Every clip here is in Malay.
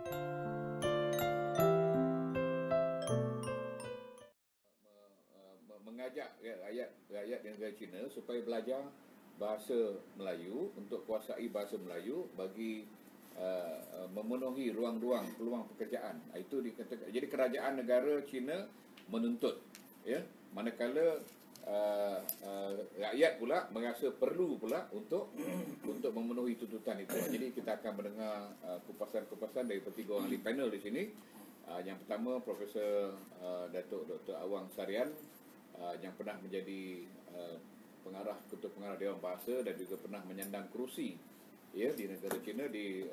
Mengajak rakyat di negara China supaya belajar bahasa Melayu untuk kuasai bahasa Melayu bagi memenuhi ruang-ruang peluang pekerjaan. Itu dikatakan. Jadi kerajaan negara China menuntut, ya, manakala rakyat pula merasa perlu pula untuk memenuhi tuntutan itu. Jadi kita akan mendengar kupasan-kupasan daripada 3 orang ahli panel di sini. Yang pertama Profesor Datuk Dr. Awang Sarian, yang pernah menjadi ketua pengarah Dewan Bahasa dan juga pernah menyandang kerusi, ya, di negara China di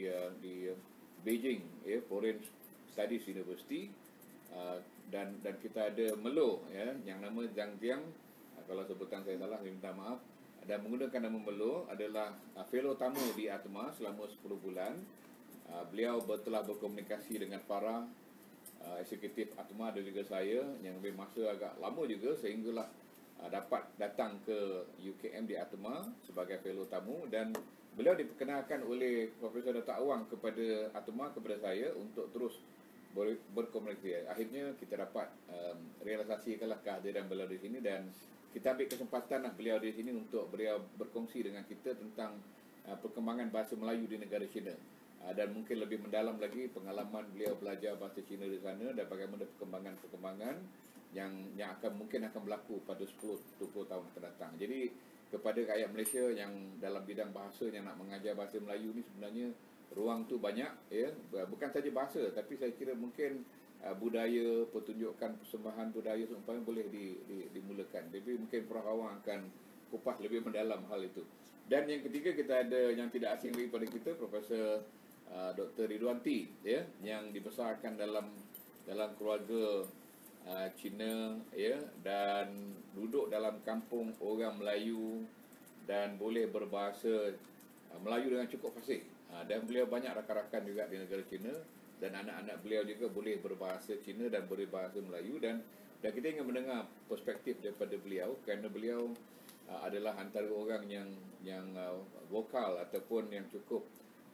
Beijing, ya, Foreign Studies University. Dan kita ada Melo, ya, yang nama Zhang Jiang. Kalau sebutan saya salah, saya minta maaf. Dan menggunakan nama Melo adalah fellow tamu di ATMA selama 10 bulan. Beliau telah berkomunikasi dengan para eksekutif ATMA dan juga saya yang lebih masa agak lama juga, sehinggalah dapat datang ke UKM di ATMA sebagai fellow tamu, dan beliau diperkenalkan oleh Profesor Dr. Awang kepada ATMA, kepada saya, untuk terus berkomunikasi. Akhirnya kita dapat realisasikanlah kehadiran beliau di sini, dan kita ambil kesempatan beliau di sini untuk beliau berkongsi dengan kita tentang perkembangan bahasa Melayu di negara China. Dan mungkin lebih mendalam lagi pengalaman beliau belajar bahasa Cina di sana dan bagaimana perkembangan yang mungkin akan berlaku pada 10-20 tahun akan datang. Jadi kepada rakyat Malaysia yang dalam bidang bahasa yang nak mengajar bahasa Melayu ni, sebenarnya ruang tu banyak, ya. Bukan saja bahasa, tapi saya kira mungkin budaya, pertunjukan persembahan budaya seumpama boleh dimulakan. Jadi mungkin Prof Awang akan kupas lebih mendalam hal itu. Dan yang ketiga, kita ada yang tidak asing lagi pada kita, Profesor Dr. Ridwanti, ya, yang dibesarkan dalam keluarga Cina, ya, dan duduk dalam kampung orang Melayu dan boleh berbahasa Melayu dengan cukup fasih. Dan beliau banyak rakan-rakan juga di negara China, dan anak-anak beliau juga boleh berbahasa Cina dan boleh bahasa Melayu, dan kita ingin mendengar perspektif daripada beliau kerana beliau adalah antara orang yang vokal ataupun yang cukup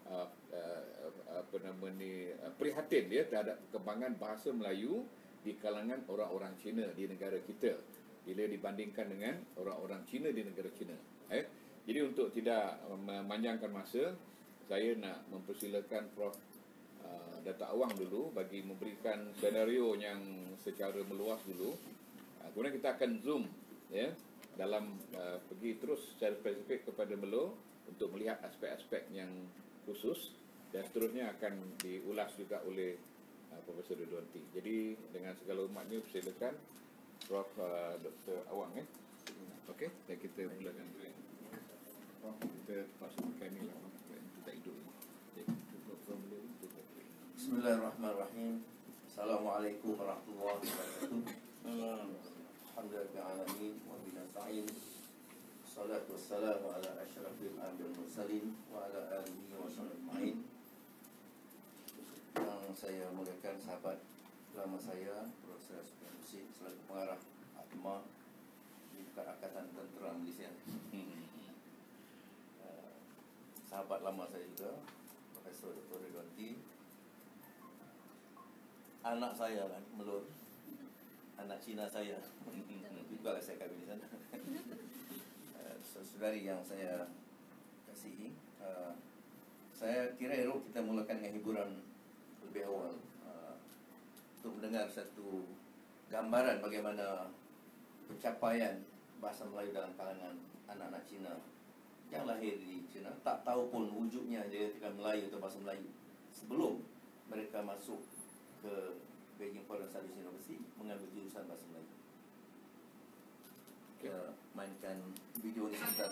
prihatin, ya, terhadap perkembangan bahasa Melayu di kalangan orang-orang Cina di negara kita bila dibandingkan dengan orang-orang Cina di negara China. Jadi untuk tidak memanjangkan masa, saya nak mempersilakan Prof Dr. Awang dulu bagi memberikan senario yang secara meluas dulu. Kemudian kita akan zoom, ya, dalam pergi terus secara spesifik kepada Melo untuk melihat aspek-aspek yang khusus, dan seterusnya akan diulas juga oleh Profesor Ridwanti. Jadi dengan segala hormatnya, silakan Prof Dr. Awang, ya. Okey, dan kita mulakan dulu. Prof, kita pasangkan ni lah, kita hidup. Bismillahirrahmanirrahim. Assalamualaikum warahmatullahi wabarakatuh. Alhamdulillahirrahmanirrahim. Wa binasta'in. Salatu wassalamu ala asyrafil anbiya'i wal mursalin wa ala alihi wa sahbihi. Yang saya muliakan sahabat lama saya, Profesor Sufian selaku pengarah ATMA di Angkatan Tentera Malaysia. Sahabat lama saya juga, Profesor Dr. Ridwanti. Anak saya kan, Melur. Anak Cina saya. Juga saya kahwin di sana. Saudari yang saya kasihi, saya kira elok kita mulakan dengan hiburan lebih awal untuk mendengar satu gambaran bagaimana pencapaian bahasa Melayu dalam kalangan anak-anak Cina yang lahir di China, tak tahu pun wujudnya dia ketika Melayu atau bahasa Melayu sebelum mereka masuk ke Beijing Foreign Studies University mengambil jurusan bahasa Melayu. Kita mainkan video ini sebentar.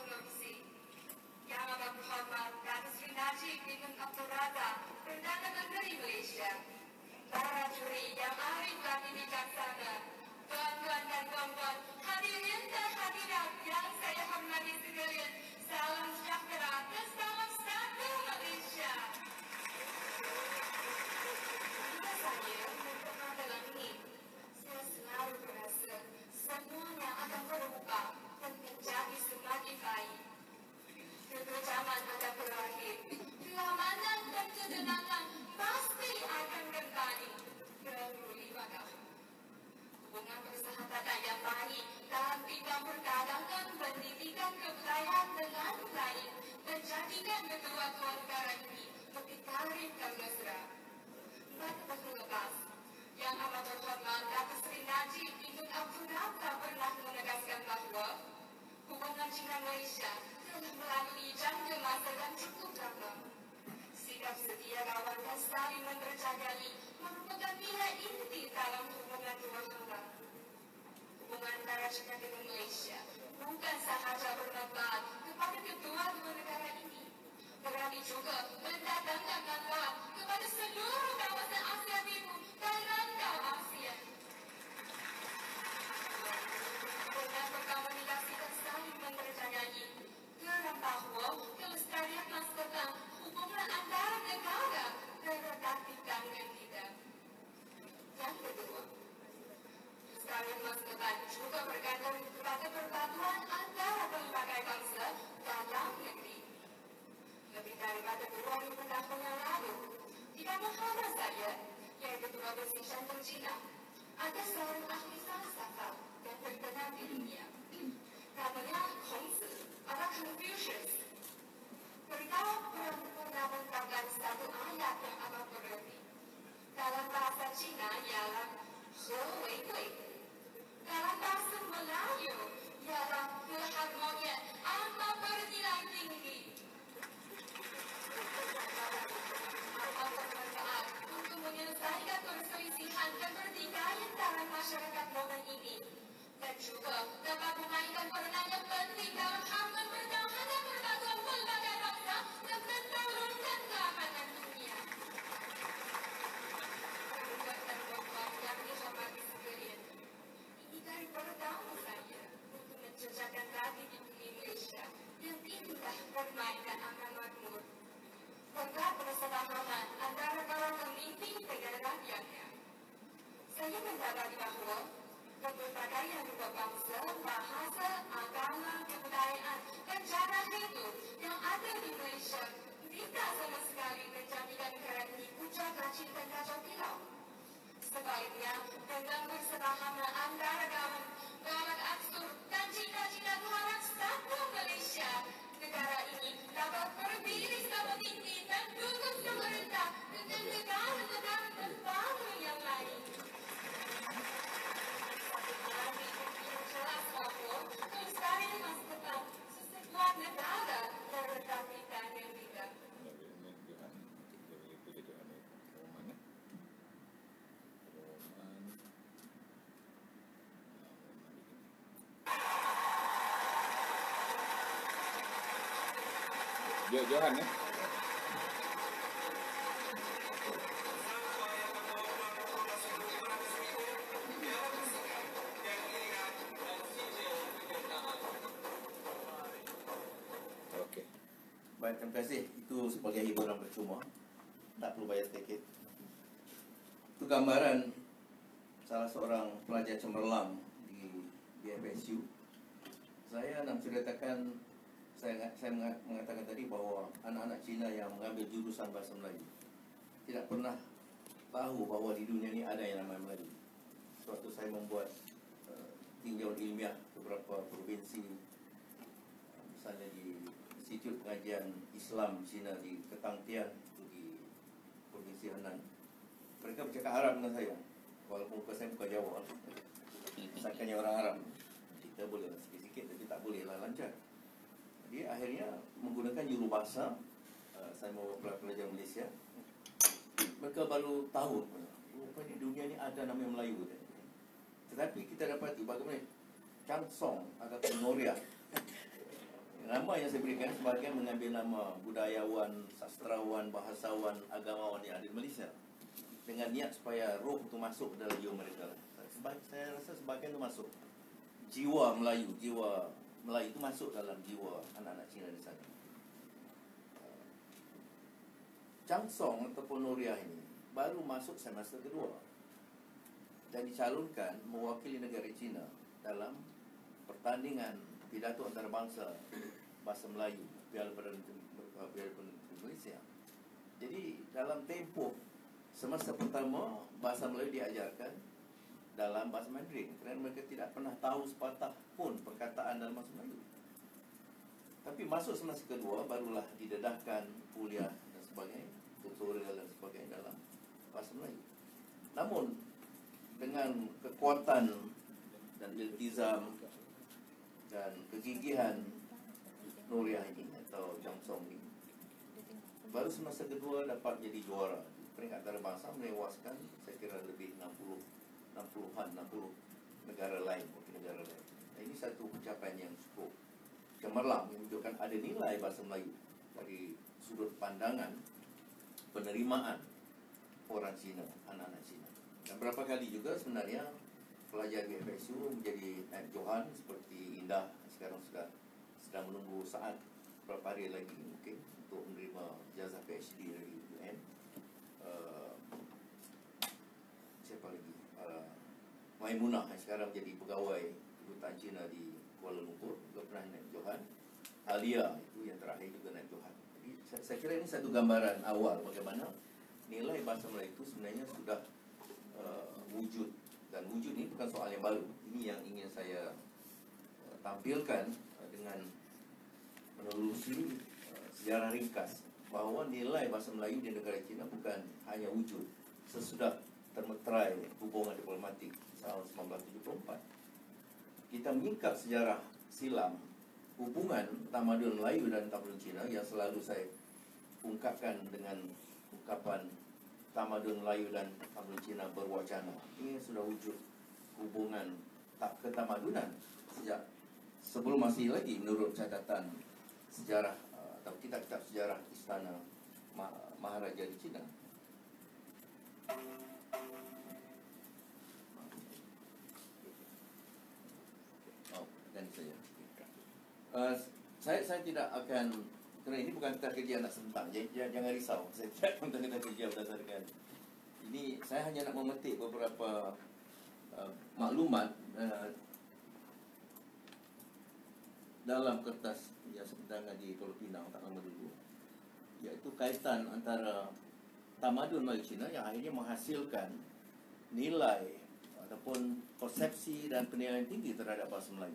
Yang amat berhormat Datuk Seri Najib bin Abdul Razak, Perdana Menteri Malaysia, para juri yang arif dan bijaksana, tuan-tuan dan puan-puan, hadirin dan hadirat yang saya hormati sekalian, salam sejahtera dan salam satu Malaysia. Bila saya bertemu dalam ini, saya selalu merasa semuanya akan berubah dan menjadi semakin baik. Kekejaman anda berakhir, keamanan dan kesetiakawan dan saling mempercayai merupakan nilai inti dalam hubungan dua negara. Hubungan antara China dengan Malaysia bukan sahaja bermanfaat kepada kedua-dua negara ini, tetapi juga mendatangkan manfaat kepada seluruh kawasan Asia Timur dan rantau Asia. Dengan berkomunikasi dan saling mempercayai, kerana bahawa kelestarian masa depan hubungan antara negara terletak di tangan kita. Yang kedua, kelestarian masa depan juga bergantung kepada persatuan antara pelbagai bangsa dalam negeri. Lebih daripada 2000 tahun yang lalu, di dalam Muhammad saya, iaitu Tua Besi Jantung Cina, ada seorang ahli falsafah dan terkenal di dunia. Namanya Kongzi atau Confucius. Beliau pernah mengungkapkan satu ayat yang amat berarti. Dalam bahasa Cina ialah He Wei Dui. Dalam bahasa Melayu ialah keharmonian amat bernilai tinggi. Amat bermanfaat untuk menyelesaikan perselisihan dan pertikaian dalam masyarakat moden ini. Dan juga dapat memainkan peranan yang penting dalam hal mempertahankan persatuan pelbagai bangsa dan menurunkan keamanan dunia. Tuan dan puan yang dihormati sekalian, ini dari pertama saya untuk menjelaskan tadi di bumi Malaysia yang indah bermain dan aman makmur. Berkat persahabatan antara kawan pemimpin dengan rakyatnya, saya mendapati bahawa keberpakaian dua bangsa, bahasa, agama, kebudayaan dan cara hidup yang ada di Malaysia tidak sama sekali menjadikan negara ini pucat kacil dan kacau pilau. Sebaliknya, dengan persahabatan antara kawan aksur dan cita-cita Tuhan satu Malaysia, negara ini dapat berdiri sama tinggi dan duduk semerintah dengan negara-negara berbaru yang lain. Jelas bahawa kelestarian masa depan sesebuah negara terletak di tangan kita. Johan ya. Okey. Baik, terima kasih. Itu sebagai hiburan percuma. Tak perlu bayar tiket. Itu gambaran salah seorang pelajar cemerlang di FSU. Saya nak ceritakan, saya mengatakan tadi bahawa anak-anak Cina yang mengambil jurusan bahasa Melayu tidak pernah tahu bahawa di dunia ini ada yang namanya Melayu. Suatu saya membuat tinjauan ilmiah ke beberapa provinsi, misalnya di Institut Pengajian Islam Cina di Ketangtian, itu di Provinsi Henan. Mereka bercakap Arab dengan saya, walaupun muka saya bukan Jawa. Misalkannya orang Arab, kita boleh sikit-sikit, tapi tak bolehlah lancar. Jadi akhirnya menggunakan jurubahasa, saya mau pelajar Malaysia, mereka baru tahu rupanya dunia ni ada nama Melayu. Tetapi kita dapati bagaimana Chansong ataupun Noria, nama yang saya berikan sebagai mengambil nama budayawan, sastrawan, bahasawan, agamawan yang ada di Malaysia, dengan niat supaya roh itu masuk dalam jiwa mereka. Saya rasa sebagian itu masuk. Jiwa Melayu itu masuk dalam jiwa anak-anak Cina di sana. Chansong ataupun Noria ini baru masuk semester kedua dan dicalonkan mewakili negara Cina dalam pertandingan pidato antarabangsa bahasa Melayu Piala Perdana Malaysia. Jadi dalam tempoh semester pertama bahasa Melayu diajarkan dalam bahasa Mandarin kerana mereka tidak pernah tahu sepatah pun perkataan dalam bahasa Melayu. Tapi masuk semester kedua barulah didedahkan kuliah dan sebagainya, tutorial dan sebagainya dalam bahasa Melayu. Namun dengan kekuatan dan iltizam dan kegigihan Nuriah ini atau Chansong ini, baru semester kedua dapat jadi juara. Peringkat antarabangsa menewaskan saya kira lebih 60 negara lain, mungkin negara lain. Ini satu pencapaian yang cukup cemerlang yang menunjukkan ada nilai bahasa Melayu dari sudut pandangan penerimaan orang Cina, anak-anak Cina. Dan berapa kali juga sebenarnya pelajar BFSU menjadi naib johan seperti Indah sekarang sedang menunggu saat beberapa hari lagi mungkin untuk menerima ijazah PhD dari UM. Siapa lagi? Maimunah yang sekarang jadi pegawai kedutaan Cina di Kuala Lumpur, juga pernah naib johan. Alia itu yang terakhir juga naib johan. Jadi saya kira ini satu gambaran awal bagaimana nilai bahasa Melayu itu sebenarnya sudah wujud. Dan wujud ini bukan soal yang baru. Ini yang ingin saya tampilkan dengan menelusuri sejarah ringkas bahawa nilai bahasa Melayu di negara China bukan hanya wujud sesudah termeterai hubungan diplomatik tahun 1974. Kita menyingkap sejarah silam hubungan tamadun Melayu dan tamadun Cina yang selalu saya ungkapkan dengan ungkapan tamadun Melayu dan tamadun Cina berwacana. Ini sudah wujud hubungan ketamadunan sejak sebelum masih lagi menurut catatan sejarah atau kitab-kitab sejarah istana Maharaja di China. Saya tidak akan, kerana ini bukan tentang kerja anak sebentar, jangan risau. Saya tidak tentang kerja berdasarkan ini. Saya hanya nak memetik beberapa maklumat dalam kertas yang sebenarnya di Pulau Pinang tak lama dulu, iaitu kaitan antara tamadun Melayu Cina yang akhirnya menghasilkan nilai ataupun persepsi dan penilaian tinggi terhadap bahasa Melayu.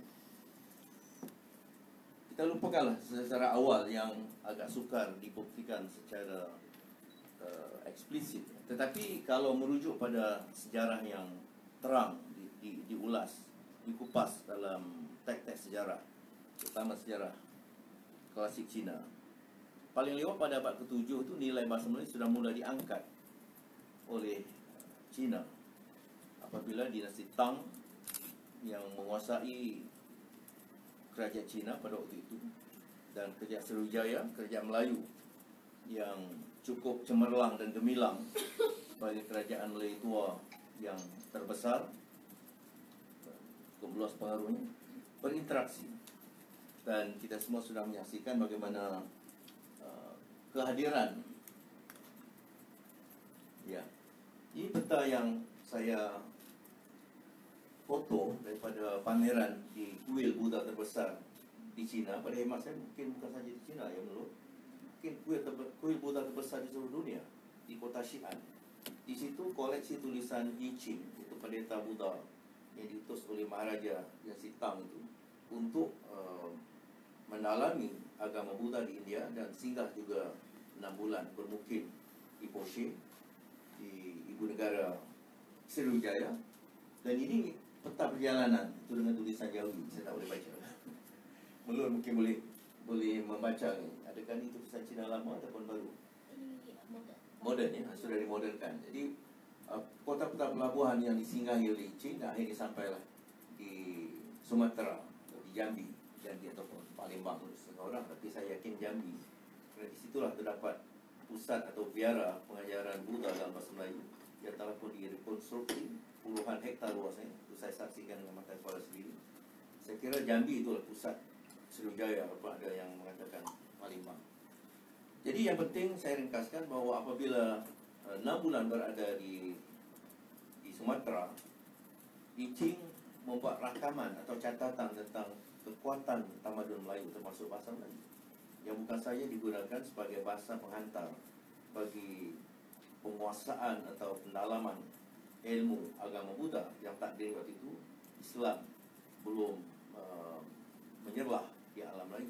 Kita lupakanlah secara awal yang agak sukar dibuktikan secara eksplisit. Tetapi kalau merujuk pada sejarah yang terang, diulas, dikupas dalam teks-teks sejarah, terutama sejarah klasik Cina, paling lewat pada abad ke-7 itu nilai bahasa Melayu sudah mula diangkat oleh Cina apabila dinasti Tang yang menguasai kerajaan Cina pada waktu itu, dan kerajaan Sriwijaya, kerajaan Melayu yang cukup cemerlang dan gemilang sebagai kerajaan Melayu tua yang terbesar, cukup luas pengaruhnya, berinteraksi. Dan kita semua sudah menyaksikan bagaimana kehadiran, ya, ini peta yang saya foto daripada pameran di kuil Buddha terbesar di China. Pada hemat saya mungkin bukan saja di China ya menurut, mungkin kuil Buddha terbesar di seluruh dunia, di kota Xi'an. Di situ koleksi tulisan I Ching, itu pendeta Buddha yang diutus oleh Maharaja yang si Tang itu untuk mendalami agama Buddha di India dan singgah juga 6 bulan bermukim di Porsche, di ibu negara Sriwijaya. Dan ini peta perjalanan itu dengan tulisan Jawi, saya tak boleh baca. Melur mungkin boleh membaca. Adakah ini tulisan Cina lama ataupun baru? Moden ya, sudah dimodernkan. Jadi kota-kota pelabuhan yang disinggahi oleh Cina akhirnya sampailah di Sumatera, di Jambi ataupun Palembang menurut setengah orang, tapi saya yakin Jambi, kerana di situlah terdapat pusat atau biara pengajaran Buddha dalam bahasa Melayu yang telah pun direkonstruksi puluhan hektar luasnya. Itu saya saksikan dengan mata kepala sendiri. Saya kira Jambi itulah pusat Sriwijaya, apa ada yang mengatakan Palembang. Jadi yang penting saya ringkaskan bahawa apabila 6 bulan berada di Sumatera, I Ching membuat rakaman atau catatan tentang kekuatan tamadun Melayu termasuk bahasa Melayu yang bukan saja digunakan sebagai bahasa penghantar bagi penguasaan atau pendalaman ilmu agama Buddha yang takdir waktu itu Islam belum menyerlah di alam Melayu.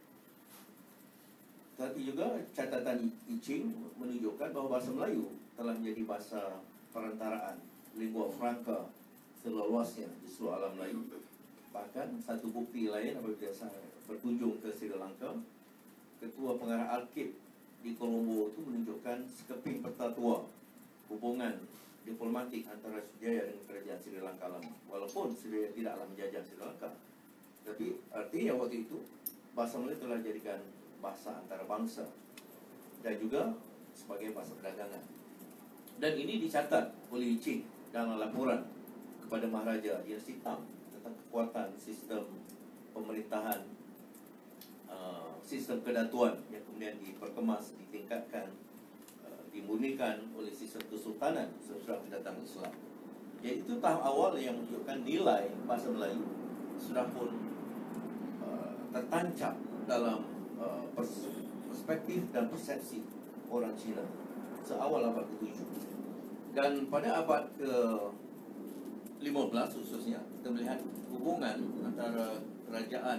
Tapi juga catatan I Ching menunjukkan bahawa bahasa Melayu telah menjadi bahasa perantaraan, lingua franca seluasnya di seluruh alam Melayu. Bahkan satu bukti lain apabila saya berkunjung ke Sri Lanka, Ketua Pengarah Arkib di Colombo itu menunjukkan sekeping peta tua hubungan diplomatik antara Sriwijaya dengan kerajaan Sri Lanka lama. Walaupun Sriwijaya tidaklah menjajah Sri Lanka, tapi artinya waktu itu bahasa Melayu telah dijadikan bahasa antarabangsa dan juga sebagai bahasa perdagangan. Dan ini dicatat oleh Cik dalam laporan kepada Maharaja Dinasti Tang tentang kekuatan sistem pemerintahan, sistem kedatuan yang kemudian diperkemas, ditingkatkan, dimurnikan oleh sistem kesultanan sesudah pendatang Islam. Iaitu tahap awal yang menunjukkan nilai bahasa Melayu sudah pun tertancap dalam perspektif dan persepsi orang Cina seawal abad ke-7. Dan pada abad ke-15 khususnya, kita melihat hubungan antara kerajaan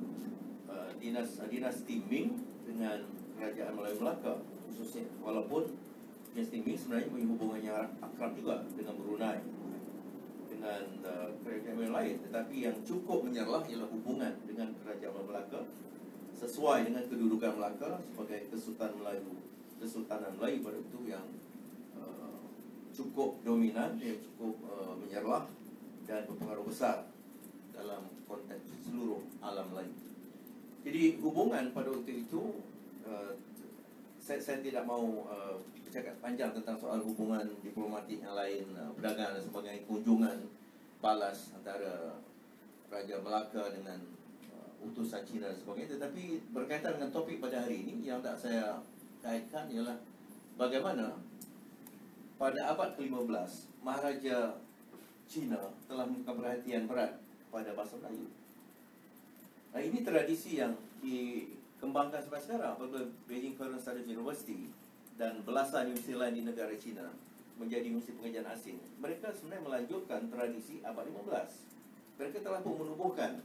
dinasti Ming dengan kerajaan Melayu Melaka khususnya. Walaupun dinasti Ming sebenarnya punya hubungan yang akrab juga dengan Brunei, dengan kerajaan yang lain, tetapi yang cukup menyerlah ialah hubungan dengan kerajaan Melayu Melaka sesuai dengan kedudukan Melaka sebagai Kesultanan Melayu pada itu yang cukup dominan, yang cukup menyerlah dan berpengaruh besar dalam konteks seluruh alam Melayu. Jadi hubungan pada waktu itu, saya tidak mau bercakap panjang tentang soal hubungan diplomatik yang lain, perdagangan dan sebagainya, kunjungan balas antara Raja Melaka dengan utusan Cina dan sebagainya. Tetapi berkaitan dengan topik pada hari ini, yang tak saya kaitkan ialah bagaimana pada abad ke-15 Maharaja Cina telah memberikan perhatian berat pada bahasa Melayu. Nah, ini tradisi yang dikembangkan sampai sekarang apabila Beijing Foreign Studies University dan belasan universiti lain di negara Cina menjadi universiti pengajian asing. Mereka sebenarnya melanjutkan tradisi abad 15. Mereka telah pun menubuhkan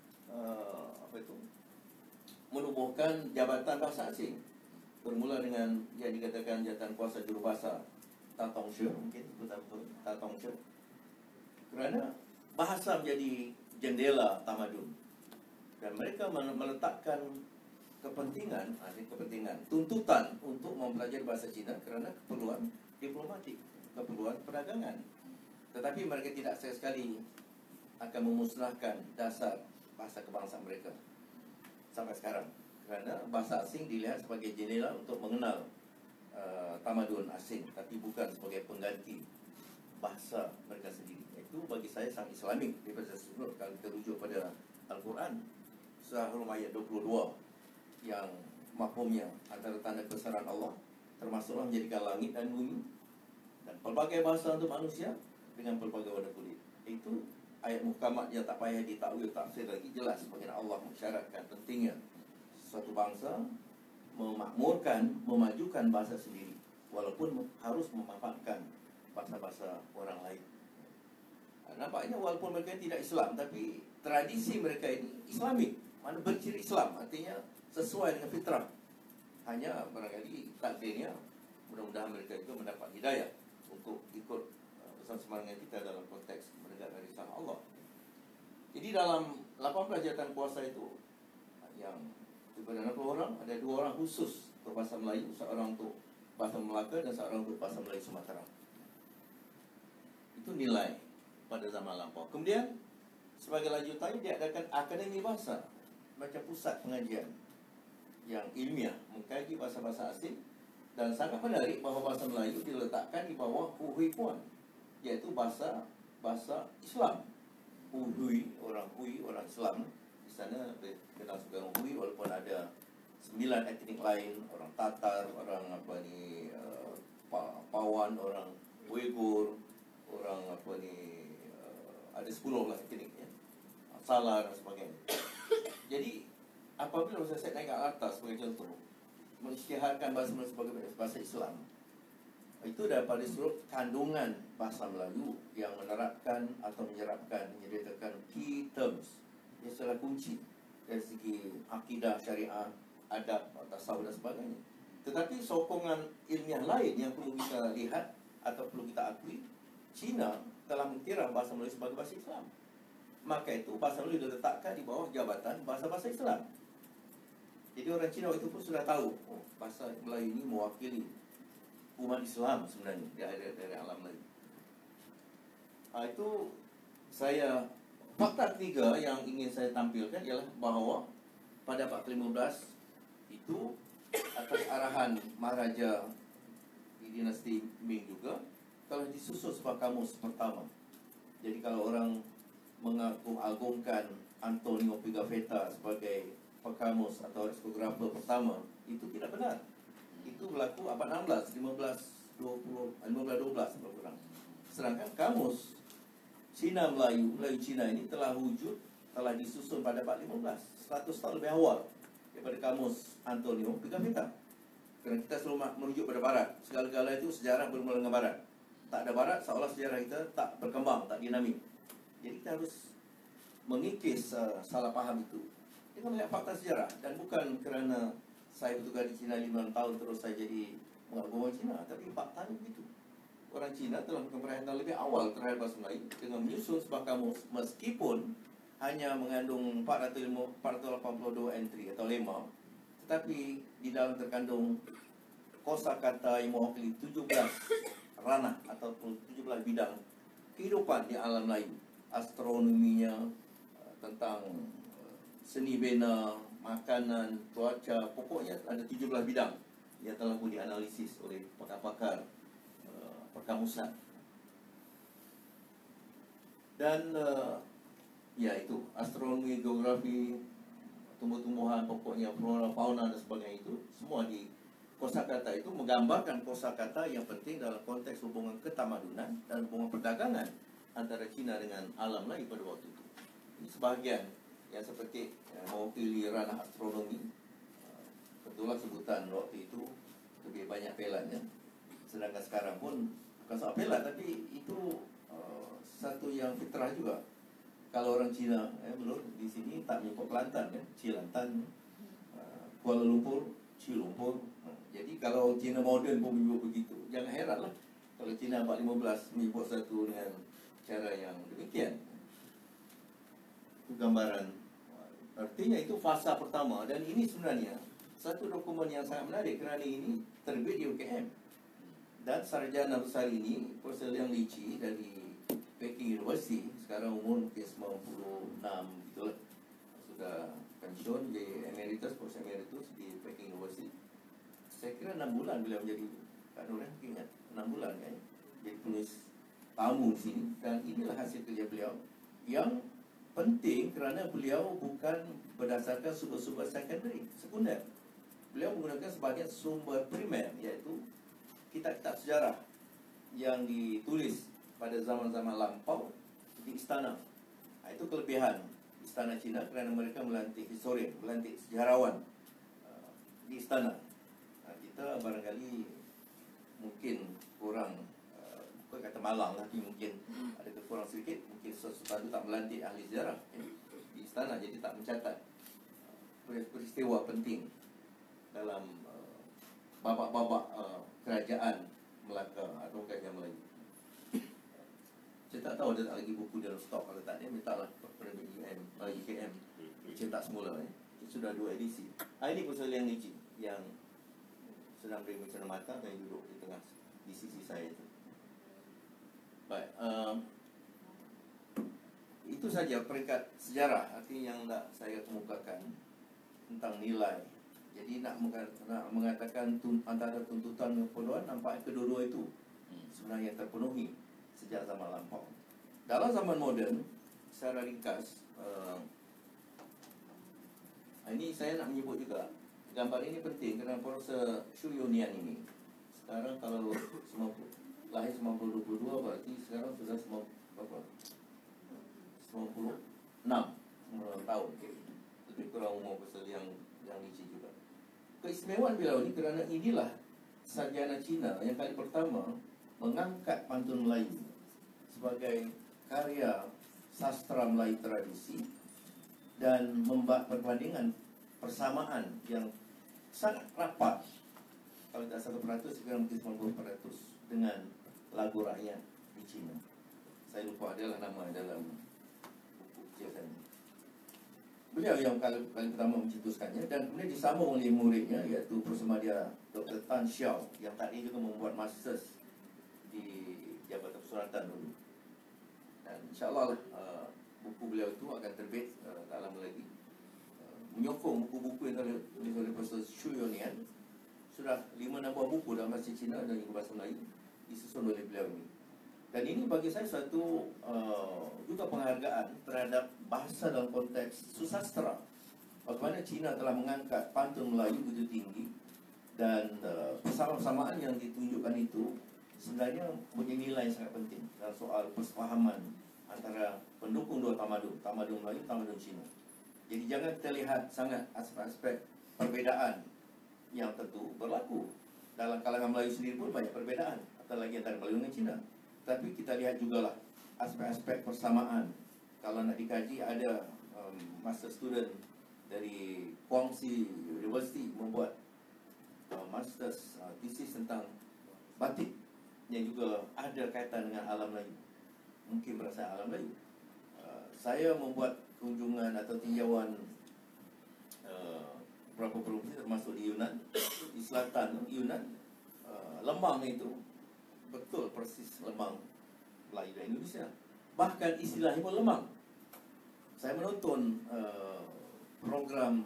menubuhkan jabatan bahasa asing. Bermula dengan yang dikatakan jabatan kuasa jurubahasa Tatongshi, mungkin betul-betul Tatongshi. Kerana bahasa menjadi jendela tamadun. Dan mereka meletakkan kepentingan, tuntutan untuk mempelajari bahasa Cina kerana keperluan diplomatik, keperluan perdagangan. Tetapi mereka tidak sekali akan memusnahkan dasar bahasa kebangsaan mereka sampai sekarang. Kerana bahasa asing dilihat sebagai jendela untuk mengenal tamadun asing, tapi bukan sebagai pengganti bahasa mereka sendiri. Itu bagi saya sangat Islamik daripada sebelum kalau kita rujuk pada Al-Quran Surah Rum ayat 22 yang mafhumnya antara tanda kebesaran Allah termasuklah menjadikan langit dan bumi dan pelbagai bahasa untuk manusia dengan pelbagai warna kulit. Itu ayat muhkamat yang tak payah ditakwil tafsir lagi, jelas bagaimana Allah mensyaratkan pentingnya suatu bangsa memakmurkan, memajukan bahasa sendiri walaupun harus memanfaatkan bahasa-bahasa orang lain. Nampaknya walaupun mereka tidak Islam, tapi tradisi mereka ini Islamik, mana berciri Islam, artinya sesuai dengan fitrah. Hanya barangkali takdirnya mudah-mudahan mereka itu mendapat hidayah untuk ikut pesan semangat kita dalam konteks menegakkan risalah Allah. Jadi dalam 18 jabatan kuasa itu yang daripada 60 orang, ada 2 orang khusus untuk bahasa Melayu, seorang untuk bahasa Melaka dan seorang untuk bahasa Melayu Sumatera. Itu nilai pada zaman lampau. Kemudian sebagai lanjutannya diadakan Akademi Bahasa, macam pusat pengajian yang ilmiah mengkaji bahasa-bahasa asing. Dan sangat menarik bahawa bahasa Melayu diletakkan di bawah Hui Puan, iaitu bahasa Islam. Hui, orang Islam. Di sana dikenal sebagai orang Hui, walaupun ada 9 etnik lain, orang Tatar, orang Pawan, orang Uyghur, orang ada 10 lah etnik ya. Salah dan sebagainya. Jadi apabila saya naik ke atas sebagai contoh, mengisytiharkan bahasa Melayu sebagai bahasa Islam, itu daripada seluruh kandungan bahasa Melayu yang menerapkan atau menyertakan key terms, istilah kunci dari segi akidah, syariah, adab, tasawuf dan sebagainya. Tetapi sokongan ilmiah lain yang perlu kita lihat atau perlu kita akui, Cina telah mengkira bahasa Melayu sebagai bahasa Islam. Maka itu bahasa Melayu diletakkan di bawah jabatan bahasa-bahasa Islam. Jadi orang Cina waktu itu pun sudah tahu, oh, bahasa Melayu ini mewakili umat Islam sebenarnya dari alam Melayu. Itu saya, fakta ketiga yang ingin saya tampilkan ialah bahawa pada abad ke-15 itu atas arahan Maharaja di dinasti Ming juga telah disusun sebuah kamus pertama. Jadi kalau orang mengagung-agungkan Antonio Pigafetta sebagai pekamus atau reskografer pertama, itu tidak benar. Itu berlaku abad 16, 1512 lebih kurang. Sedangkan kamus Cina Melayu Cina ini telah wujud, telah disusun pada abad 15, 100 tahun lebih awal daripada kamus Antonio Pigafetta. Kerana kita selalu merujuk pada barat. Segala-gala itu sejarah bermula dengan barat. Tak ada barat, seolah sejarah kita tak berkembang, tak dinamik. Jadi kita harus mengikis salah faham itu dengan melihat fakta sejarah. Dan bukan kerana saya bertugas di China 5 tahun terus saya jadi mengagumi Cina, tapi faktanya begitu. Orang Cina telah memperhatikan lebih awal terhadap bahasa Melayu dengan menyusun sebuah kamus meskipun hanya mengandung 482 entry atau lema, tetapi di dalam terkandung kosakata yang mewakili 17 ranah ataupun 17 bidang kehidupan di alam Melayu. Astronominya, tentang seni bina, makanan, cuaca, pokoknya ada 17 bidang yang telah pun dianalisis oleh pakar-pakar perkamusan. Dan ya itu, astronomi, geografi, tumbuh-tumbuhan, pokoknya flora, fauna dan sebagainya itu semua di kosakata itu menggambarkan kosakata yang penting dalam konteks hubungan ketamadunan dan hubungan perdagangan antara Cina dengan alam lain pada waktu itu. Ini sebahagian yang seperti mewakili ranah astronomi. Betullah sebutan waktu itu lebih banyak pelannya. Sedangkan sekarang pun bukan soal pelat, tapi itu satu yang fitrah juga. Kalau orang Cina belum di sini tak menyebut Kelantan ya, Cilantan, Kuala Lumpur, Cilumpur. Jadi kalau Cina moden pun menyebut begitu. Jangan heranlah kalau Cina abad 15 menyebut satu dengan cara yang demikian. Itu gambaran. Artinya itu fasa pertama. Dan ini sebenarnya satu dokumen yang sangat menarik kerana ini terbit di UKM. Dan sarjana besar ini, Profesor Liang Lichi dari Peking University, sekarang umur mungkin 96 gitulah, sudah pensiun, jadi emeritus, post emeritus di Peking University. Saya kira 6 bulan beliau menjadi, Kak Nur ingat 6 bulan kan, jadi penulis tamu di sini. Dan inilah hasil kerja beliau yang penting kerana beliau bukan berdasarkan sumber-sumber sekunder. Beliau menggunakan sebagian sumber primer, iaitu kitab-kitab sejarah yang ditulis pada zaman-zaman lampau di istana. Itu kelebihan istana Cina kerana mereka melantik historian, melantik sejarawan di istana. Kita barangkali mungkin kurang, bukan kata malang lah, tapi mungkin ada kekurangan sedikit. Mungkin sesuatu tak melantik ahli sejarah di istana, jadi tak mencatat peristiwa penting dalam babak-babak kerajaan Melaka atau kerajaan Melayu. Saya tak tahu ada tak lagi buku dalam stok. Kalau tak, dia mintalah kepada UKM cetak semula sudah 2 edisi. Ini Profesor Liang Lichi yang sedang beri cermata dan duduk di tengah di sisi saya itu. Baik, itu saja peringkat sejarah. Artinya yang nak saya kemukakan tentang nilai. Jadi nak mengatakan antara tuntutan dan keperluan, nampak kedua-dua itu sebenarnya terpenuhi sejak zaman lampau. Dalam zaman moden, secara ringkas, ini saya nak menyebut juga, gambar ini penting kerana Profesor Xu Yunian ini sekarang kalau lahir 1922, berarti sekarang sudah 96 tahun, lebih kurang umur Profesor yang Lichi juga. Keistimewaan beliau ini kerana inilah sarjana Cina yang kali pertama mengangkat pantun Melayu sebagai karya sastra Melayu tradisi dan membuat perbandingan persamaan yang sangat rapat, kalau tidak 100%, sekarang mungkin 90% dengan lagu rakyat di Cina. Saya lupa adalah nama dalam buku kecil saya. beliau yang kali pertama mencetuskannya, dan kemudian disambung oleh muridnya iaitu Persemadia Dr. Tan Xiao yang tadi juga membuat masters di Jabatan Persuratan dulu. Dan insyaAllah lah buku beliau itu akan terbit tak lama lagi, menyokong buku-buku yang ditulis oleh Profesor Xu Yonian. Sudah 5-6 buah buku dalam bahasa Cina dan juga bahasa Melayu disusun oleh beliau ini. Dan ini bagi saya satu juga penghargaan terhadap bahasa dalam konteks susastra. Bagaimana Cina telah mengangkat pantun Melayu begitu tinggi, dan persamaan-persamaan yang ditunjukkan itu sebenarnya punya nilai yang sangat penting dalam soal persefahaman antara pendukung dua tamadun, tamadun Melayu, tamadun Cina. Jadi jangan kita lihat sangat aspek-aspek perbezaan yang tentu berlaku. Dalam kalangan Melayu sendiri pun banyak perbezaan, atau lagi antara Melayu dengan Cina. Tapi kita lihat jugalah aspek-aspek persamaan. Kalau nak dikaji, ada master student dari Guangxi University membuat master's thesis tentang batik yang juga ada kaitan dengan alam Melayu, mungkin perasaan alam Melayu. Saya membuat kunjungan atau tinjauan beberapa provinsi termasuk di Yunan, di selatan Yunan. Lemang itu betul persis lemang Melayu dan Indonesia. Bahkan istilahnya pun lemang. Saya menonton program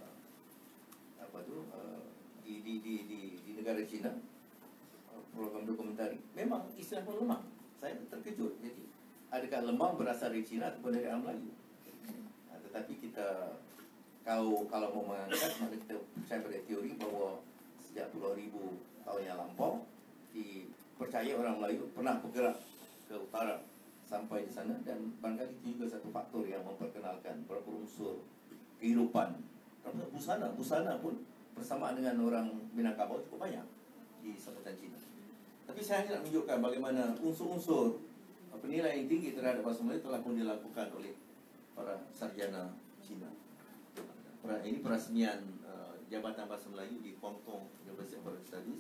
di negara China, program dokumentari. Memang istilah pun lemang. Saya terkejut. Jadi adakah lemang berasal dari China ataupun dari alam Melayu? Tetapi kita kalau mau mengangkat, maka kita percaya pada teori bahawa sejak puluh ribu tahun yang lampau dipercaya orang Melayu pernah bergerak ke utara sampai di sana, dan barangkali itu juga satu faktor yang memperkenalkan beberapa unsur kehidupan. Busana pun bersamaan dengan orang Minangkabau cukup banyak di Selatan Cina. Tapi saya hanya nak menunjukkan bagaimana unsur-unsur penilaian yang tinggi terhadap bahasa Melayu telah pun dilakukan oleh para sarjana Cina. Ini perasmian Jabatan Bahasa Melayu di Hong Kong University of Foreign Studies.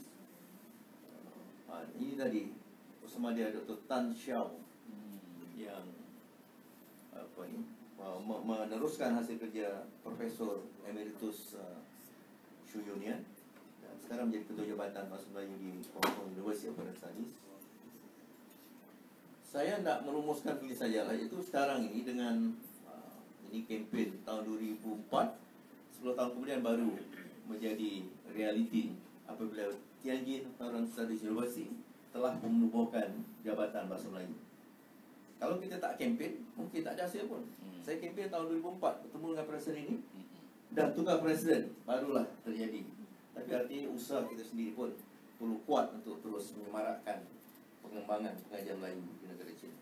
Ini tadi Persemadia Dr. Tan Xiao yang meneruskan hasil kerja Profesor Emeritus Xu Yonian, dan sekarang menjadi Ketua Jabatan Bahasa Melayu di Hong Kong University of Foreign Studies. Saya nak merumuskan begini sajalah, iaitu sekarang ini dengan ini kempen tahun 2004, 10 tahun kemudian baru menjadi realiti apabila Tianjin Foreign Studies University telah menubuhkan Jabatan Bahasa Melayu. Kalau kita tak kempen, mungkin tak ada hasil pun. Saya kempen tahun 2004, bertemu dengan Presiden ini, dan tukar Presiden barulah terjadi. Tapi artinya usaha kita sendiri pun perlu kuat untuk terus menyemarakkan pengembangan pengajian Melayu di negara China.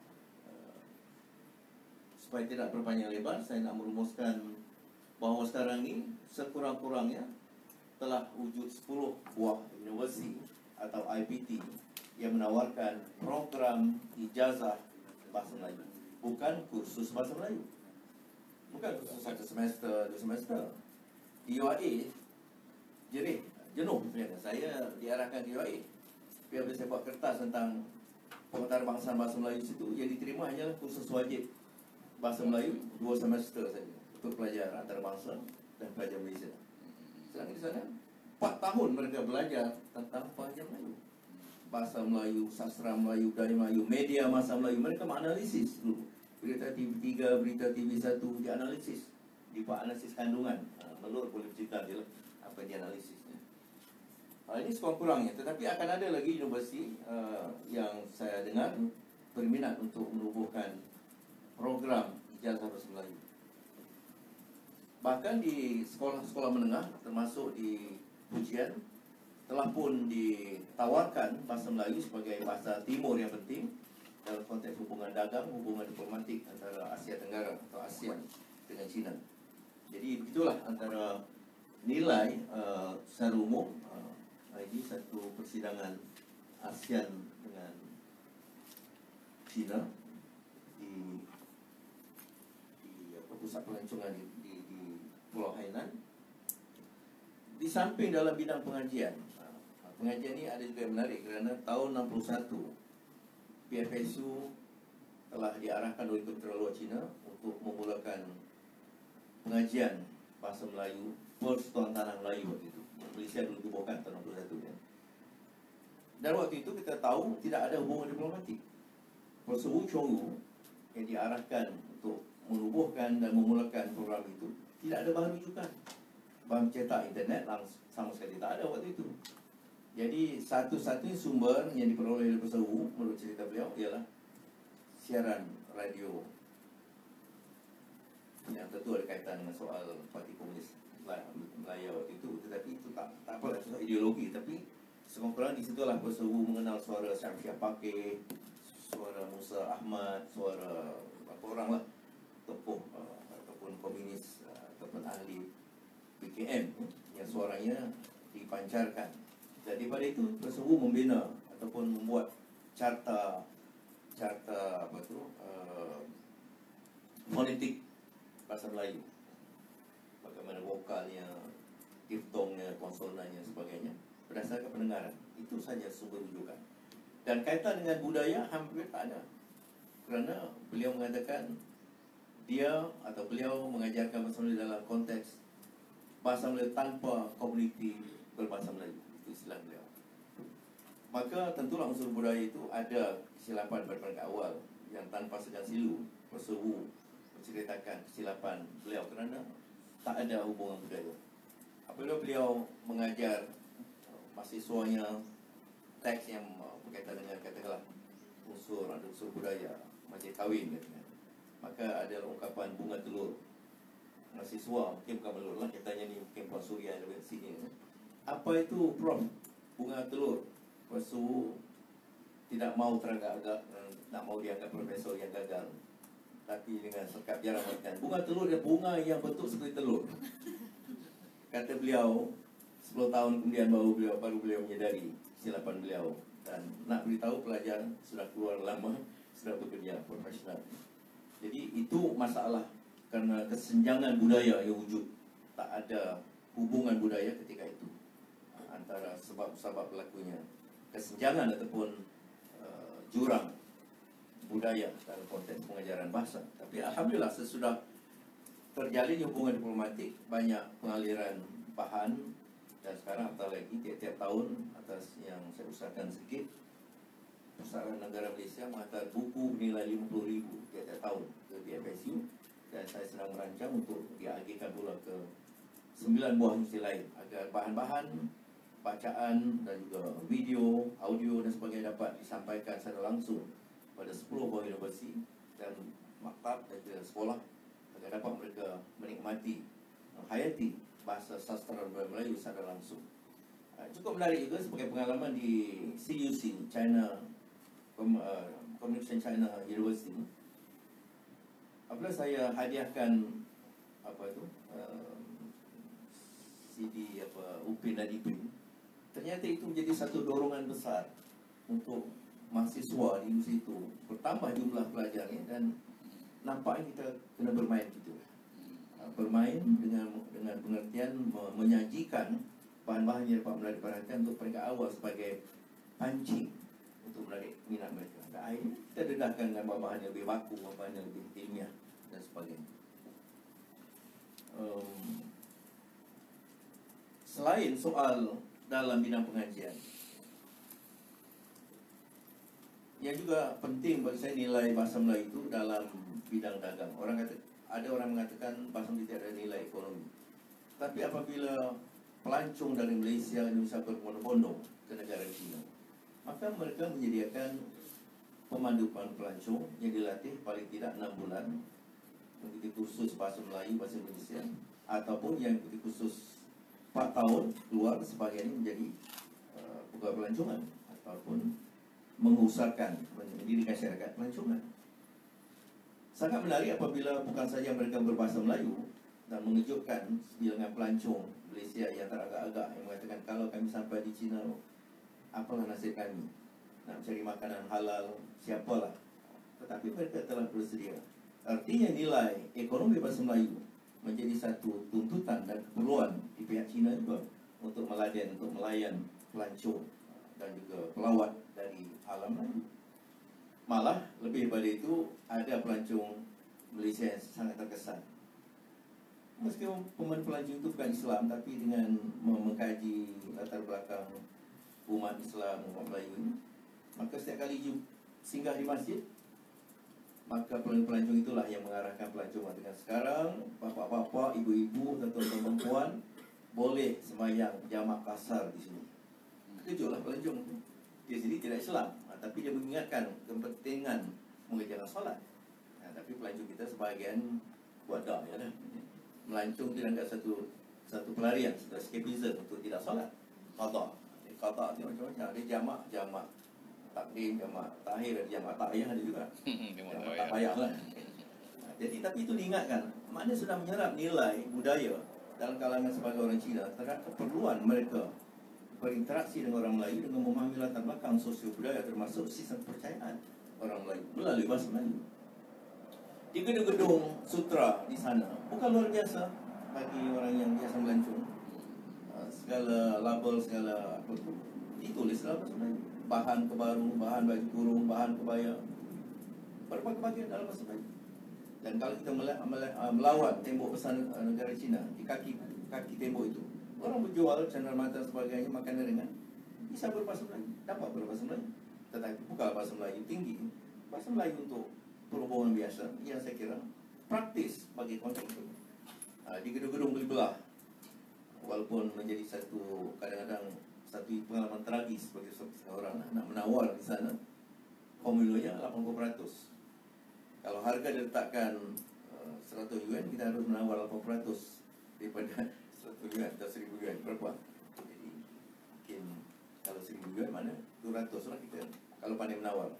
Supaya tidak berpanjang lebar, saya nak merumuskan bahawa sekarang ni sekurang-kurangnya telah wujud 10 buah universiti atau IPT yang menawarkan program ijazah bahasa Melayu, bukan kursus bahasa Melayu, bukan kursus 1 semester, 2 semester. Di UAE jenuh sebenarnya. Saya diarahkan di UAE, tapi bila saya buat kertas tentang pengantarbangsaan bahasa Melayu situ, yang diterima hanyalah kursus wajib bahasa Melayu 2 semester saja untuk pelajar antarabangsa dan pelajar Malaysia. Sedangkan di sana 4 tahun mereka belajar tentang pelajar Melayu, bahasa Melayu, sastra Melayu, budaya Melayu, media masa Melayu. Mereka menganalisis dulu berita TV3, berita TV1, dianalisis, dibuat analisis kandungan. Melur boleh bercerita je lah apa yang dianalisisnya. Ini sekurang-kurangnya. Tetapi akan ada lagi universiti yang saya dengar berminat untuk menubuhkan program ijazah bahasa Melayu. Bahkan di sekolah-sekolah menengah, termasuk di Pujian, telah pun ditawarkan bahasa Melayu sebagai bahasa timur yang penting dalam konteks hubungan dagang, hubungan diplomatik antara Asia Tenggara atau ASEAN dengan China. Jadi begitulah antara nilai secara umum. Ini satu persidangan ASEAN dengan China di pusat pelancongan di Pulau Hainan. Di samping dalam bidang pengajian, pengajian ini ada juga yang menarik kerana tahun 61 PFSU telah diarahkan oleh Kementerian Luar China untuk memulakan pengajian bahasa Melayu Persatuan Tanah Melayu waktu itu. Malaysia belum dibubuhkan tahun 61 kan. Dan waktu itu kita tahu tidak ada hubungan diplomatik. Persewu Chongwu yang diarahkan untuk menubuhkan dan memulakan program itu tidak ada bahan rujukan. Bahan cetak internet sama sekali tak ada waktu itu. Jadi satu-satunya sumber yang diperoleh oleh Persewu menurut cerita beliau ialah siaran radio yang tentu ada kaitan dengan soal Parti Komunis Melayu waktu itu. Tetapi itu tak apalah soal ideologi. Tapi sekurang-kurangnya di situlah Persewu mengenal suara Syamsiah Pakeh, suara Musa Ahmad, suara apa orang lah, tokoh ataupun komunis ataupun ahli PKM yang suaranya dipancarkan. Dan daripada itu Persewu membina ataupun membuat carta apa tu fonetik bahasa Melayu, bagaimana vokalnya, diftongnya, konsonannya, sebagainya berdasarkan pendengaran. Itu saja sumber rujukan. Dan kaitan dengan budaya hampir tak ada. Kerana beliau mengatakan beliau mengajarkan bahasa Melayu dalam konteks bahasa Melayu tanpa komuniti berbahasa Melayu. Itu istilah beliau. Maka tentulah unsur budaya itu ada kesilapan pada peringkat awal yang tanpa segan silu Persewu menceritakan kesilapan beliau kerana tak ada hubungan budaya. Apabila beliau mengajar mahasiswanya teks yang berkaitan dengan katakanlah unsur budaya majlis kahwin katanya, maka ada ungkapan bunga telur. Mahasiswa mungkin bukan melur lah, katanya ni mungkin Puan Suria yang lebih sini. Apa itu Prof? Bunga telur. Persewu tidak mau teragak-agak, tak mau dianggap profesor yang gagal, tapi dengan sekap jarang mengatakan bunga telur adalah bunga yang bentuk seperti telur. Kata beliau 10 tahun kemudian baru beliau menyedari kesilapan beliau dan nak beritahu pelajar sudah keluar lama, sudah bekerja profesional. Jadi itu masalah kerana kesenjangan budaya yang wujud. Tak ada hubungan budaya ketika itu antara sebab-sebab berlakunya kesenjangan ataupun jurang budaya dalam konteks pengajaran bahasa. Tapi alhamdulillah sesudah terjalin hubungan diplomatik, banyak pengaliran bahan. Dan sekarang apatah lagi tiap-tiap tahun, atas yang saya usahakan sedikit, Persatuan Negara Malaysia menghantar buku bernilai 50,000 tiap-tiap tahun ke BFSU. Dan saya sedang merancang untuk diagihkan pula ke 9 buah universiti lain agar bahan-bahan bacaan dan juga video, audio dan sebagainya dapat disampaikan secara langsung pada 10 buah universiti dan maktab dan juga sekolah agar dapat mereka menikmati, menghayati bahasa sastra Melayu secara langsung. Cukup menarik juga sebagai pengalaman di CUC, China Communication China University. Apabila saya hadiahkan CD Upin dan Ipin, ternyata itu menjadi satu dorongan besar untuk mahasiswa di universiti itu bertambah jumlah pelajarnya dan nampaknya kita kena bermain gitu. Bermain dengan pengertian menyajikan bahan-bahan yang dapat diperhatikan untuk peringkat awal sebagai pancing untuk menarik minat mereka. Dan akhirnya kita dedahkan dengan bahan-bahan yang lebih baku, bahan-bahan yang lebih ilmiah dan sebagainya. Selain soal dalam bidang pengajian, yang juga penting bagi saya nilai bahasa Melayu itu dalam bidang dagang. Ada orang mengatakan bahasa Melayu tidak ada nilai ekonomi. Tapi apabila pelancong dari Malaysia, Indonesia berbondong-bondong ke negara China, maka mereka menyediakan pemandu pelancong yang dilatih paling tidak 6 bulan mengikuti kursus bahasa Melayu, bahasa Indonesia, ataupun yang mengikuti kursus 4 tahun keluar sebagainya menjadi pegawai pelancongan ataupun mengusahakan mendirikan syarikat pelancongan. Sangat menarik apabila bukan saja mereka berbahasa Melayu dan mengejutkan sebilangan pelancong Malaysia yang teragak-agak yang mengatakan kalau kami sampai di China, apalah nasib kami? Nak mencari makanan halal, siapalah. Tetapi mereka telah bersedia. Artinya nilai ekonomi bahasa Melayu menjadi satu tuntutan dan keperluan di pihak China juga untuk melayan pelancong dan juga pelawat dari alam Melayu. Malah lebih daripada itu, ada pelancong Malaysia yang sangat terkesan meskipun pemandu pelancong itu bukan Islam, tapi dengan mengkaji latar belakang umat Islam, umat Melayu ini, maka setiap kali singgah di masjid, maka pelancong itulah yang mengarahkan pelancong. Dengan sekarang, bapak-bapak, ibu-ibu, tuan-tuan perempuan boleh sembahyang jamak kasar di sini. Kejutlah pelancong itu. Dia sendiri tidak Islam, tapi dia mengingatkan kepentingan mengerjakan solat. Tapi pelancong kita sebahagian wadah ya dah. Melancong tidak ada satu pelarian, satu escapism untuk tidak solat. Qada dia macam-macam. Ada jamak takdim, jamak takhir, jamak ta'iyah ada juga. Jamak tak payahlah. Jadi tapi itu diingatkan, maknanya sudah menyerap nilai budaya dalam kalangan sebagai orang Cina terhadap keperluan mereka berinteraksi dengan orang Melayu dengan memahami latar belakang sosio budaya termasuk sistem kepercayaan orang Melayu melalui bahasa Melayu. Di gedung-gedung sutra di sana bukan luar biasa bagi orang yang biasa melancong. Segala label, segala apa tu ditulis dalam bahasa Melayu. Bahan kebaru, bahan baju kurung, bahan kebaya, berbagai bagian dalam bahasa Melayu. Dan kalau kita melawat tembok besar negara Cina, di kaki tembok itu, orang berjual cenderamata sebagainya, makanan ringan, bisa berbahasa Melayu, dapat berbahasa Melayu. Tetapi bukan bahasa Melayu tinggi, bahasa Melayu untuk perhubungan biasa yang saya kira praktis bagi konteks itu. Di gedung-gedung beli belah, walaupun menjadi kadang-kadang satu pengalaman tragis bagi seorang nak menawar di sana, formulonya 80%. Kalau harga diletakkan 100 yuan, kita harus menawar 80% daripada 100 yuan atau 1000 yuan. Berapa? Jadi mungkin kalau 1000 yuan mana 200 lah kita kalau pandai menawar.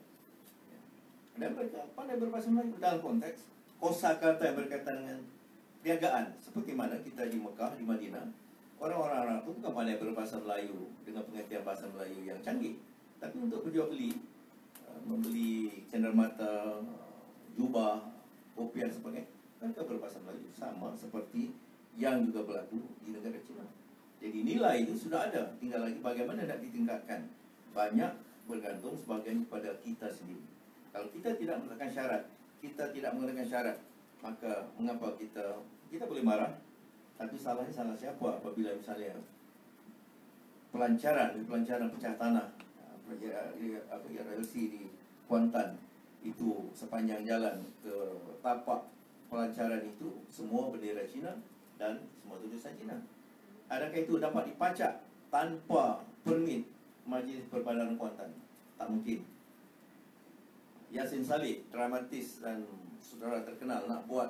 Dan mereka pandai berbahasa Melayu dalam konteks kosakata yang berkaitan dengan perniagaan. Seperti mana kita di Mekah, di Madinah, orang-orang Arab itu bukan pandai berbahasa Melayu dengan pengertian bahasa Melayu yang canggih, tapi untuk berjual beli, membeli cenderamata, jubah, kopiah sebagainya, mereka berbahasa Melayu sama seperti yang juga berlaku di negara China. Jadi nilai itu sudah ada, tinggal lagi bagaimana nak ditingkatkan. Banyak bergantung sebagainya pada kita sendiri. Kalau kita tidak menggunakan syarat, maka mengapa kita boleh marah, tapi salahnya salah siapa apabila misalnya pelancaran pecah tanah, RLC di Kuantan itu sepanjang jalan ke tapak pelancaran itu semua bendera Cina dan semua tulisan Cina. Adakah itu dapat dipacak tanpa permit Majlis Perbandaran Kuantan? Tak mungkin. Yasin Saleh, dramatis dan saudara terkenal, nak buat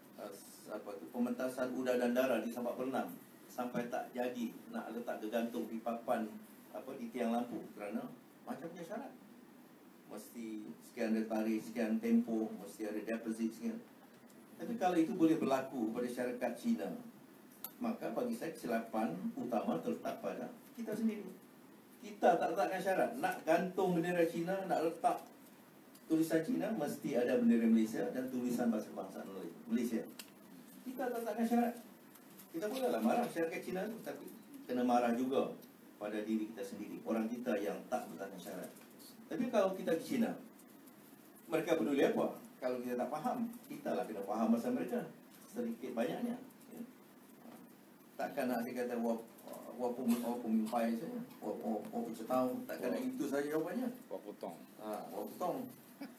pementasan udara dan darah di Sabak Bernam sampai tak jadi, nak letak gegantung di papan di tiang lampu kerana macamnya syarat. Mesti sekian tarikh, sekian tempoh, mesti ada deposit sekian. Tapi kalau itu boleh berlaku pada syarikat Cina, maka bagi saya kesilapan utama terletak pada kita sendiri. Kita tak letakkan syarat, nak gantung bendera Cina, nak letak tulisan Cina, mesti ada bendera Malaysia dan tulisan bahasa kebangsaan Malaysia. Kita tak letakkan syarat. Kita bolehlah marah syarikat Cina itu, tapi kena marah juga pada diri kita sendiri, orang kita yang tak letakkan syarat. Tapi kalau kita di Cina, mereka peduli apa? Kalau kita tak faham, kita lah kena faham bahasa mereka, sedikit banyaknya. Takkan nak saya kata walaupun mimpai saja, walaupun cetau, takkan nak itu saja jawapannya. Waputong. Waputong.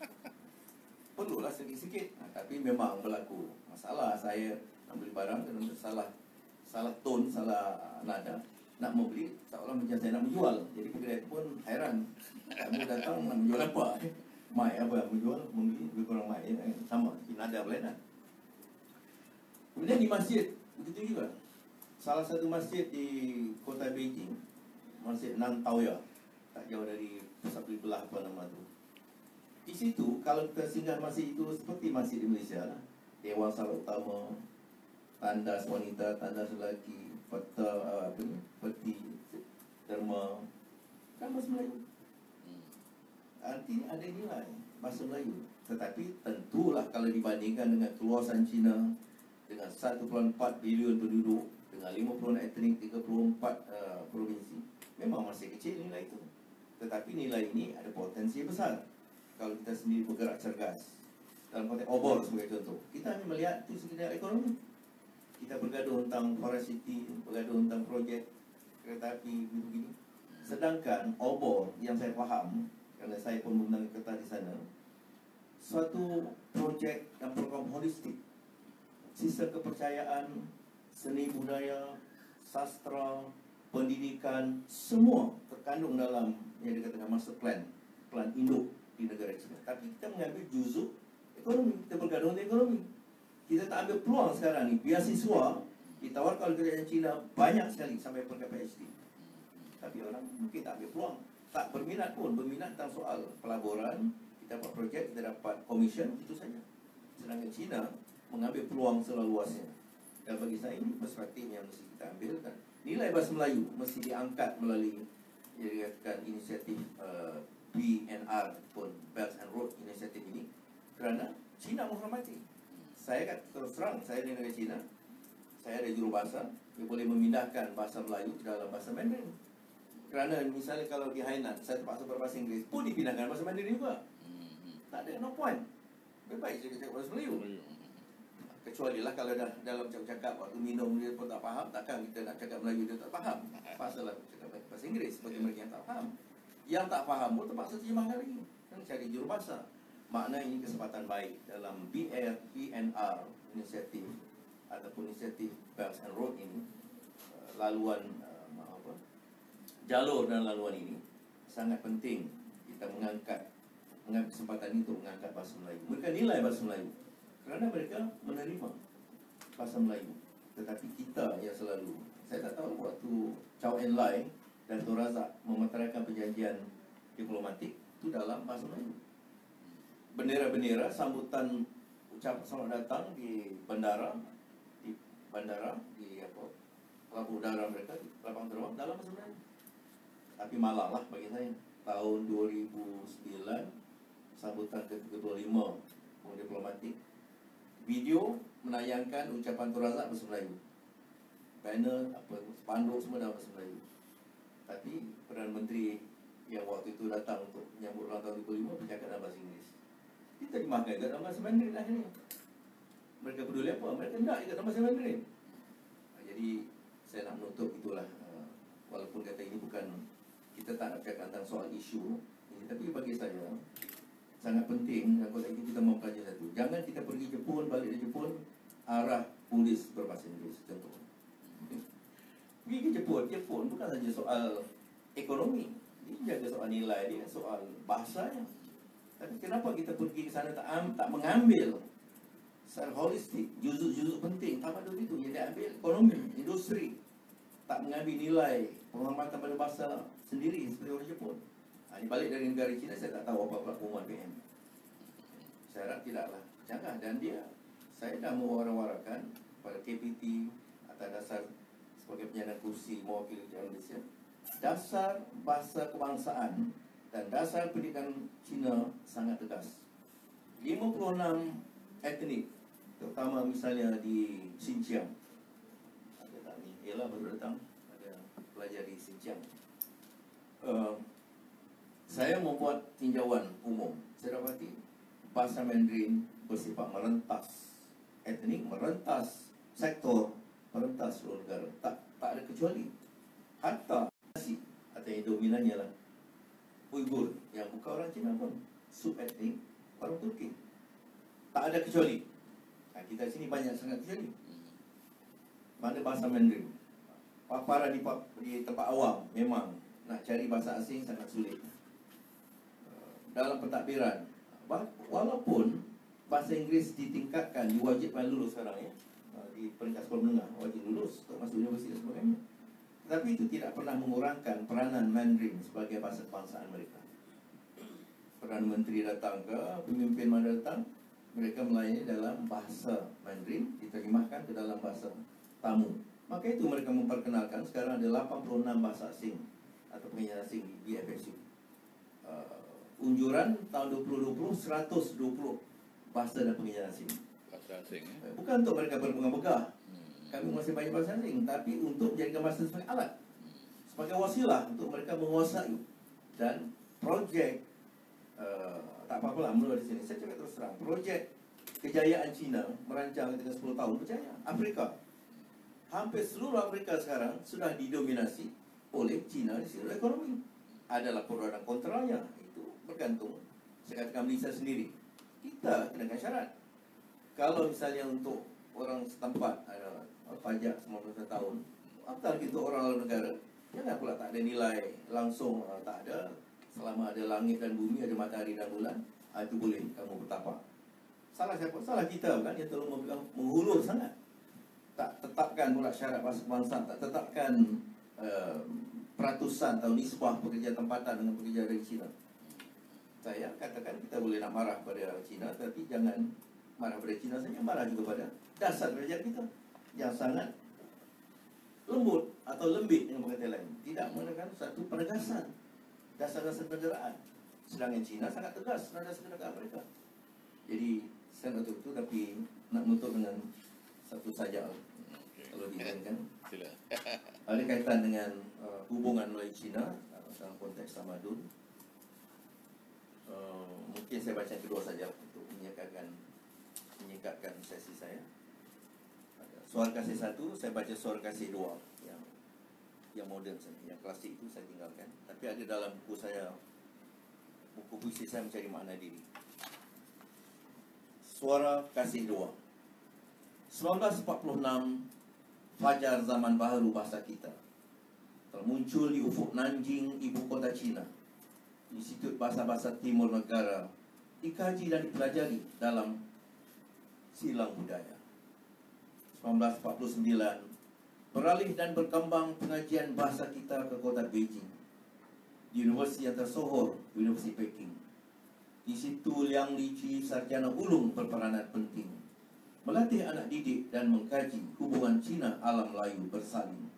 Perlulah sikit-sikit. Tapi memang berlaku masalah. Saya nak beli barang kena salah tone, salah nada. Nak membeli seolah macam saya nak menjual. Jadi pekedai pun heran. Kamu datang nak menjual apa? Mai apa yang menjual? Membeli lebih kurang mai. Sama, nada berlainan. Kemudian di masjid, begitu juga. Salah satu masjid di kota Beijing, Masjid Nantaoya, tak jauh dari pusat beli belah apa nama tu. Di situ, kalau kita singgah masjid itu seperti masjid di Malaysia lah. Dewan Salat Utama, tandas wanita, tandas lelaki, peti, derma, kan bahasa Melayu. Artinya ada nilai bahasa Melayu. Tetapi tentulah kalau dibandingkan dengan keluasan Cina dengan 1.4 bilion penduduk, dengan 50 etnik, 34 provinsi, memang masih kecil nilai itu. Tetapi nilai ini ada potensi besar kalau kita sendiri bergerak cergas. Dalam konteks obor sebagai contoh, kita hanya melihat itu sekedar ekonomi. kita bergaduh tentang Forest City, bergaduh tentang projek kereta api begini. Sedangkan obor yang saya faham, kerana saya pun menggunakan kereta di sana, suatu projek dan program holistik, sistem kepercayaan, seni budaya, sastra, pendidikan, semua terkandung dalam yang dikatakan master plan, plan induk di negara China. Tapi kita mengambil juzuk ekonomi, kita bergaduh tentang ekonomi. Kita tak ambil peluang sekarang ni, beasiswa ditawarkan oleh kerajaan China banyak sekali sampai peringkat PhD. Tapi orang mungkin tak ambil peluang, tak berminat pun, berminat tentang soal pelaburan, kita buat projek, kita dapat komisen, itu saja. Sedangkan China mengambil peluang seluas-luasnya. Dan bagi saya ini perspektif yang mesti kita ambilkan. Nilai bahasa Melayu mesti diangkat melalui yang dikatakan inisiatif BNR pun, Belt and Road inisiatif ini, kerana China menghormati. Saya kata terus terang, saya di negara China, saya ada jurubahasa, dia boleh memindahkan bahasa Melayu ke dalam bahasa Mandarin. Kerana misalnya kalau di Hainan, saya terpaksa berbahasa Inggeris, pun dipindahkan bahasa Mandarin juga. Tak ada, no point. Lebih baik saya cakap bahasa Melayu. Kecuali lah kalau dah dalam cakap waktu minum dia pun tak faham, takkan kita nak cakap Melayu dia tak faham. Pasalah cakap bahasa Inggeris bagi mereka yang tak faham. Yang tak faham pun terpaksa terjemahkan lagi. Kan cari jurubahasa. Makna ini kesempatan baik dalam BNR inisiatif ataupun inisiatif Belt and Road ini, laluan jalur dan laluan ini sangat penting kita mengambil kesempatan itu mengangkat bahasa Melayu. Mereka nilai bahasa Melayu kerana mereka menerima bahasa Melayu. Tetapi kita yang selalu, saya tak tahu waktu Chow En Lai dan Tun Razak memeteraikan perjanjian diplomatik itu dalam bahasa Melayu. Bendera-bendera sambutan ucapan selamat datang di bandara di pelabuhan udara mereka, di lapangan terbang dalam bahasa Melayu. Tapi malanglah bagi saya, tahun 2009 sambutan ke-25 diplomatik, video menayangkan ucapan Tun Razak bahasa Melayu, banner, spanduk semua dalam bahasa Melayu. Tapi Perdana Menteri yang waktu itu datang untuk menyambut ulang tahun 25 bercakap dalam bahasa Inggeris. Diterjemahkan juga dalam bahasa Mandarin akhirnya. Mereka peduli apa? Mereka hendak juga dalam bahasa Mandarin. Jadi saya nak menutup itulah. Walaupun kata ini bukan, kita tak nak cakap tentang soal isu ini, tapi bagi saya sangat penting dan konteks itu kita mempelajari satu. Jangan kita pergi Jepun, balik dari Jepun arah tulis berbahasa Inggeris. Contoh, pergi ke Jepun bukan saja soal ekonomi, dia jaga soal nilai dia, soal bahasanya. Tapi kenapa kita pergi ke sana tak mengambil secara holistik, juzuk-juzuk penting, tamadun itu yang dia ambil ekonomi, industri, tak mengambil nilai penghormatan pada bahasa sendiri seperti orang Jepun. Ini balik dari negara China, saya tak tahu apa pengumuman PM. Saya harap tidaklah canggah. Dan saya dah mewara-warakan pada KPT atas dasar sebagai penyandang kursi mewakili rakyat Malaysia, dasar bahasa kebangsaan dan dasar pendidikan Cina sangat tegas. 56 etnik, terutama misalnya di Xinjiang. Ada tak ni? Ella baru datang, ada pelajar di Xinjiang. Saya membuat tinjauan umum. Saya dapati bahasa Mandarin bersifat merentas etnik, merentas sektor, merentas seluruh negara. Tak ada kecuali. Hatta Asia atau yang dominannya lah Uyghur yang bukan orang Cina pun, sub-etnik orang Turki. Tak ada kecuali. Kita sini banyak sangat kecuali. Mana bahasa Mandarin? Paparan di tempat awam memang nak cari bahasa asing sangat sulit. Dalam pentadbiran, walaupun bahasa Inggeris ditingkatkan, diwajibkan lulus sekarang ya, di peringkat sekolah menengah wajib lulus untuk masuk universiti dan sebagainya, tetapi itu tidak pernah mengurangkan peranan Mandarin sebagai bahasa kebangsaan mereka. Perdana Menteri datang ke, pemimpin mana datang, mereka melayani dalam bahasa Mandarin, diterjemahkan ke dalam bahasa tamu. Maka itu mereka memperkenalkan sekarang ada 86 bahasa asing atau pengajaran asing di BFSU. Unjuran tahun 2020 120 bahasa dan pengajaran asing. Bahasa asing Bukan untuk mereka berbegah-begah. Kami masih banyak bahasa asing, tapi untuk menjadikan bahasa sebagai alat, sebagai wasilah untuk mereka menguasai. Dan projek tak apa-apalah menurut di sini. Saya cakap terus terang, projek kejayaan China merancang dengan 10 tahun berjaya. Afrika hampir seluruh Afrika sekarang sudah didominasi oleh China di segi ekonomi. Adalah pro dan kontranya, itu bergantung. Saya katakan Malaysia sendiri, kita kenakan syarat. Kalau misalnya untuk orang setempat ada pajak 90 tahun, apatah lagi untuk orang luar negara, jangan pula tak ada nilai langsung, tak ada. Selama ada langit dan bumi, ada matahari dan bulan, itu boleh kamu bertapak. Salah siapa? Salah kita kan, yang terlalu menghulur sangat. Tak tetapkan pula syarat bahasa kebangsaan, tak tetapkan peratusan atau nisbah pekerja tempatan dengan pekerja dari China. Saya katakan kita boleh nak marah pada China, tapi jangan marah pada China saja, marah juga pada dasar kerajaan kita yang sangat lembut atau lembik dengan perkataan lain. Tidak menggunakan satu penegasan dasar-dasar kenegaraan. Sedangkan China sangat tegas terhadap dasar kenegaraan mereka. Jadi saya nak tutup, tapi nak menutup dengan satu sajak. Kalau diinginkan, Sila. ada kaitan dengan hubungan Melayu-China dalam konteks tamadun. Mungkin saya baca kedua saja untuk menyingkatkan sesi saya. Suara Kasih 1, saya baca Suara Kasih 2 yang moden saja. Yang klasik itu saya tinggalkan. Tapi ada dalam buku saya, buku puisi saya Mencari Makna Diri. Suara Kasih 2. 1946, fajar zaman baharu bahasa kita termuncul di ufuk Nanjing, ibu kota China. Institut Bahasa-Bahasa Timur Negara dikaji dan dipelajari dalam silang budaya. 1949, beralih dan berkembang pengajian bahasa kita ke kota Beijing. Di universiti yang tersohor, Universiti Peking. Di situ Liang Liqi, sarjana ulung, berperanan penting, melatih anak didik dan mengkaji hubungan Cina alam Melayu bersalin.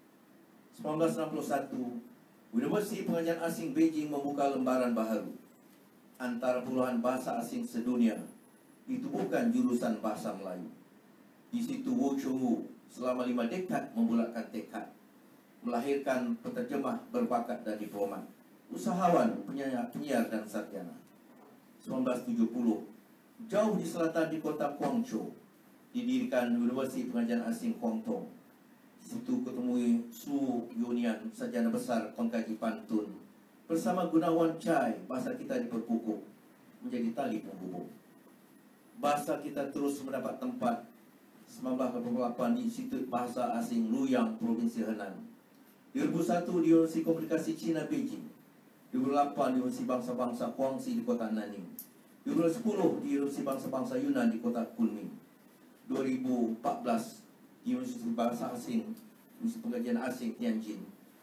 1961, Universiti Pengajian Asing Beijing membuka lembaran baharu. Antara puluhan bahasa asing sedunia, ditubuhkan jurusan bahasa Melayu. Di situ Wu Chongwu selama 5 dekad membulatkan tekad, melahirkan penterjemah berbakat dan diplomat, usahawan, penyiar dan sarjana. 1970, jauh di selatan di kota Guangzhou, didirikan Universiti Pengajian Asing Guangdong. Di situ ketemu Su Yunian, sarjana besar pengkaji pantun, bersama Gunawan Chai, bahasa kita diperkukuh menjadi tali penghubung. Bahasa kita terus mendapat tempat. 1988 di Institut Bahasa Asing Luyang, Provinsi Henan. 2001 di Universiti Komunikasi Cina Beijing. 2008 di Universiti Bangsa-Bangsa Guangxi di kota Nanning. 2010 di Universiti Bangsa-Bangsa Yunnan di kota Kunming. 2014 di Universiti Bahasa Asing, Universiti Pengajian Asing Tianjin.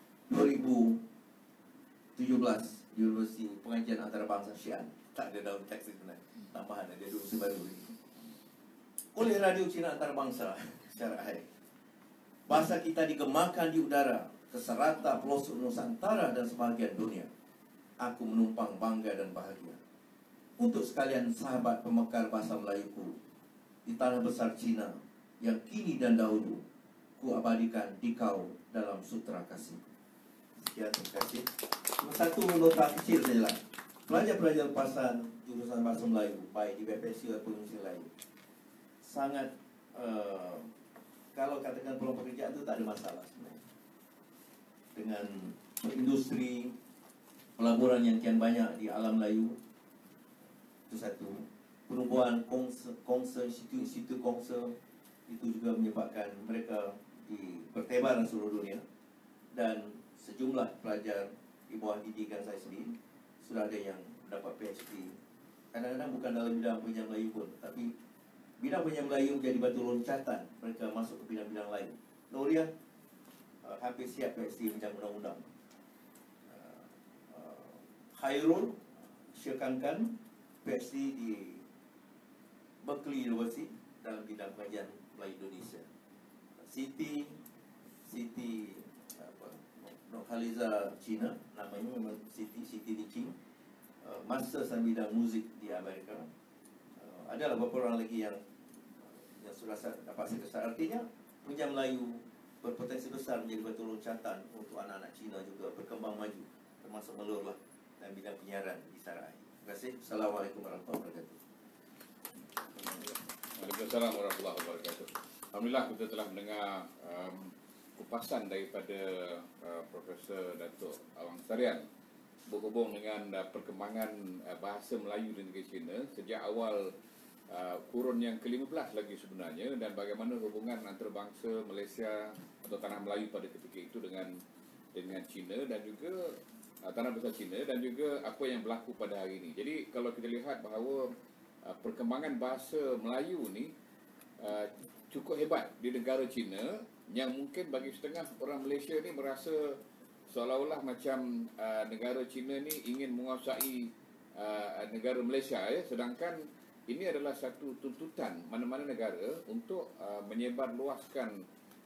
2017 di Universiti Pengajian Antarabangsa Xi'an. Tak ada daun teks itu, tambahan ada universiti baru ini. Oleh Radio Cina Antarabangsa secara akhir, bahasa kita digemakan di udara ke serata pelosok Nusantara dan sebahagian dunia. Aku menumpang bangga dan bahagia. Untuk sekalian sahabat pemekar bahasa Melayuku di tanah besar Cina yang kini dan dahulu ku abadikan di kau dalam sutra kasih. Sekian, terima kasih. Satu nota kecil sajalah. Pelajar-pelajar lepasan jurusan bahasa Melayu, baik di BPSU ataupun universiti lain, sangat kalau katakan peluang pekerjaan itu tak ada masalah sebenarnya. Dengan industri pelaburan yang kian banyak di alam Melayu, itu satu. Penubuhan institut Kongse itu juga menyebabkan mereka di pertebaran seluruh dunia. Dan sejumlah pelajar di bawah didikan saya sendiri sudah ada yang mendapat PhD. Kadang-kadang bukan dalam bidang pengajian Melayu pun, tapi bidang pengajian Melayu menjadi batu loncatan mereka masuk ke bidang-bidang lain. Nuriah hampir siap PhD bidang undang-undang. Khairul Syekankan PhD di Berkeley University dalam bidang pengajian Melayu Indonesia. Siti Nurhaliza Cina, namanya memang Siti Li Qing, master dalam bidang muzik di Amerika. Adalah beberapa orang lagi yang sudah dapat sertifikat. Artinya pengajian Melayu berpotensi besar menjadi batu loncatan untuk anak-anak Cina juga berkembang maju, termasuk melurlah dalam bidang penyiaran di Sarai. Terima kasih. Assalamualaikum warahmatullahi wabarakatuh. Waalaikumsalam warahmatullahi wabarakatuh. Alhamdulillah kita telah mendengar kupasan daripada Profesor Datuk Awang Sarian berhubung dengan perkembangan bahasa Melayu di negeri China sejak awal kurun yang ke-15 lagi sebenarnya, dan bagaimana hubungan antarabangsa Malaysia atau tanah Melayu pada ketika itu dengan China dan juga tanah besar China, dan juga apa yang berlaku pada hari ini. Jadi kalau kita lihat bahawa perkembangan bahasa Melayu ni cukup hebat di negara China, yang mungkin bagi setengah orang Malaysia ni merasa seolah-olah macam negara China ni ingin menguasai negara Malaysia, sedangkan ini adalah satu tuntutan mana-mana negara untuk menyebarluaskan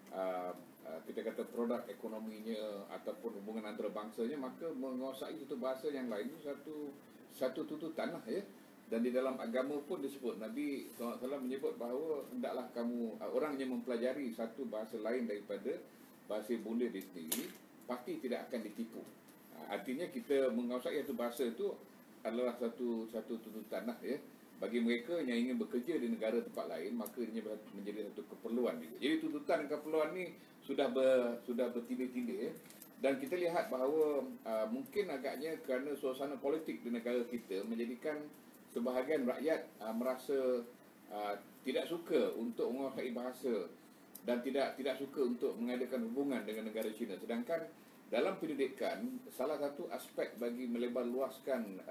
kita kata produk ekonominya ataupun hubungan antarabangsanya, maka menguasai satu bahasa yang lain itu satu tuntutan lah, Dan di dalam agama pun disebut, Nabi SAW menyebut bahawa hendaklah kamu orang yang mempelajari satu bahasa lain daripada bahasa bonda dia sendiri pasti tidak akan ditipu. Artinya kita menguasai satu bahasa itu adalah satu tuntutan lah, Bagi mereka yang ingin bekerja di negara tempat lain, maka ini menjadi satu keperluan juga. Jadi tuntutan dan keperluan ni sudah bertindih-tindih, Dan kita lihat bahawa mungkin agaknya kerana suasana politik di negara kita menjadikan sebahagian rakyat merasa tidak suka untuk menguasai bahasa dan tidak suka untuk mengadakan hubungan dengan negara China. Sedangkan dalam pendidikan, salah satu aspek bagi melebarluaskan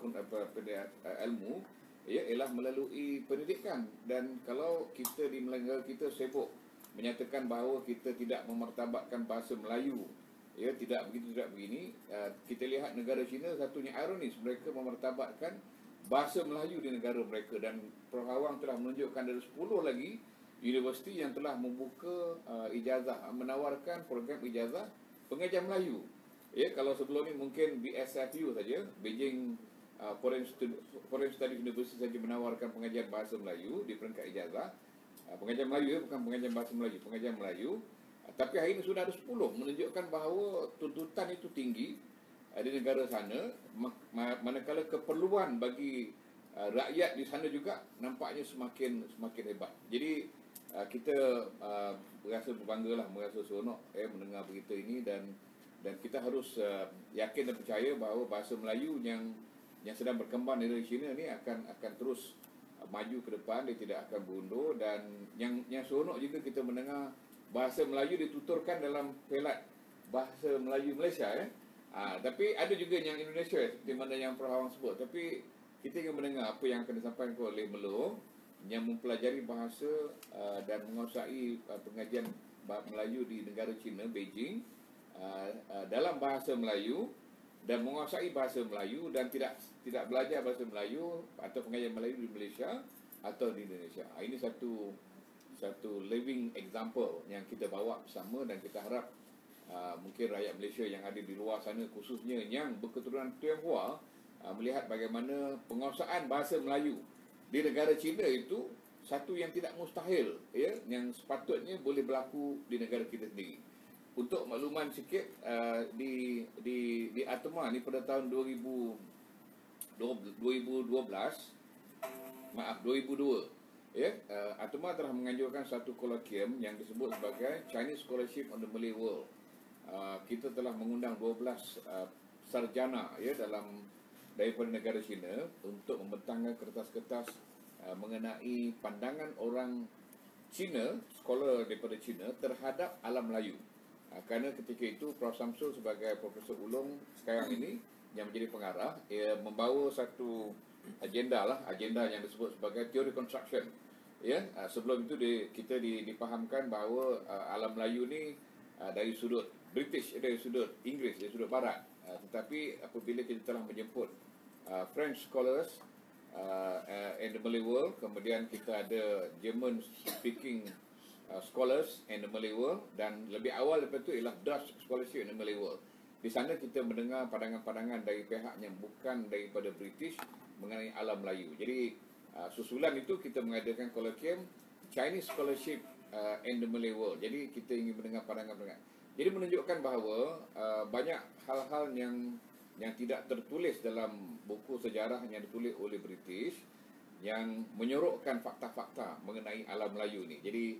ilmu ialah melalui pendidikan. Dan kalau kita di negara kita sibuk menyatakan bahawa kita tidak memartabatkan bahasa Melayu, tidak begini, kita lihat negara China satunya ironis, mereka memartabatkan bahasa Melayu di negara mereka, dan Prof Awang telah menunjukkan dari 10 lagi universiti yang telah membuka ijazah, menawarkan program ijazah pengajar Melayu. Kalau sebelum ni mungkin BSFU saja, Beijing Foreign Studies University saja menawarkan pengajar bahasa Melayu di peringkat ijazah. Pengajar Melayu, bukan pengajar bahasa Melayu, pengajar Melayu. Tapi hari ini sudah ada 10, menunjukkan bahawa tuntutan itu tinggi di negara sana, manakala keperluan bagi rakyat di sana juga nampaknya semakin hebat. Jadi kita berasa berbanggalah, merasa seronok mendengar berita ini, dan kita harus yakin dan percaya bahawa bahasa Melayu yang sedang berkembang di negara China ni akan terus maju ke depan, dia tidak akan berundur. Dan yang seronok juga kita mendengar bahasa Melayu dituturkan dalam pelat bahasa Melayu Malaysia, tapi ada juga yang Indonesia di mana yang Prof Awang sebut. Tapi kita ingin mendengar apa yang akan disampaikan oleh Melo yang mempelajari bahasa dan menguasai pengajian Melayu di negara China, Beijing, dalam bahasa Melayu dan menguasai bahasa Melayu dan tidak belajar bahasa Melayu atau pengajian Melayu di Malaysia atau di Indonesia. Ini satu living example yang kita bawa bersama, dan kita harap mungkin rakyat Malaysia yang ada di luar sana, khususnya yang berketurunan Tionghoa, melihat bagaimana penguasaan bahasa Melayu di negara China itu satu yang tidak mustahil, yang sepatutnya boleh berlaku di negara kita sendiri. Untuk makluman sikit, di Atma ni pada tahun 2002, Atma telah menganjurkan satu kolokium yang disebut sebagai Chinese Scholarship on the Malay World. Kita telah mengundang 12 sarjana daripada negara China untuk membentangkan kertas-kertas mengenai pandangan orang China, scholar daripada China terhadap alam Melayu. Kerana ketika itu Prof Samsul sebagai Profesor Ulung sekarang ini yang menjadi pengarah, ia membawa satu agenda yang disebut sebagai teori construction. Sebelum itu kita dipahamkan bahawa alam Melayu ni dari sudut British, dari sudut Inggeris, dari sudut Barat. Tetapi apabila kita telah menjemput French scholars in the Malay world, kemudian kita ada German speaking scholars in the Malay world, dan lebih awal daripada itu ialah Dutch scholarship in the Malay world. Di sana kita mendengar pandangan-pandangan dari pihak yang bukan daripada British mengenai alam Melayu. Jadi susulan itu kita mengadakan kolokium Chinese scholarship in the Malay world. Jadi kita ingin mendengar pandangan-pandangan. Jadi menunjukkan bahawa banyak hal-hal yang tidak tertulis dalam buku sejarah yang ditulis oleh British yang menyorokkan fakta-fakta mengenai alam Melayu ni. Jadi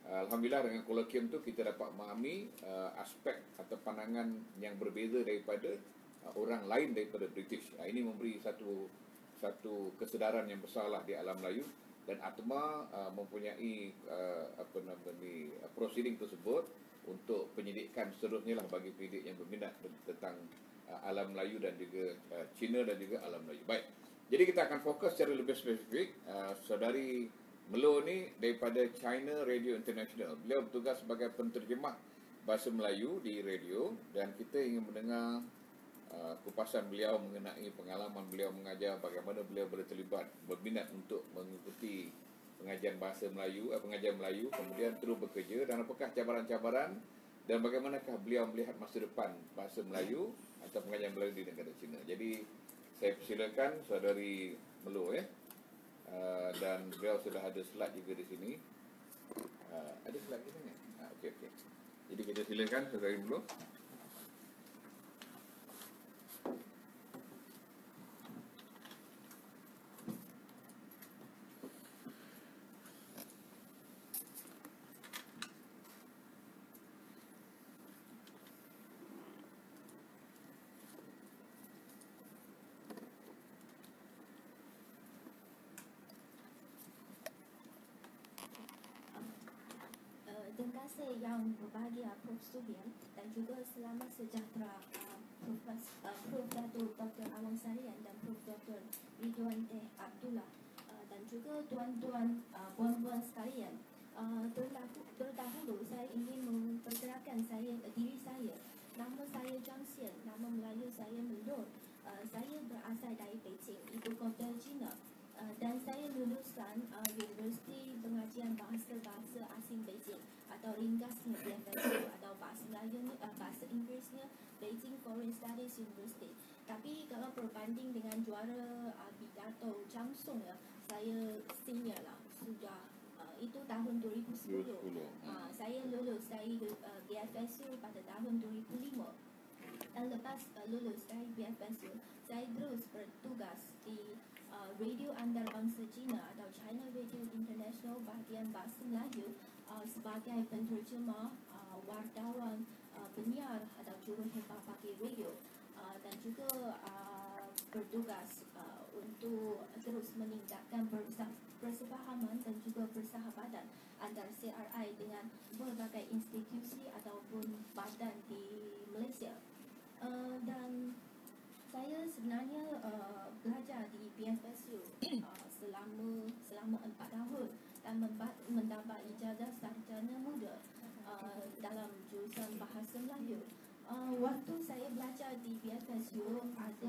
Alhamdulillah dengan kolokium tu kita dapat memahami aspek atau pandangan yang berbeza daripada orang lain daripada British. Ini memberi satu kesedaran yang besarlah di alam Melayu, dan ATMA mempunyai proceeding tersebut untuk penyidikan seterusnya lah bagi penyidik yang berminat tentang alam Melayu dan juga Cina dan juga alam Melayu. Baik. Jadi kita akan fokus secara lebih spesifik. Saudari Melo ni daripada China Radio International. Beliau bertugas sebagai penterjemah bahasa Melayu di radio, dan kita ingin mendengar kupasan beliau mengenai pengalaman beliau mengajar, bagaimana beliau boleh terlibat, berminat untuk mengikuti pengajian bahasa Melayu, pengajian Melayu, kemudian terus bekerja, dan apakah cabaran-cabaran dan bagaimanakah beliau melihat masa depan bahasa Melayu atau pengajian Melayu di negara China. Jadi saya persilakan saudari Melo ya. Dan beliau sudah ada slide juga di sini. Ada slide kita ni? Okey. Jadi kita silakan saudari Melo. Terima kasih yang berbahagia Prof. Subian dan juga selamat sejahtera Prof. Datuk Dr. Awang Sarian dan Prof. Dr. Ridwan T. Abdullah dan juga tuan-tuan, puan-puan sekalian. Terdahulu saya ingin memperkenalkan diri saya. Nama saya Zhang Xian, nama Melayu saya Melo. Saya berasal dari Beijing, ibu kota China. Dan saya lulusan Universiti Pengajian Bahasa Asing Beijing, atau ringkasnya BFSU, atau bahasa Inggerisnya Beijing Foreign Studies University. Tapi kalau berbanding dengan juara pidato Chang Song ya, saya senior lah, sudah itu tahun 2010. Saya lulus dari BFSU pada tahun 2005. Dan lepas lulus dari BFSU, saya terus bertugas di Radio Antarabangsa Cina atau China Radio International bahagian bahasa Melayu sebagai penterjemah, wartawan, penyiar atau juruhebah bagi radio, dan juga bertugas untuk terus meningkatkan persefahaman dan juga persahabatan antara CRI dengan berbagai institusi ataupun badan di Malaysia. Dan saya sebenarnya belajar di BFSU selama 4 tahun dan mendapat ijazah sarjana muda dalam jurusan bahasa Melayu. Waktu saya belajar di BFSU ada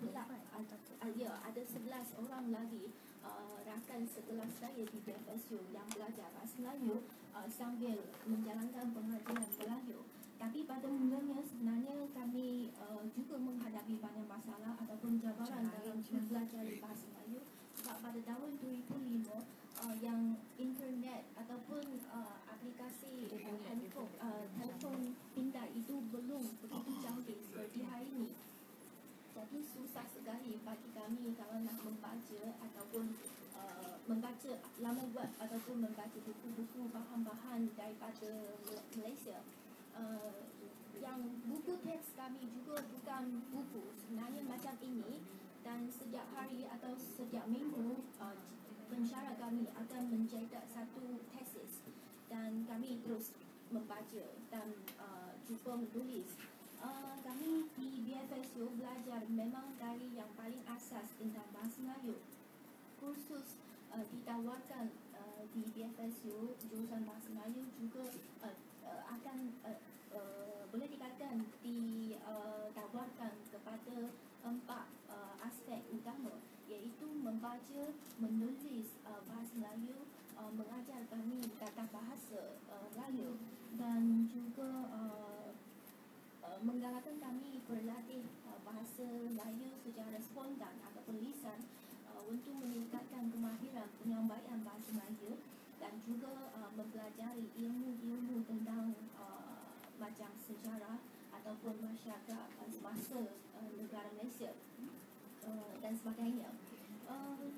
11 orang lagi rakan sekelas saya di BFSU yang belajar bahasa Melayu sambil menjalankan pengajian Melayu. Tapi pada mulanya sebenarnya kami juga menghadapi banyak masalah ataupun cabaran dalam belajar bahasa Melayu. Sebab pada tahun 2005 yang internet ataupun aplikasi telefon pintar itu belum begitu canggih seperti hari ini. Jadi susah sekali bagi kami kalau nak membaca ataupun membaca laman web ataupun membaca buku-buku bahan-bahan daripada Malaysia. Yang buku teks kami juga bukan buku sebenarnya macam ini, dan setiap hari atau setiap minggu pensyarah kami akan mencetak satu tesis dan kami terus membaca dan juga menulis. Kami di BFSU belajar memang dari yang paling asas tentang bahasa Melayu. Kursus ditawarkan di BFSU jurusan bahasa Melayu juga akan boleh dikatakan ditawarkan kepada 4 aspek utama, iaitu membaca, menulis bahasa Melayu, mengajar kami tata bahasa Melayu, dan juga menggalakkan kami berlatih bahasa Melayu secara spontan ataupun lisan untuk meningkatkan kemahiran penyampaian bahasa Melayu, dan juga mempelajari ilmu-ilmu tentang macam sejarah ataupun masyarakat semasa negara Malaysia dan sebagainya. Tapi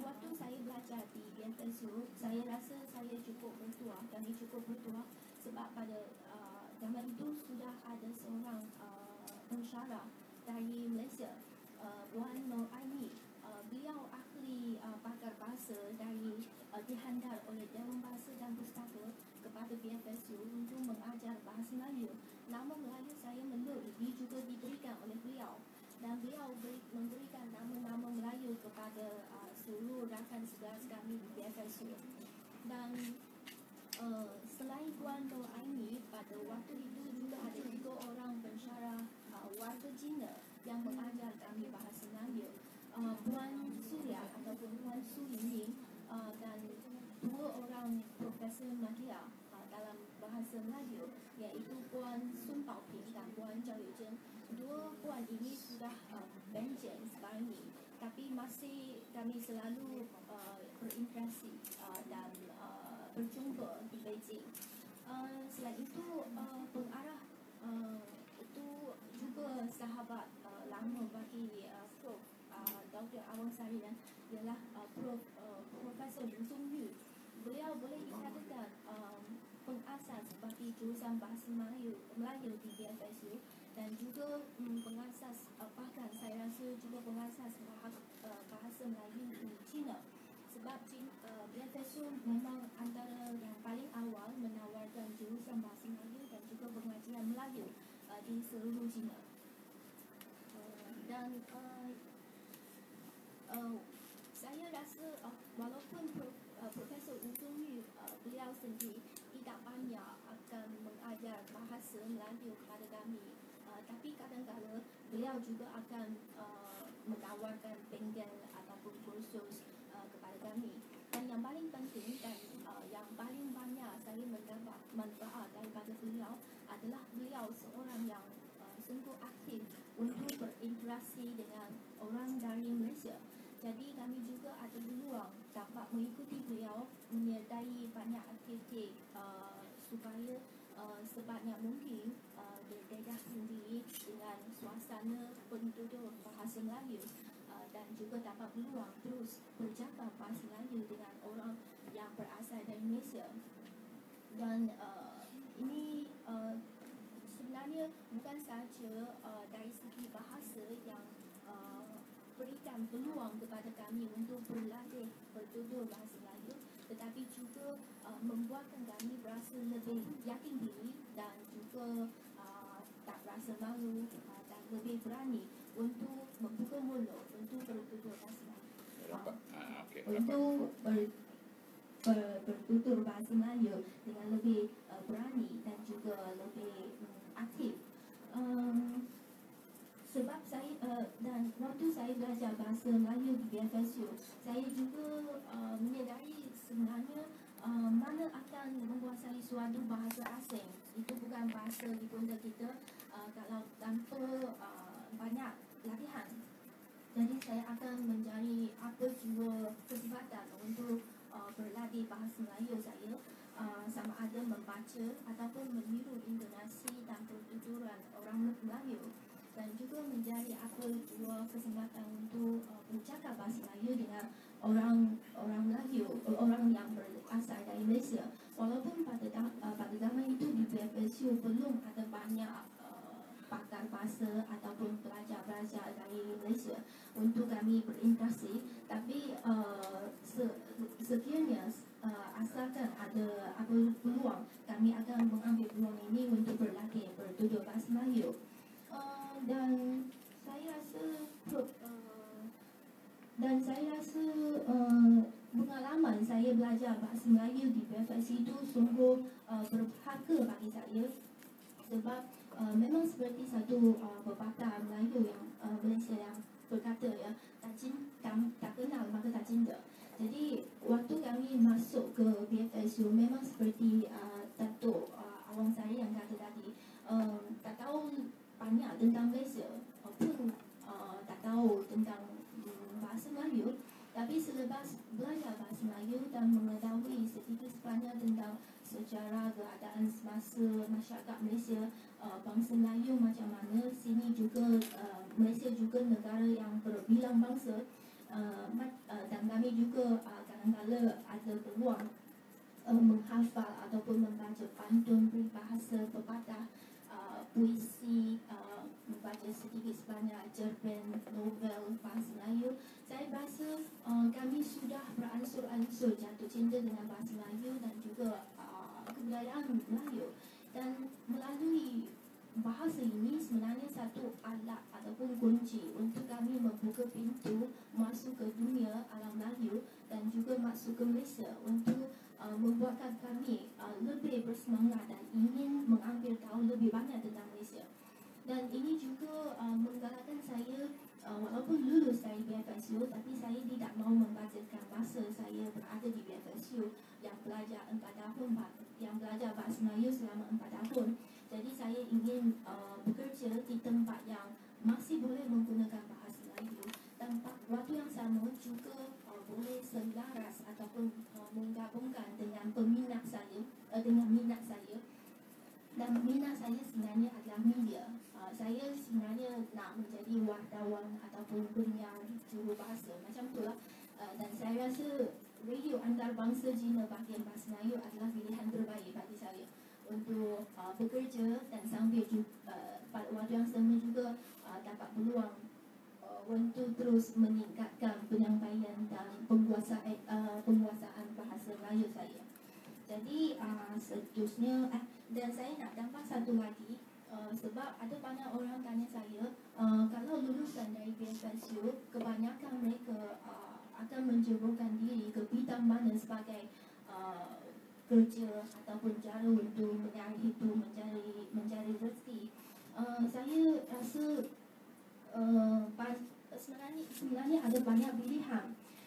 waktu saya belajar di BFSU, saya rasa saya cukup bertuah, kami cukup bertuah sebab pada zaman itu sudah ada seorang pensyarah dari Malaysia, Puan Nur Aini. Beliau ahli pakar bahasa dari dihantar oleh Dewan Bahasa dan Pustaka kepada BFSU untuk mengajar bahasa Melayu. Nama Melayu saya Melur juga diberikan oleh beliau, dan beliau memberikan nama-nama Melayu kepada seluruh rakan sekelas kami di BFSU. Dan selain Puan Nur Aini, pada waktu itu juga ada 3 orang pensyarah warga Cina yang mengajar kami bahasa Melayu. Puan Surya ataupun Puan Su Ying dan 2 orang Profesor Madya dalam bahasa Melayu, iaitu Puan Sun Pao Ping dan Puan Zhao Yuzhen. 2 puan ini sudah pension sekarang ini, tapi masih kami selalu berinteraksi dan berjumpa di Beijing. Selain itu, pengarah itu juga sahabat lama bagi Prof. Dr. Awang Sarian, ialah Profesor Wu Zhongyu. Beliau boleh dikatakan pengasas bagi jurusan bahasa Melayu di BFSU, dan juga pengasas, bahkan saya rasa juga pengasas bahasa Melayu di China. Sebab BFSU memang antara yang paling awal menawarkan jurusan bahasa Melayu dan juga pengajian Melayu di seluruh China. Dan saya rasa walaupun Profesor Wu Zhongyu beliau sendiri tidak banyak akan mengajar bahasa Melayu kepada kami, tapi kadang-kadang beliau juga akan menawarkan bengkel ataupun kursus kepada kami. Dan yang paling penting dan yang paling banyak saya mendapat manfaat daripada beliau adalah beliau seorang yang sungguh aktif untuk berinteraksi dengan orang dari Malaysia. Jadi kami juga ada peluang dapat mengikuti beliau menyertai banyak aktiviti supaya sebanyak mungkin berdedah sendiri dengan suasana penduduk bahasa Melayu, dan juga dapat peluang terus bercakap bahasa Melayu dengan orang yang berasal dari Malaysia. Dan ini sebenarnya bukan sahaja dari segi bahasa yang berikan peluang kepada kami untuk berlatih bertutur bahasa Melayu, tetapi juga membuatkan kami berasa lebih yakin diri dan juga tak rasa malu dan lebih berani untuk membuka mulut untuk bertutur bahasa Melayu. Untuk bertutur bahasa Melayu dengan lebih berani dan juga lebih aktif. Sebab saya dan waktu saya belajar bahasa Melayu di BFSU, saya juga menyedari sebenarnya mana akan menguasai suatu bahasa asing. Itu bukan bahasa ibunda kita kalau tanpa banyak latihan. Jadi saya akan mencari apa jua kesempatan untuk berlatih bahasa Melayu saya, sama ada membaca ataupun meniru intonasi dan pertuturan orang Melayu, dan juga mencari apa jua kesempatan untuk bercakap bahasa Melayu dengan orang Melayu, orang yang berasal dari Malaysia. Walaupun pada zaman itu di BFSU belum ada banyak pakar bahasa ataupun pelajar-pelajar dari Malaysia untuk kami berinteraksi, tapi sekiranya asalkan ada apa peluang, kami akan mengambil peluang ini untuk berlatih bertutur bahasa Melayu. Dan saya rasa pengalaman saya belajar bahasa Melayu di BFSU itu sungguh berharga bagi saya, sebab memang seperti satu pepatah Melayu yang Malaysia yang berkata, tak kenal maka tak cinta. Jadi waktu kami masuk ke BFSU memang seperti Datuk Awang Sari yang kata tadi, tak tahu banyak tentang Malaysia, pun tak tahu tentang bahasa Melayu. Tapi selepas belajar bahasa Melayu dan mengetahui sedikit sebanyak tentang sejarah keadaan semasa masyarakat Malaysia, bangsa Melayu macam mana, sini juga Malaysia juga negara yang berbilang bangsa, dan kami kami juga kadang-kadang ada peluang menghafal ataupun membaca pantun peribahasa pepatah, puisi, membaca sedikit sebanyak cerpen, novel bahasa Melayu. Saya rasa kami sudah beransur-ansur jatuh cinta dengan bahasa Melayu dan juga kebudayaan Melayu. Dan melalui bahasa ini sebenarnya satu alat ataupun kunci untuk kami membuka pintu masuk ke dunia alam Melayu dan juga masuk ke Malaysia untuk membuatkan kami lebih bersemangat dan ingin mengambil tahu lebih banyak tentang Malaysia. Dan ini juga menggalakkan saya, walaupun lulus dari BFSU, tapi saya tidak mahu membatalkan masa saya berada di BFSU yang belajar 4 tahun, yang belajar bahasa Melayu selama 4 tahun. Jadi saya ingin bekerja di tempat yang masih boleh menggunakan bahasa Melayu dan waktu yang sama juga boleh selaras ataupun menggabungkan dengan peminat saya, dengan minat saya. Dan minat saya sebenarnya adalah media. Saya sebenarnya nak menjadi wartawan ataupun penyiar jurubahasa macam itulah. Dan saya rasa radio antarabangsa Cina bahagian bahasa Melayu adalah pilihan terbaik bagi saya untuk bekerja dan sambil juga pada waktu yang sama juga dapat peluang untuk terus meningkatkan penyampaian dan penguasaan bahasa Melayu saya. Jadi seterusnya dan saya nak tambah satu lagi sebab ada banyak orang tanya saya kalau lulusan dari BFSU kebanyakan mereka akan menjerumuskan diri ke bidang mana sebagai kerja ataupun cara untuk mencari hidup, mencari rezeki. Saya rasa sebenarnya ada banyak pilihan.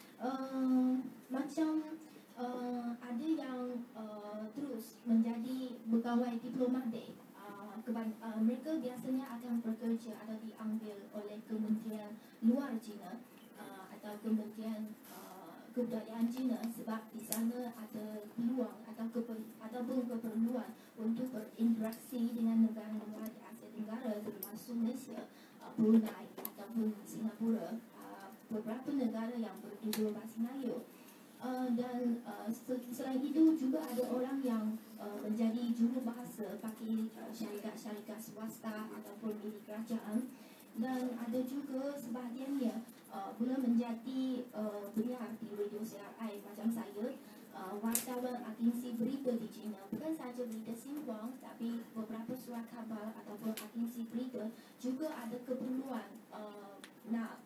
Macam ada yang terus menjadi pegawai diplomatik. Mereka biasanya akan bekerja atau diambil oleh Kementerian Luar China atau Kementerian Kebudayaan China sebab di sana ada peluang ataupun keperluan untuk berinteraksi dengan negara-negara di Asia Tenggara termasuk Malaysia, Brunei ataupun Singapura, beberapa negara yang bertutur bahasa Melayu. Dan selain itu juga ada orang yang menjadi jurubahasa bagi syarikat-syarikat swasta ataupun milik kerajaan, dan ada juga sebahagiannya pula menjadi penyiar di radio CRI macam saya, wartawan agensi berita di China. Bukan sahaja berita Xinhuang tapi beberapa surat khabar ataupun agensi berita juga ada keperluan nak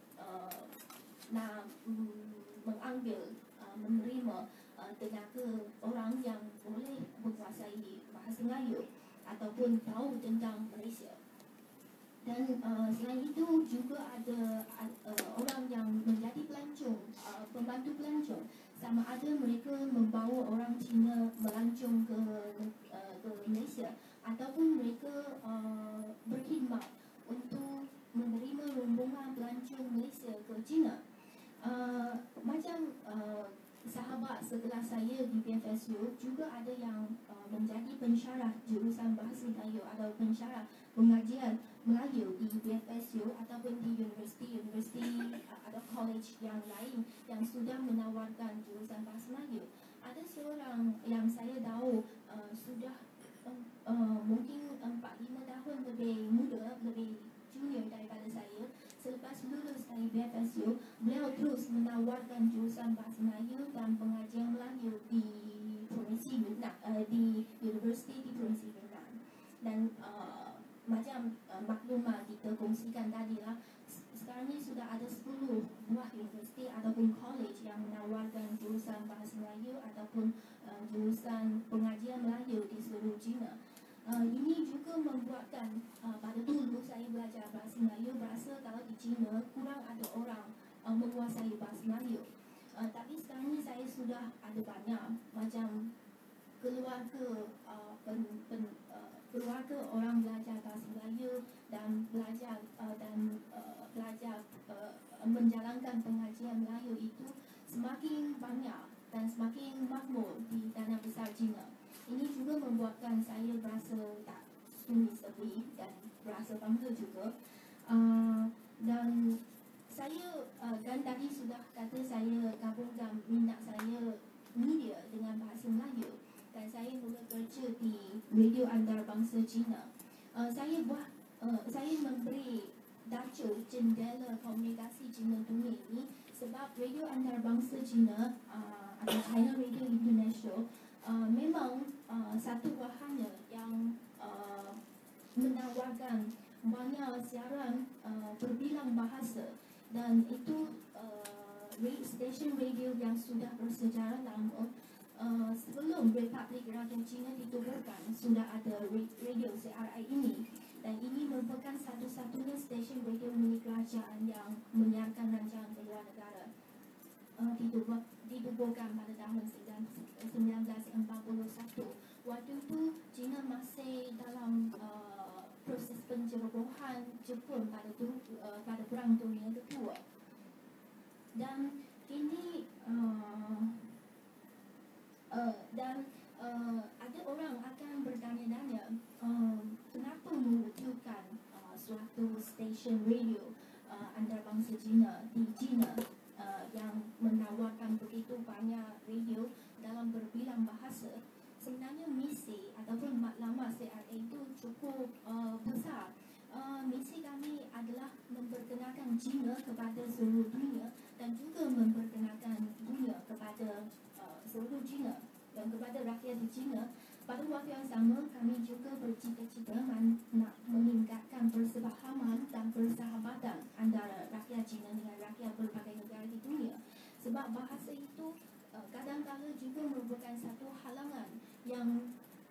mengambil menerima tenaga orang yang boleh menguasai bahasa Melayu ataupun tahu tentang Malaysia. Dan selain itu juga ada orang yang menjadi pelancong, pembantu pelancong. Sama ada mereka membawa orang Cina melancong ke Malaysia ataupun mereka berkhidmat untuk menerima rombongan pelancong Malaysia ke China. Macam sahabat sekelas saya di BFSU juga ada yang menjadi pensyarah jurusan bahasa Melayu atau pensyarah pengajian Melayu di BFSU ataupun di universiti atau college yang lain yang sudah menawarkan jurusan bahasa Melayu. Ada seorang yang saya tahu sudah mungkin 4-5 tahun lebih muda, lebih junior daripada saya. Selepas lulus dari BFSU, beliau terus menawarkan jurusan bahasa Melayu dan pengajian Melayu di Provinsi Yunnan, di universiti di Provinsi Yunnan. Dan macam maklumat kita kongsikan tadi lah, sekarang ni sudah ada 10 buah universiti ataupun college yang menawarkan jurusan bahasa Melayu ataupun jurusan pengajian Melayu di seluruh China. Ini juga membuatkan pada dulu saya belajar bahasa Melayu berasa kalau di China kurang ada orang menguasai bahasa Melayu. Tapi sekarang ni saya sudah ada banyak macam keluarga orang belajar bahasa Melayu dan belajar menjalankan pengajian Melayu itu semakin banyak dan semakin makmur di tanah besar China. Ini juga membuatkan saya berasa tak sumi sepi dan berasa bangga juga. Dan saya dan tadi sudah kata saya gabungkan minat saya media dengan bahasa Melayu dan saya mula kerja di Radio Antarabangsa Cina. Saya memberi darjah jendela komunikasi Cina Dunia ini sebab Radio Antarabangsa Cina atau China Radio International memang satu wahana yang menawarkan banyak siaran berbilang bahasa dan itu stesen radio yang sudah bersejarah lama. Sebelum Republik Rakyat Cina ditubuhkan sudah ada radio CRI ini dan ini merupakan satu-satunya stesen radio milik kerajaan yang menyiarkan rancangan ke luar negara. Ditubuhkan pada tahun 1941. Waktu itu China masih dalam proses pencerobohan Jepun pada Perang Dunia Kedua. Dan kini ada orang akan bertanya-tanya kenapa mewujudkan suatu stesen radio antarabangsa Cina di China yang menawarkan begitu banyak radio dalam berbilang bahasa. Sebenarnya misi ataupun maklumat CRA itu cukup besar. Misi kami adalah memperkenalkan China kepada seluruh dunia dan juga memperkenalkan dunia kepada seluruh China dan kepada rakyat di China. Pada waktu yang sama, kami juga bercita-cita nak meningkatkan persefahaman dan persahabatan antara rakyat China dengan rakyat berbagai negara di dunia. Sebab bahasa itu kadang-kadang juga merupakan satu halangan yang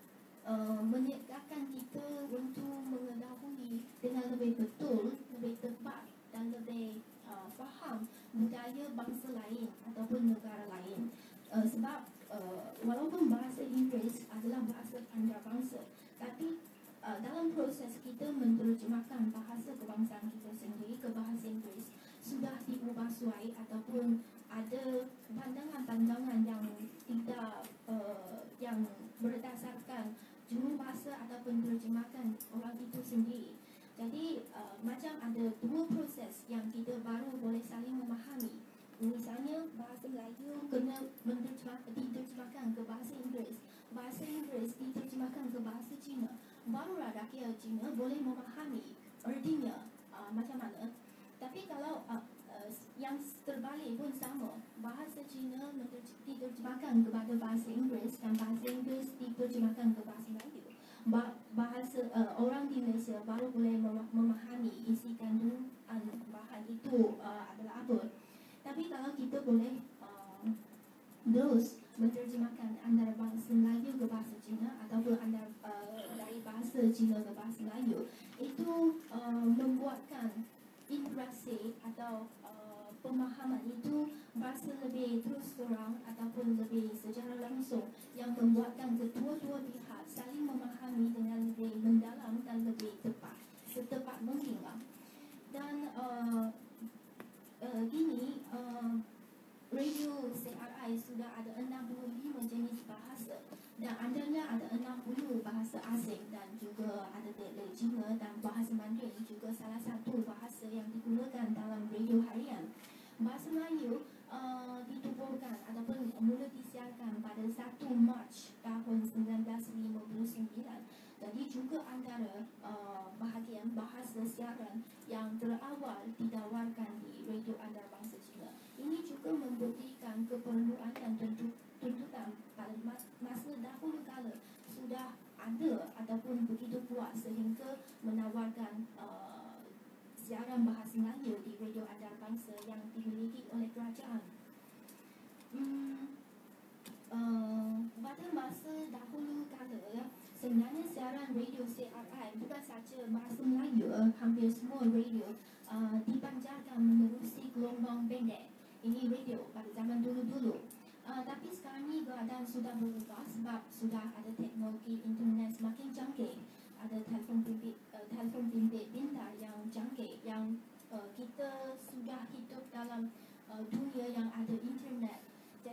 menyedahkan kita untuk mengetahui dengan lebih betul, lebih tepat dan lebih faham budaya bangsa lain ataupun negara lain. Sebab walaupun bahasa Inggeris adalah bahasa antarabangsa, tapi dalam proses kita menerjemahkan bahasa kebangsaan kita sendiri ke bahasa Inggeris sudah diubah suai ataupun ada pandangan-pandangan yang tidak yang berdasarkan jurubahasa ataupun terjemahkan orang itu sendiri. Jadi macam ada dua proses yang kita baru boleh saling memahami. Misalnya bahasa Melayu kena diterjemahkan ke bahasa Inggeris, bahasa Inggeris diterjemahkan ke bahasa Cina, barulah rakyat Cina boleh memahami artinya macam mana. Tapi kalau yang terbalik pun sama, bahasa Cina diterjemahkan kepada bahasa Inggeris dan bahasa Inggeris diterjemahkan ke bahasa Melayu, bahasa orang di Malaysia baru boleh memahami isi kandungan bahan itu adalah apa. Tapi kalau kita boleh terus menterjemahkan antara bahasa Melayu ke bahasa Cina ataupun dari bahasa Cina ke bahasa Melayu, itu membuatkan interaksi atau pemahaman itu berasa lebih terus terang ataupun lebih secara langsung yang membuatkan kedua-dua pihak saling memahami dengan lebih mendalam dan lebih tepat, setepat mungkin lah. Dan kini radio CRI sudah ada 65 jenis bahasa dan antaranya ada 60 bahasa asing dan juga ada dialek Cina dan bahasa Mandarin juga salah satu bahasa yang digunakan dalam radio harian. Bahasa Melayu ditubuhkan ataupun mula disiarkan pada 1 Mac tahun 1959. Jadi juga antara bahagian bahasa siaran yang terawal ditawarkan di Radio Antarabangsa Cina. Ini juga membuktikan keperluan dan tuntutan pada masa dahulu kala sudah ada ataupun begitu kuat sehingga menawarkan siaran bahasa Melayu di Radio Antarabangsa yang dimiliki oleh kerajaan. Pada masa dahulu kala, sebenarnya siaran radio CRI bukan saja bahasa Melayu, hampir semua radio dipancarkan menerusi gelombang pendek. Ini radio pada zaman dulu-dulu. Tapi sekarang ni keadaan sudah berubah sebab sudah ada teknologi internet semakin canggih. Ada telefon bimbit pintar yang canggih, yang kita sudah hidup dalam dunia yang ada internet.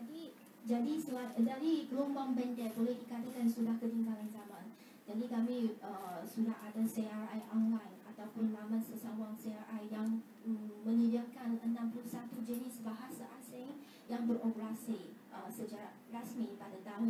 Jadi gelombang pendek boleh dikatakan sudah ketinggalan zaman. Jadi kami sudah ada CRI online atau ataupun laman sesawang CRI yang menyediakan 61 jenis bahasa asing yang beroperasi secara rasmi pada tahun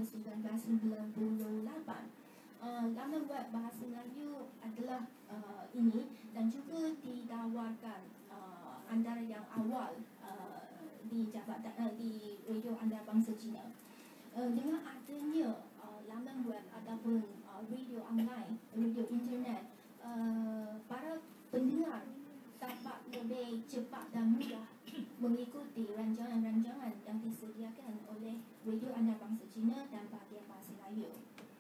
1998. Laman web bahasa Melayu adalah ini dan juga ditawarkan antara yang awal di radio antarabangsa Cina. Dengan adanya laman web ataupun radio online, radio internet, para pendengar dapat lebih cepat dan mudah mengikuti rancangan-rancangan yang disediakan oleh radio antarabangsa Cina dan bahagian bahasa Melayu.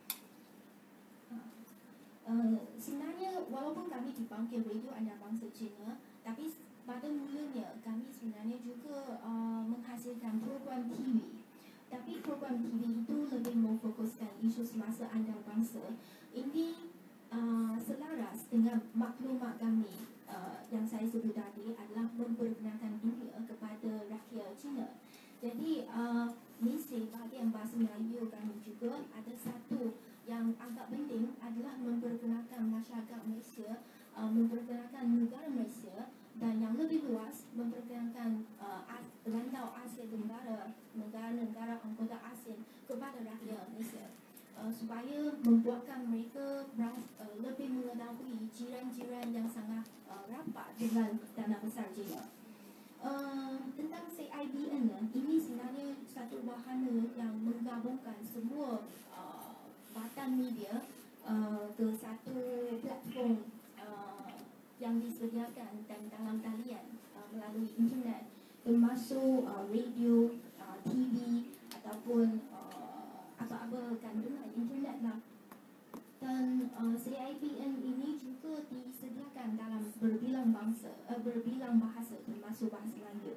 Sebenarnya walaupun kami dipanggil radio antarabangsa Cina, tapi pada mulanya kami sebenarnya juga menghasilkan program TV. Tapi program TV itu lebih memfokuskan isu semasa antarabangsa. Ini selaras dengan maklumat kami yang saya sebut tadi adalah memperkenalkan dunia kepada rakyat Cina. Jadi misi bahagian bahasa Melayu kami juga ada satu yang agak penting adalah memperkenalkan masyarakat Malaysia, memperkenalkan negara Malaysia dan yang lebih luas memperkenalkan rantau Asia Tenggara, negara-negara anggota ASEAN kepada rakyat Malaysia supaya membuatkan mereka lebih mengetahui jiran-jiran yang sangat rapat dengan tanah besar China. Tentang CIBN, ini sebenarnya satu wahana yang menggabungkan semua batan media ke satu platform yang disediakan dan dalam talian melalui internet, termasuk radio, TV ataupun apa-apa kandungan internet lah. Dan CIBN ini juga disediakan dalam berbilang bahasa termasuk bahasa Melayu.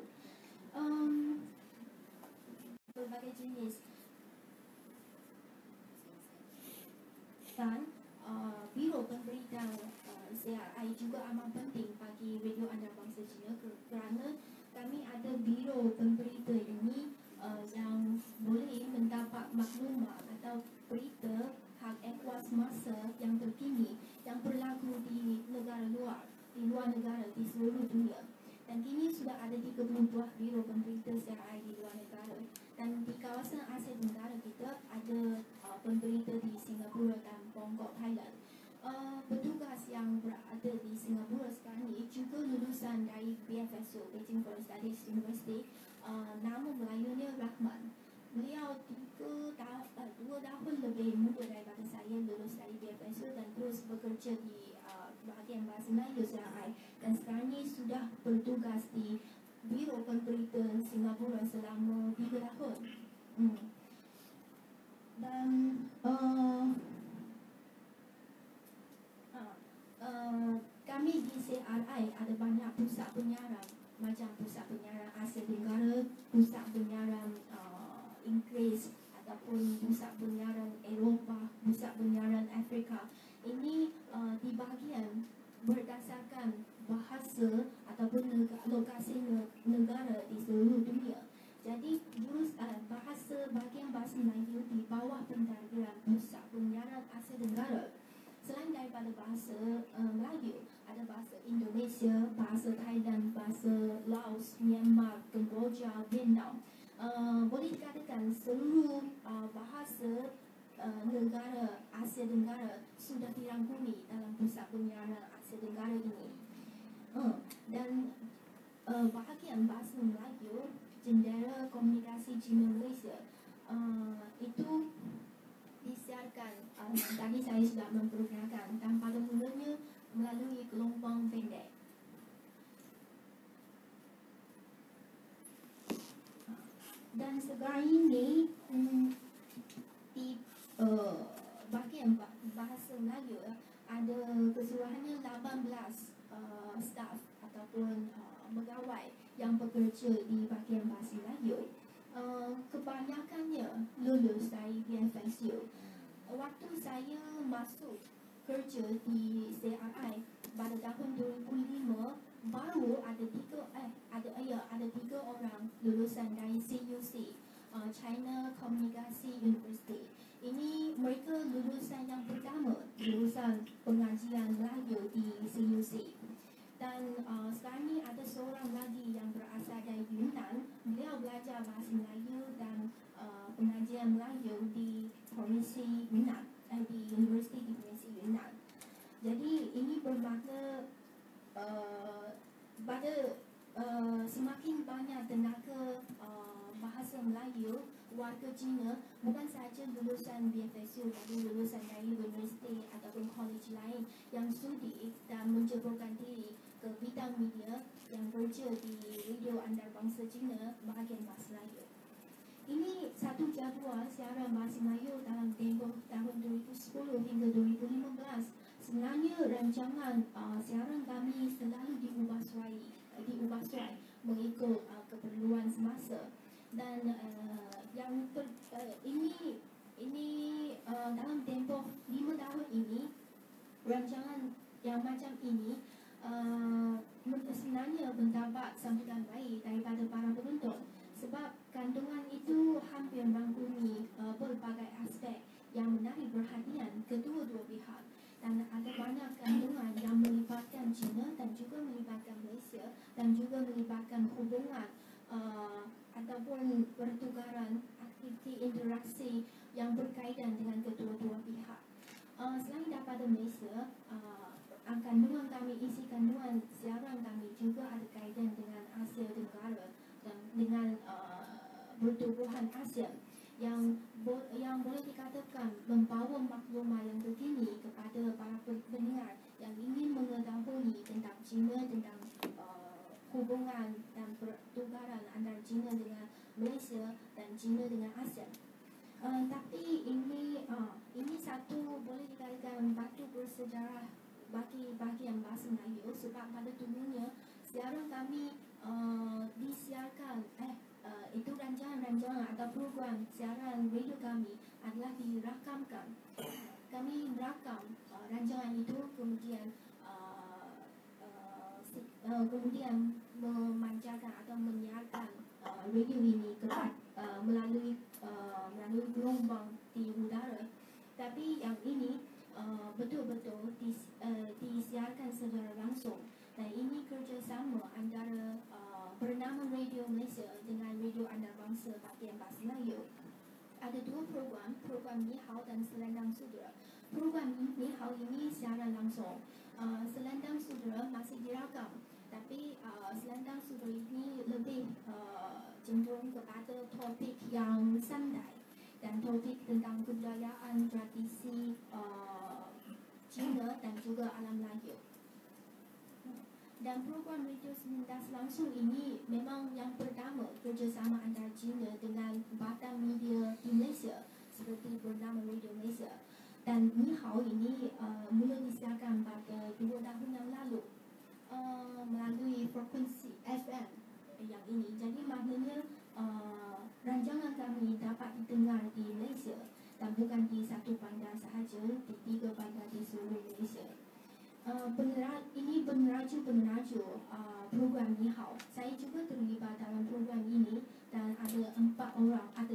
Berbagai jenis dan biro pemberita CRI juga amat penting bagi radio antarabangsa Cina kerana kami ada biro pemberita ini yang boleh mendapat maklumat atau berita hal ehwal semasa yang terkini yang berlaku di negara luar, di luar negara, di seluruh dunia. Dan kini sudah ada 30 buah biro pemberita CRI di luar negara. Dan di kawasan Asia Tenggara kita ada pemberita di Singapura dan Bangkok, Thailand. Petugas yang berada di Singapura sekarang ini juga lulusan dari BFSU, Beijing Foreign Studies University. Nama Melayunya Rahman. Beliau 2 tahun lebih muda daripada saya, lulus dari BFSU dan terus bekerja di bahagian bahasa Melayu CRI dan sekarang ini sudah bertugas di Biro Pemberita Singapura selama 3 tahun. Dan kami di CRI ada banyak pusat penyiaran, macam pusat penyiaran Asia Tenggara, pusat penyiaran Inggeris ataupun pusat penyiaran Eropah, pusat penyiaran Afrika. Ini dibahagian berdasarkan bahasa ataupun lokasi negara di seluruh dunia. Jadi bahasa bahagian bahasa Melayu di bawah pentadbiran pusat penyiaran Asia Tenggara. Selain daripada bahasa Melayu, ada bahasa Indonesia, bahasa Thailand, bahasa Laos, Myanmar, Kemboja, Vietnam. Boleh dikatakan seluruh bahasa negara Asia Tenggara sudah dirangkumi dalam pusat penyiaran Asia Tenggara ini. Dan bahagian bahasa Melayu, Jendela Komunikasi Cina-Malaysia itu disiarkan, tadi saya sudah memperkenalkan, dan pada mulanya melalui gelombang pendek. Dan sekarang ini di bahagian bahasa Melayu ada keseluruhannya 18 staf ataupun pegawai yang bekerja di bahagian bahasa Melayu. Kebanyakannya lulus dari BFSU. Waktu saya masuk kerja di CRI pada tahun 2005, baru ada tiga orang lulusan dari CUC, China Communication University. Ini mereka lulusan yang pertama, lulusan pengajian Melayu di CUC. Dan sekarang ni ada seorang lagi yang berasal dari Yunnan. Beliau belajar bahasa Melayu dan pengajian Melayu di Provinsi Yunnan, di Universiti di Provinsi Yunnan. Jadi ini bermakna pada semakin banyak tenaga bahasa Melayu warga Cina, bukan sahaja lulusan BFSU tapi lulusan dari universiti ataupun college lain yang studi dan menceburkan diri ke bidang media yang kerja di radio antarabangsa Cina bahagian bahasa Melayu. Ini satu jadual siaran bahasa Melayu dalam tempoh tahun 2010 hingga 2015. Sebenarnya rancangan siaran kami selalu diubah suai mengikut keperluan semasa. Dan ini dalam tempoh 5 tahun ini, rancangan yang macam ini sebenarnya mendapat sambutan baik daripada para penonton, sebab kandungan itu hampir merangkumi pelbagai aspek yang menarik perhatian kedua-dua pihak. Dan ada banyak kandungan yang melibatkan China dan juga melibatkan Malaysia dan juga melibatkan hubungan ataupun pertukaran aktiviti interaksi yang berkaitan dengan kedua-dua pihak. Selain daripada Malaysia, kandungan kami, isi kandungan siaran kami juga ada kaitan dengan Asia Tenggara dan dengan pertubuhan ASEAN yang boleh dikatakan membawa maklumat yang terkini kepada para pendengar yang ingin mengetahui tentang China, tentang hubungan dan pertukaran antara China dengan Malaysia dan China dengan ASEAN. Tapi ini satu boleh dikatakan batu bersejarah bagi bahagian bahasa Melayu, sebab pada dulunya siaran kami disiarkan itu rancangan atau program siaran radio kami adalah dirakamkan. Kami merakam rancangan itu, kemudian memancarkan atau menyiarkan radio ini melalui gelombang di udara. Tapi yang ini betul-betul disiarkan secara langsung, dan ini kerjasama antara bernama Radio Malaysia dengan Radio Antarabangsa bahagian bahasa Melayu. Ada dua program Ni Hao dan Selendang Sudra. Program Ni Hao ini siaran langsung. Selendang Sudra masih dirakam, tapi Selendang Sudra ini lebih cenderung kepada topik yang santai dan topik tentang kebudayaan, tradisi Cina dan juga alam Melayu. Dan program Radio 19 langsung ini memang yang pertama kerjasama antara China dengan badan media di Malaysia seperti bernama Radio Malaysia. Dan Ni Hao ini mula disiarkan pada 2 tahun yang lalu melalui frekuensi FM yang ini. Jadi maknanya rancangan kami dapat didengar di Malaysia dan bukan di satu bandar sahaja, di 3 bandar di seluruh Malaysia. Ini peneraju program Ni Hao. Saya juga terlibat dalam program ini dan ada 5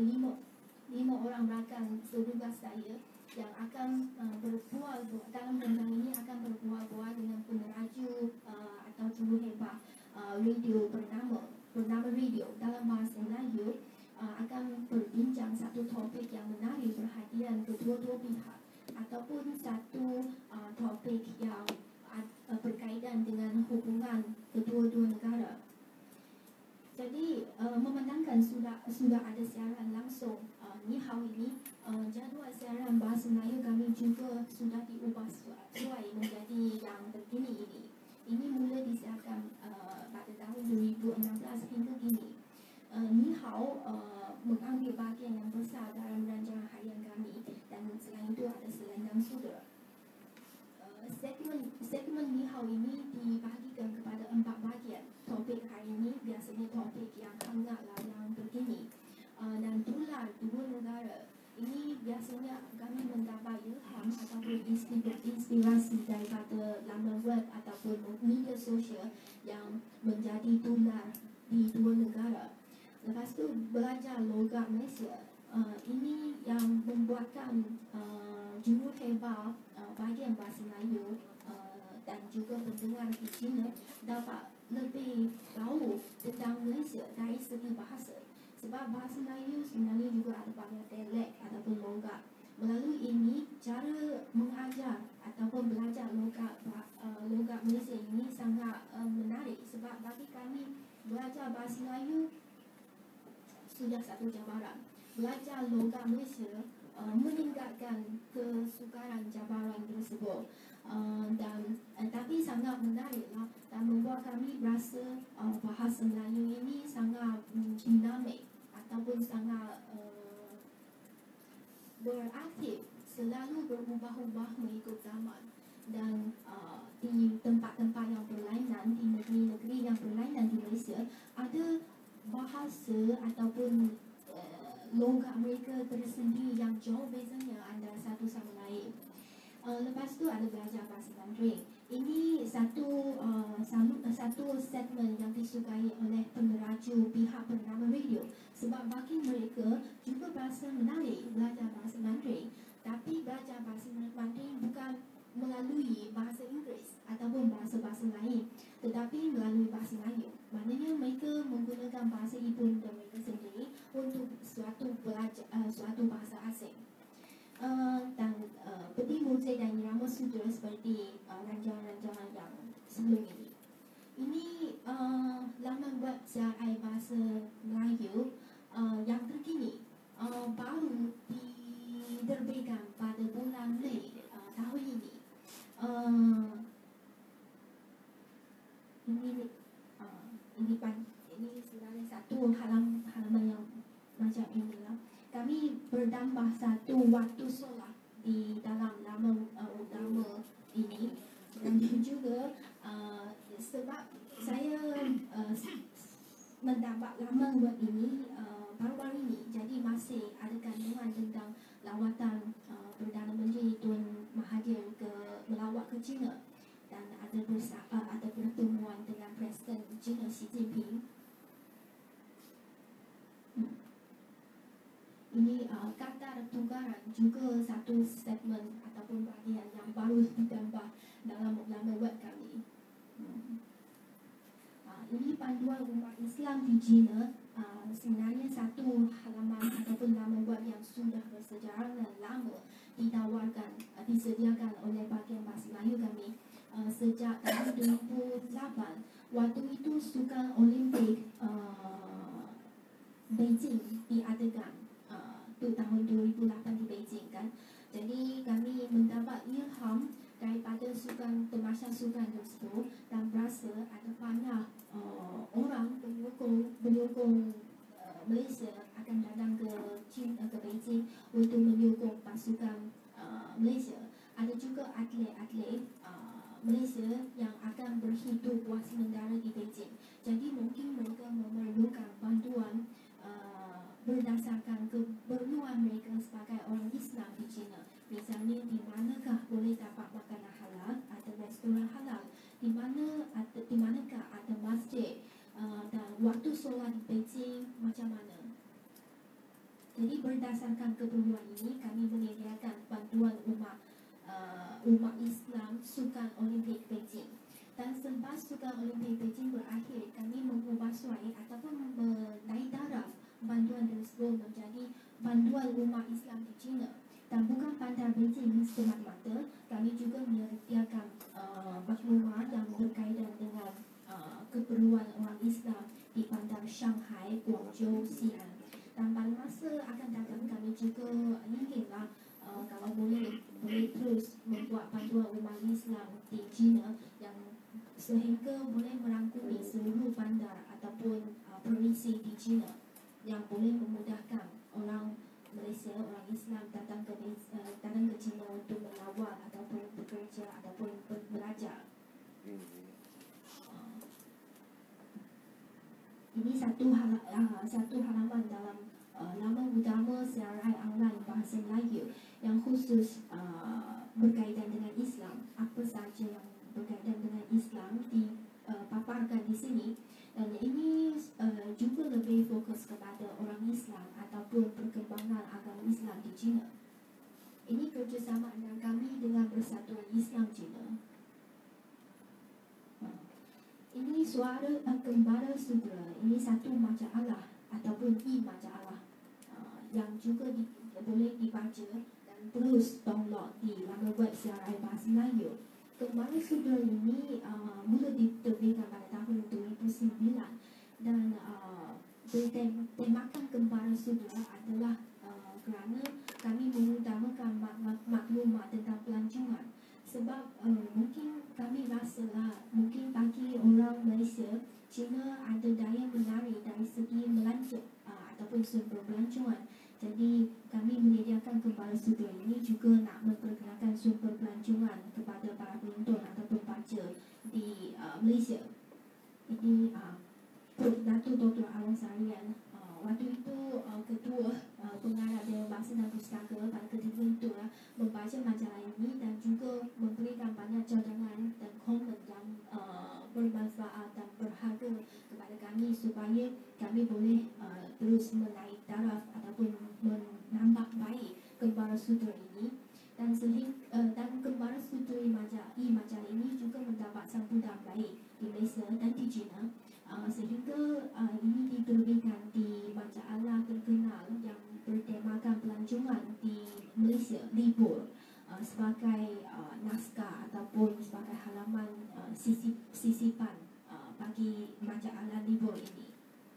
orang rakan setugas saya yang akan berbual dalam rancangan ini, akan berbual-bual dengan peneraju atau juruhebah radio bernama radio dalam bahasa Melayu, akan berbincang satu topik yang menarik perhatian kedua-dua pihak ataupun satu topik yang berkaitan dengan hubungan kedua-dua negara. Jadi memandangkan sudah ada siaran langsung Ni Hao ini, jadual siaran bahasa Melayu kami juga sudah diubah suai menjadi yang terkini ini. Ini mula disiarkan pada tahun 2016 hingga kini. Ni Hao mengambil bahagian yang besar dalam rancangan harian kami, dan selain itu ada Selendang Sudra. Segmen Ni Hao ini dibahagikan kepada 4 bahagian. Topik hari ini biasanya topik yang hangat lah, yang terkini. Dan tular 2 negara. Ini biasanya kami mendapat ilham ataupun inspirasi daripada laman web ataupun media sosial yang menjadi tular di 2 negara. Lepas tu belajar logat Malaysia. Ini yang membuatkan juruhebah bahagian bahasa Melayu dan juga pendengar di China dapat lebih tahu tentang Malaysia dari segi bahasa. Sebab bahasa Melayu sebenarnya juga ada banyak dialek ataupun logat. Melalui ini, cara mengajar ataupun belajar logat Malaysia ini sangat menarik. Sebab bagi kami, belajar bahasa Melayu sudah satu cabaran. Belajar logat Malaysia meningkatkan kesukaran cabaran tersebut. Tapi sangat menariklah dan membuat kami berasa bahasa Melayu ini sangat dinamik ataupun sangat beraktif, selalu berubah-ubah mengikut zaman. Dan di tempat-tempat yang berlainan, di negeri-negeri yang berlainan di Malaysia, ada bahasa ataupun logat mereka tersendiri yang jauh bezanya antara satu sama lain. Lepas tu ada belajar bahasa Mandarin. Ini satu segmen yang disukai oleh pengeraju pihak bernama radio. Sebab bagi mereka juga berasa menarik belajar bahasa Mandarin. Tapi belajar bahasa Mandarin bukan melalui bahasa Inggeris ataupun bahasa-bahasa lain, tetapi melalui bahasa Melayu. Maknanya mereka menggunakan bahasa ibunda mereka sendiri untuk suatu bahasa asing. Dan bertimbul dan irama sudra seperti rancangan-rancangan yang sebelum ini. Ini laman web CRI bahasa Melayu yang terkini baru diterbitkan pada bulan Mei tahun ini. Ini sebenarnya satu halaman yang macam inilah. Kami berdambah satu waktu solat di dalam laman utama ini. Dan juga sebab saya mendapat laman web ini baru-baru ini, jadi masih ada kandungan tentang lawatan Perdana Menteri Tun Mahathir melawat ke China dan ada pertemuan dengan Presiden China Xi Jinping. Ini kata tugaran juga satu segmen ataupun bahagian yang baru ditambah dalam laman web kami. Ini panduan umat Islam di China, sebenarnya satu halaman ataupun laman web yang sudah bersejarah dan lama disediakan oleh bahagian bahasa Melayu kami sejak tahun 2008. Waktu itu Sukan Olimpik Beijing diadakan. Itu tahun 2008 di Beijing kan. Jadi kami mendapat ilham daripada temasya sukan tersebut dan berasa ada banyak orang penyokong Malaysia akan datang ke Beijing untuk menyokong pasukan Malaysia. Ada juga atlet-atlet Malaysia yang akan berhidup buat sementara di Beijing. Jadi mungkin mereka memerlukan bantuan berdasarkan keperluan mereka sebagai orang Islam di China. Misalnya di manakah boleh dapat makanan halal, ada restoran halal, di manakah ada masjid, dan waktu solat di Beijing macam mana. Jadi berdasarkan keperluan ini kami menyediakan bantuan umat Islam Sukan Olimpik Beijing. Dan selepas Sukan Olimpik Beijing berakhir, kami mengubah suai ataupun menaik darab bantuan tersebut menjadi bantuan umat Islam di China. Dan bukan bandar Beijing semata-mata, kami juga menyediakan maklumat yang berkaitan dengan keperluan orang Islam di bandar Shanghai, Guangzhou, Xi'an. Dan pada masa akan datang kami juga inginlah kalau boleh terus membuat bantuan umat Islam di China yang sehingga boleh merangkumi seluruh bandar ataupun provinsi di China yang boleh memudahkan orang Malaysia, orang Islam datang ke China untuk melawat ataupun bekerja ataupun belajar. Ini satu halaman dalam laman utama CRI online bahasa Melayu yang khusus berkaitan dengan Islam. Apa saja yang berkaitan dengan Islam dipaparkan di sini. Dan ini juga lebih fokus kepada orang Islam ataupun perkembangan agama Islam di China. Ini kerjasama antara kami dengan Persatuan Islam China. Ini suara kembara sudra. Ini satu majalah ataupun e-majalah yang juga boleh dibaca dan terus download di laman web Siarai Bahasa Melayu. Kembara sudra ini mula diterbitkan pada tahun 2009 dan temakan kembara sudra adalah kerana kami mengutamakan maklumat tentang pelancongan. Sebab mungkin kami rasalah mungkin bagi orang Malaysia, Cina ada daya menarik dari segi melancong ataupun sumber pelancongan. Jadi kami menyediakan kembara sudra ini juga nak memperkenalkan sumber pelancongan kepada para penonton ataupun baca di Malaysia. Ini Datuk Dr. Awang Sarian waktu itu ketua pengarah Dewan Bahasa dan Pustaka pada ketika itu membaca majalah ini dan juga memberikan banyak cadangan dan komen yang bermanfaat dan berharga kepada kami supaya kami boleh terus menaik taraf ataupun menambah baik kembara sudra ini dan kembara sudra majalah ini juga mendapat sambutan baik di Malaysia dan di China. Sehingga ini diterbitkan di majalah terkenal yang bertemakan pelancongan di Malaysia, Libur, sebagai naskah ataupun sebagai halaman sisipan bagi majalah Libur ini.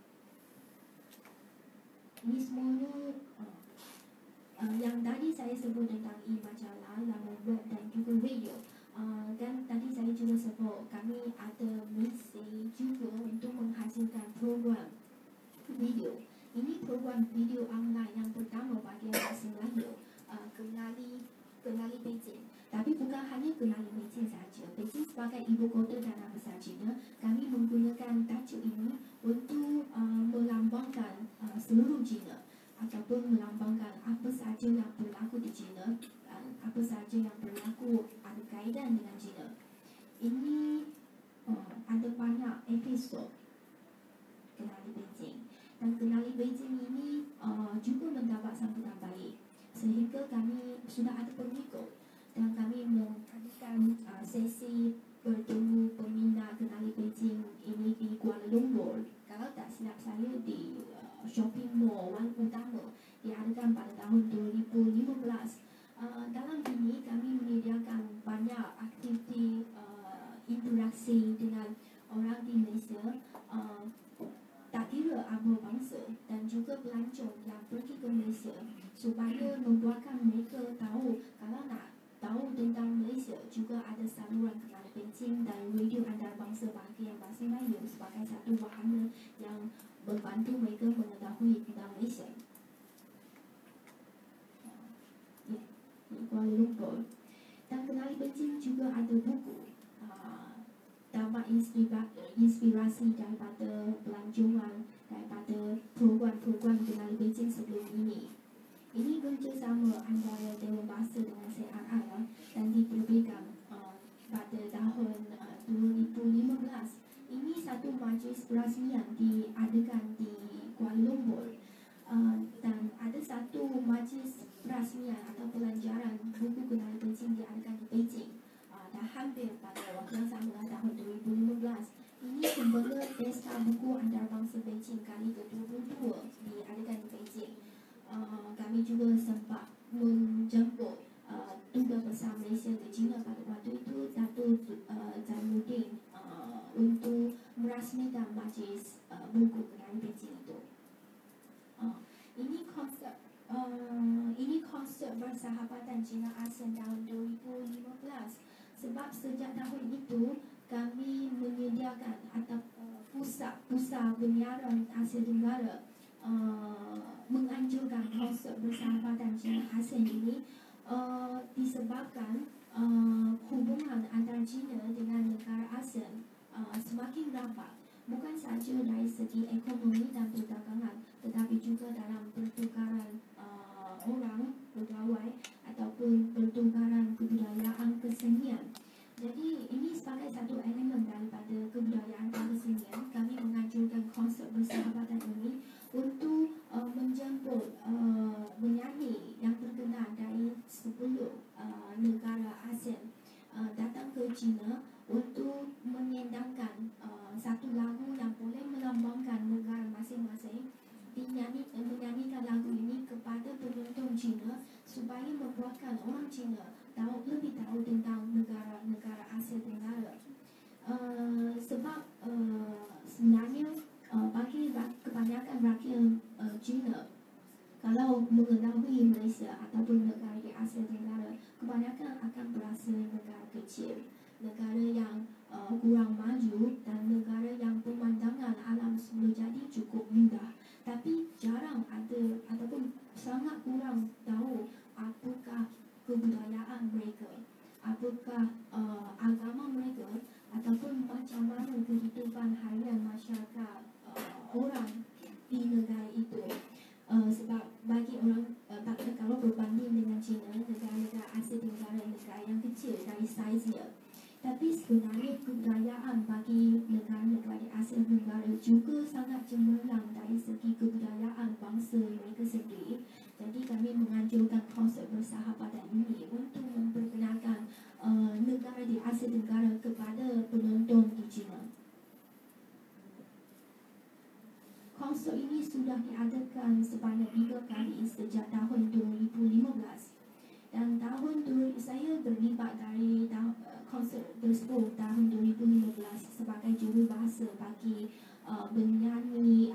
Ini semuanya yang tadi saya sebut tentang e-majalah, laman web dan juga radio. Dan tadi saya juga sebut kami ada misi juga untuk menghasilkan program video. Ini program video online yang pertama bagi bahasa Melayu, kenali Beijing. Tapi bukan hanya kenali Beijing saja. Beijing sebagai ibu kota dan besar China, kami menggunakan tajuk ini untuk melambangkan seluruh China ataupun melambangkan apa sahaja yang berlaku di China dan apa sahaja yang berlaku ada kaitan dengan China. Ini ada banyak episod kenali Beijing dan kenali Beijing ini juga mendapat sambutan baik sehingga kami sudah ada pengikut dan kami mengadakan sesi bertemu peminat kenali Beijing ini di Kuala Lumpur. Kalau tak silap saya di shopping mall Wan Utama diadakan pada tahun 2015. Dalam ini kami menyediakan banyak aktiviti interaksi dengan orang di Malaysia, tak kira apa bangsa dan juga pelancong yang pergi ke Malaysia supaya membuatkan mereka tahu kalau nak tahu tentang Malaysia juga ada saluran kenali Beijing dan radio antarabangsa bagi yang bahasa Melayu sebagai satu wahana yang membantu mereka mengetahui tentang Malaysia. Di Kuala Lumpur. Dan kenali Beijing juga ada buku dapat inspirasi daripada pelancongan, daripada program-program kenali Beijing sebelum ini. Ini kerjasama antara Dewan Bahasa dengan CRI dan diterbitkan pada tahun 2015. Ini satu majlis perasmian diadakan di Kuala Lumpur dan ada satu majlis perasmian atau pelancaran buku kenali Beijing diadakan di Beijing dan hampir pada waktu yang sama tahun 2015. Ini sempena Pesta Buku Antarabangsa Beijing kali ke-22 diadakan di Beijing. Kami juga sempat menjemput Duta Besar Malaysia ke China pada waktu itu, Datuk Zainuddin, untuk merasmikan majlis buku kenali Beijing itu. Ini konsep bersahabatan China ASEAN tahun 2015. Sebab sejak tahun itu kami menyediakan atau pusat penyiaran Asia Tenggara menganjurkan konsep bersahabatan China ASEAN ini disebabkan hubungan antara China dengan negara ASEAN semakin rapat, bukan sahaja dari segi ekonomi dan perdagangan tetapi juga dalam pertukaran orang, pegawai ataupun pertukaran kebudayaan kesenian. Jadi ini sebagai satu elemen daripada kebudayaan dan kesenian, kami menganjurkan konsep bersahabatan ini untuk menjemput penyanyi yang terkenal dari 10 negara ASEAN datang ke China untuk menyendangkan supaya membuatkan orang Cina lebih tahu tentang negara-negara Asia Tenggara. Sebab sebenarnya bagi kebanyakan rakyat Cina, kalau mengetahui Malaysia ataupun negara di Asia Tenggara, kebanyakan akan berasa negara kecil, negara yang kurang maju dan negara yang pemandangan alam semula jadi cukup mudah. Tapi jarang ada ataupun sangat kurang tahu apakah kebudayaan mereka, apakah agama mereka ataupun macam mana kehidupan harian masyarakat orang di negara itu. Sebab bagi orang kalau berbanding dengan China, negara-negara Asia Tenggara negara yang kecil dari saiznya. Tapi sebenarnya kebudayaan bagi negara-negara di Asia Tenggara juga sangat cemerlang dari segi kebudayaan bangsa mereka sendiri. Jadi kami menganjurkan konsep bersahabatan ini untuk memperkenalkan negara di Asia Tenggara kepada penonton di China. Konsert ini sudah diadakan sebanyak 3 kali sejak tahun 2015 dan saya terlibat dari konsert tersebut tahun 2015 sebagai jurubahasa bagi penyanyi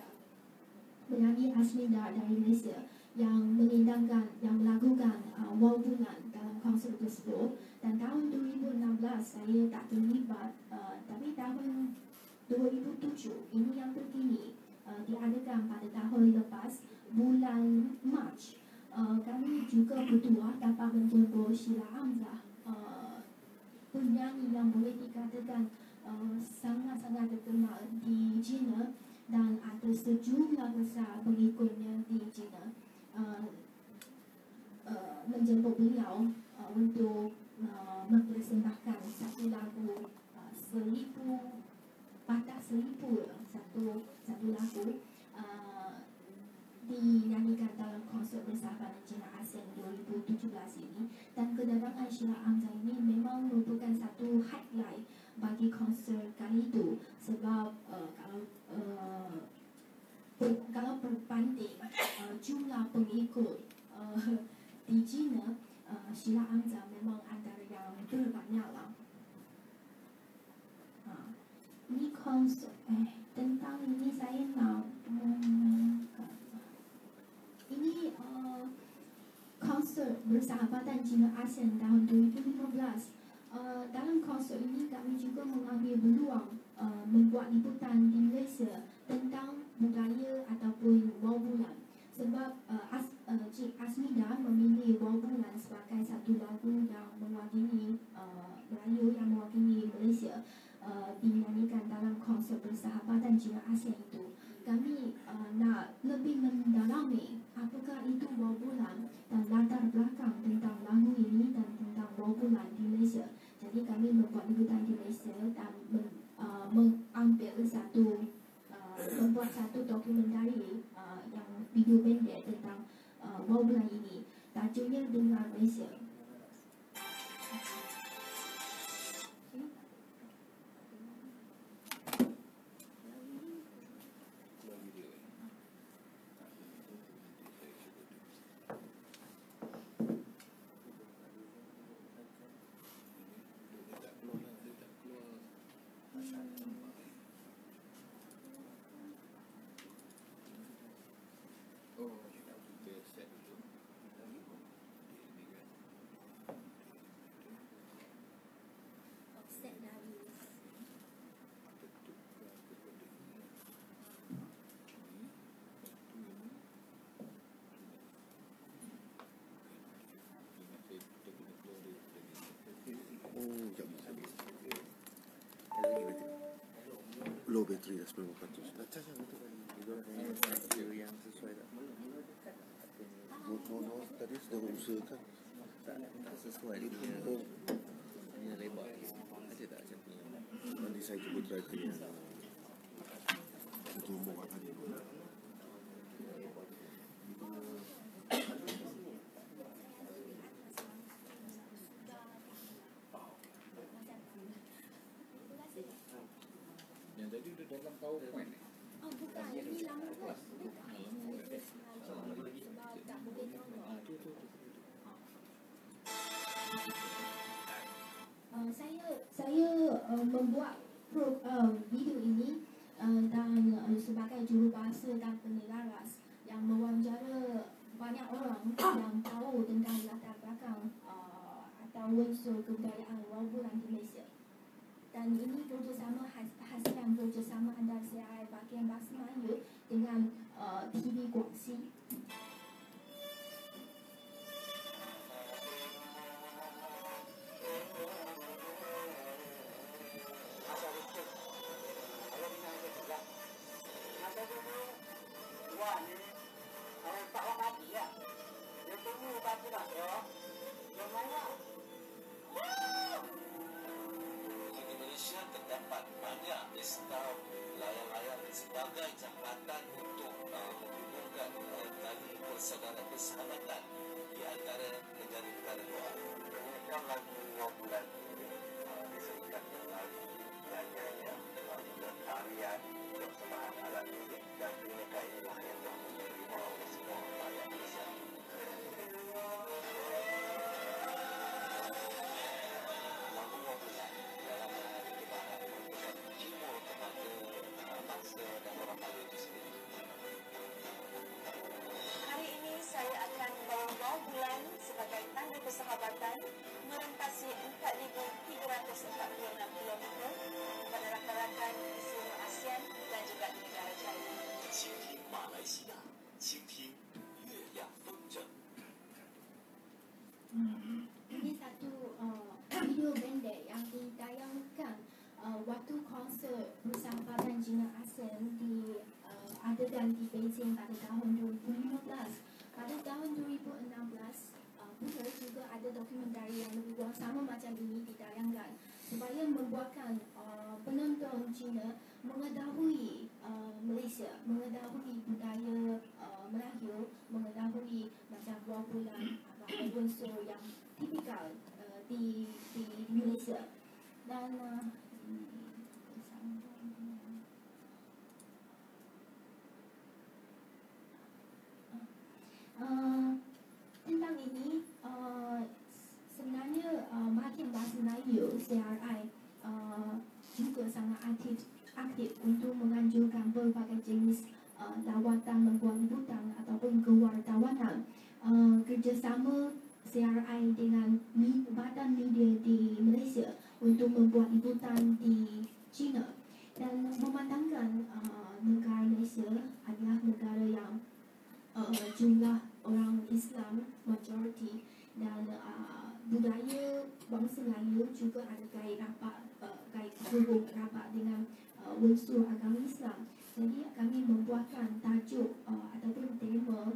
Asmida dari Malaysia yang melakukan wawungan dalam konsert tersebut. Dan tahun 2016 saya tak terlibat, tapi tahun 2007 ini yang terkini diadakan pada tahun lepas bulan Mac. Kami juga berdua dapat menjemput Sheila Hamzah, penyanyi yang boleh dikatakan sangat-sangat terkenal di China dan ada sejumlah besar pengikutnya di China. Menjemput beliau untuk mempersembahkan satu lagu satu lagu dinyanyikan dalam konsert bersahabatan China ASEAN 2017 ini. Dan kedatangan Sheila Hamzah ini memang merupakan satu highlight bagi konsert kali itu. Sebab kalau berbanding jumlah pengikut di China, Sheila Hamzah memang antara yang terbanyak lah. Ini konsert tentang ini saya nak ini konsert bersahabatan China ASEAN tahun 2015. Dalam konsert ini kami juga mengambil peluang membuat liputan di Malaysia tentang budaya ataupun wawulan. Sebab Cik Asmida memilih wawulan sebagai satu lagu yang mewakili Melayu yang mewakili Malaysia, dinyanyikan dalam konsert bersahabatan China ASEAN itu. Kami nak lebih mendalami apakah itu wawulan dan latar belakang tentang lagu ini dan tentang wawulan di Malaysia. Jadi kami membuat liputan di Malaysia dan membuat satu dokumentari yang video pendek tentang wawulan ini. Tajuknya Dengar Malaysia. Low battery dah 90%. Dah charge betul kan? Yang sesuai tak? No, tadi sudah usahakan. Tak sesuai dia punya lebar. Ada tak macam ni? Nanti saya cuba try yang satu umur tadi. Yang tadi udah dalam PowerPoint ni. Oh bukan, ini lama kot. Bukan, ini sebab tak boleh tolong. Tu. membuat video ini dan sebagai jurubahasa dan penyelaras yang mewawancara banyak orang yang tahu tentang latar belakang atau unsur kebudayaan Wawulan di Malaysia. Dan ini kerjasama hasilan kerjasama antara CRI bahagian Bahasa Melayu dengan TV Guangxi. Di Malaysia terdapat banyak istilah layang-layang sebagai jambatan untuk menghubungkan tali persaudaraan persahabatan di antara negara-negara luar. Dalam lagu Wawulan disebutkan melalui nyanyian dan tarian persembahan alat muzik dan mereka inilah yang telah menerima oleh semua rakyat Malaysia. Lagu Wawulan dalam menghadapi kebaran memberikan jiwa kepada bangsa dan orang Melayu itu sendiri. Hari ini saya akan membawa Wawulan sebagai tanda persahabatan merentasi 4,346 kilometer pada rakan-rakan di seluruh ASEAN dan juga di negara China. 倾听马来西亚，倾听月亮风筝。 Ini satu video pendek yang ditayangkan waktu konsert persahabatan China ASEAN diadakan di Beijing pada tahun 2015. Pada tahun 2016 pula juga ada dokumentari yang lebih kurang sama macam ini ditayangkan supaya membuatkan penonton China mengetahui Malaysia, mengetahui budaya Melayu, mengetahui macam Wawulan apa unsur yang tipikal di Malaysia. Dan tentang ini sebenarnya bahagian Bahasa Melayu CRI juga sangat aktif untuk menganjurkan berbagai jenis lawatan membuat liputan ataupun kewartawanan. Kerjasama CRI dengan badan media di Malaysia untuk membuat liputan di China dan memandangkan negara Malaysia adalah negara yang jumlah orang Islam majoriti dan budaya bangsa Melayu juga ada kait hubung rapat dengan unsur agama Islam. Jadi kami membuatkan tajuk ataupun tema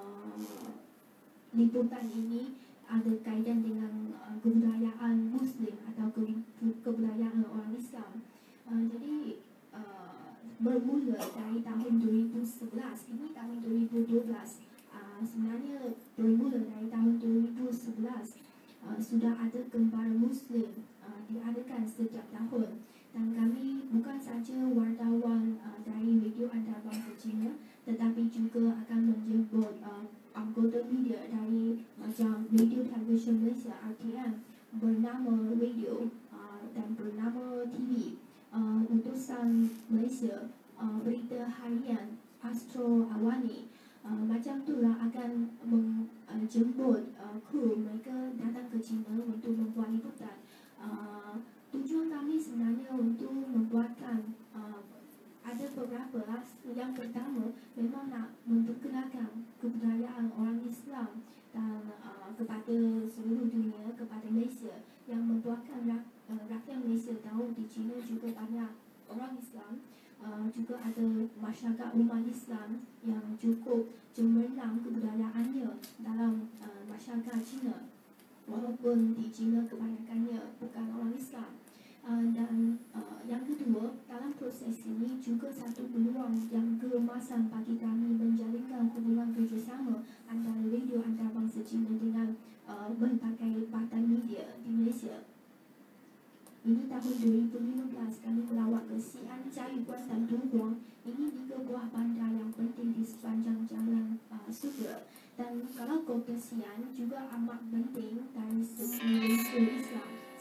liputan ini ada kaitan dengan kebudayaan Muslim atau kebudayaan orang Islam. Jadi bermula dari tahun 2011, ini tahun 2012. Sebenarnya bermula dari tahun 2011 sudah ada gembara Muslim diadakan setiap tahun. Dan kami bukan saja wartawan dari radio antarabangsa China, tetapi juga akan menjemput anggota media dari macam Radio Television Malaysia RTM bernama Radio dan bernama TV, Utusan Malaysia, Berita Harian Astro Awani. Macam itulah akan menjemput kru mereka datang ke China untuk membuat liputan. Tujuan kami sebenarnya untuk membuatkan ada beberapa. Yang pertama memang nak memperkenalkan kebudayaan orang Islam dan kepada seluruh dunia, kepada Malaysia, yang membuatkan rakyat Malaysia tahu di China juga banyak orang Islam, juga ada masyarakat umat Islam yang cukup cemerlang kebudayaannya dalam masyarakat China, walaupun di China kebanyakannya bukan orang Islam. Dan yang kedua, dalam proses ini juga satu peluang yang keemasan bagi kami menjalinkan hubungan kerjasama antara radio antarabangsa China dengan berbagai badan media di Malaysia. Ini tahun 2015 kami melawat ke Xi'an, Jiayuguan dan Dunhuang. Ini 3 buah bandar yang penting di sepanjang jalan Sutra. Dan kalau kota Xi'an juga amat penting dari segi unsur Islam,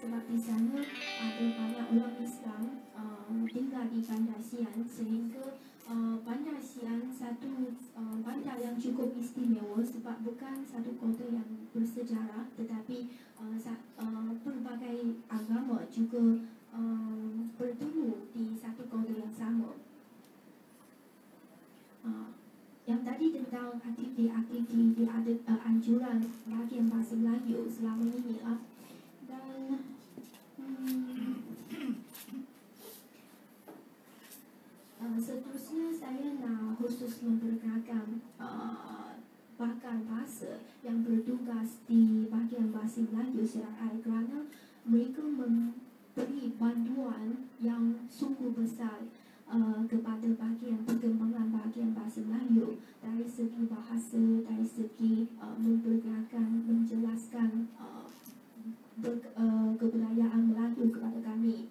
sebab di sana ada banyak orang Islam tinggal di Bandar Sian, sehingga Bandar Sian satu bandar yang cukup istimewa sebab bukan satu kota yang bersejarah, tetapi pelbagai agama juga bertemu di satu kota yang sama. Yang tadi tentang aktiviti anjuran bahagian bahasa Melayu selama ini lah. Dan seterusnya saya nak khusus memperkenalkan pakar bahasa yang bertugas di bahagian bahasa Melayu CRI, kerana mereka memberi bantuan yang sungguh besar kepada bahagian perkembangan bahagian bahasa Melayu dari segi bahasa, dari segi memperkenalkan, menjelaskan kebudayaan Melayu kepada kami,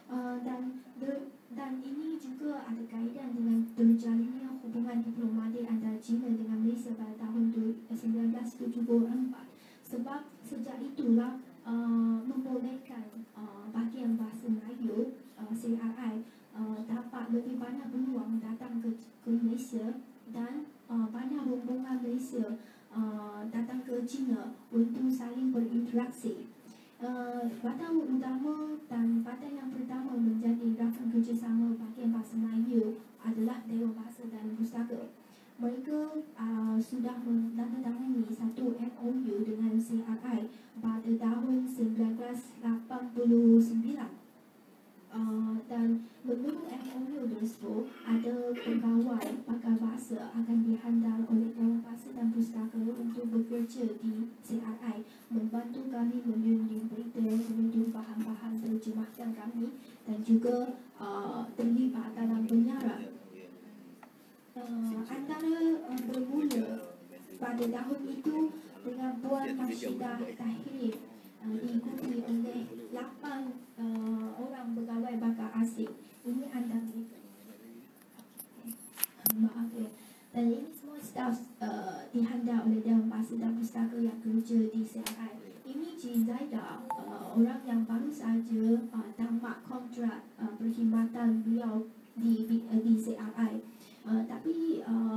dan ini juga ada kaitan dengan terjalinnya hubungan diplomatik antara China dengan Malaysia pada tahun 1974, sebab sejak itulah membolehkan bahagian bahasa Melayu CRI dapat lebih banyak peluang datang ke Malaysia, dan banyak rombongan Malaysia datang ke China untuk saling berinteraksi. Badan utama dan badan yang pertama menjadi rakan kerjasama bahagian bahasa Melayu adalah Dewan Bahasa dan Pustaka. Mereka sudah menandatangani satu MOU dengan CRI pada tahun 1989. Dan menurut MOU tersebut, ada pegawai pakar bahasa akan dihandal oleh Dewan Bahasa dan Pustaka untuk bekerja di CRI, membantu kami menyunting berita, menyunting bahan-bahan terjemahkan kami, dan juga terlibat dalam penyiaran. Antara bermula pada tahun itu dengan Puan Mashidah Tahir, diikuti oleh 8 orang pegawai bakar asing. Ini antara mereka. Maaf ya. Dan ini semua staf dihandal oleh Dewan Bahasa dan Pustaka yang kerja di CRI. Ini Cik Zaida, orang yang baru saja tamat kontrak perkhidmatan beliau di CRI. Tapi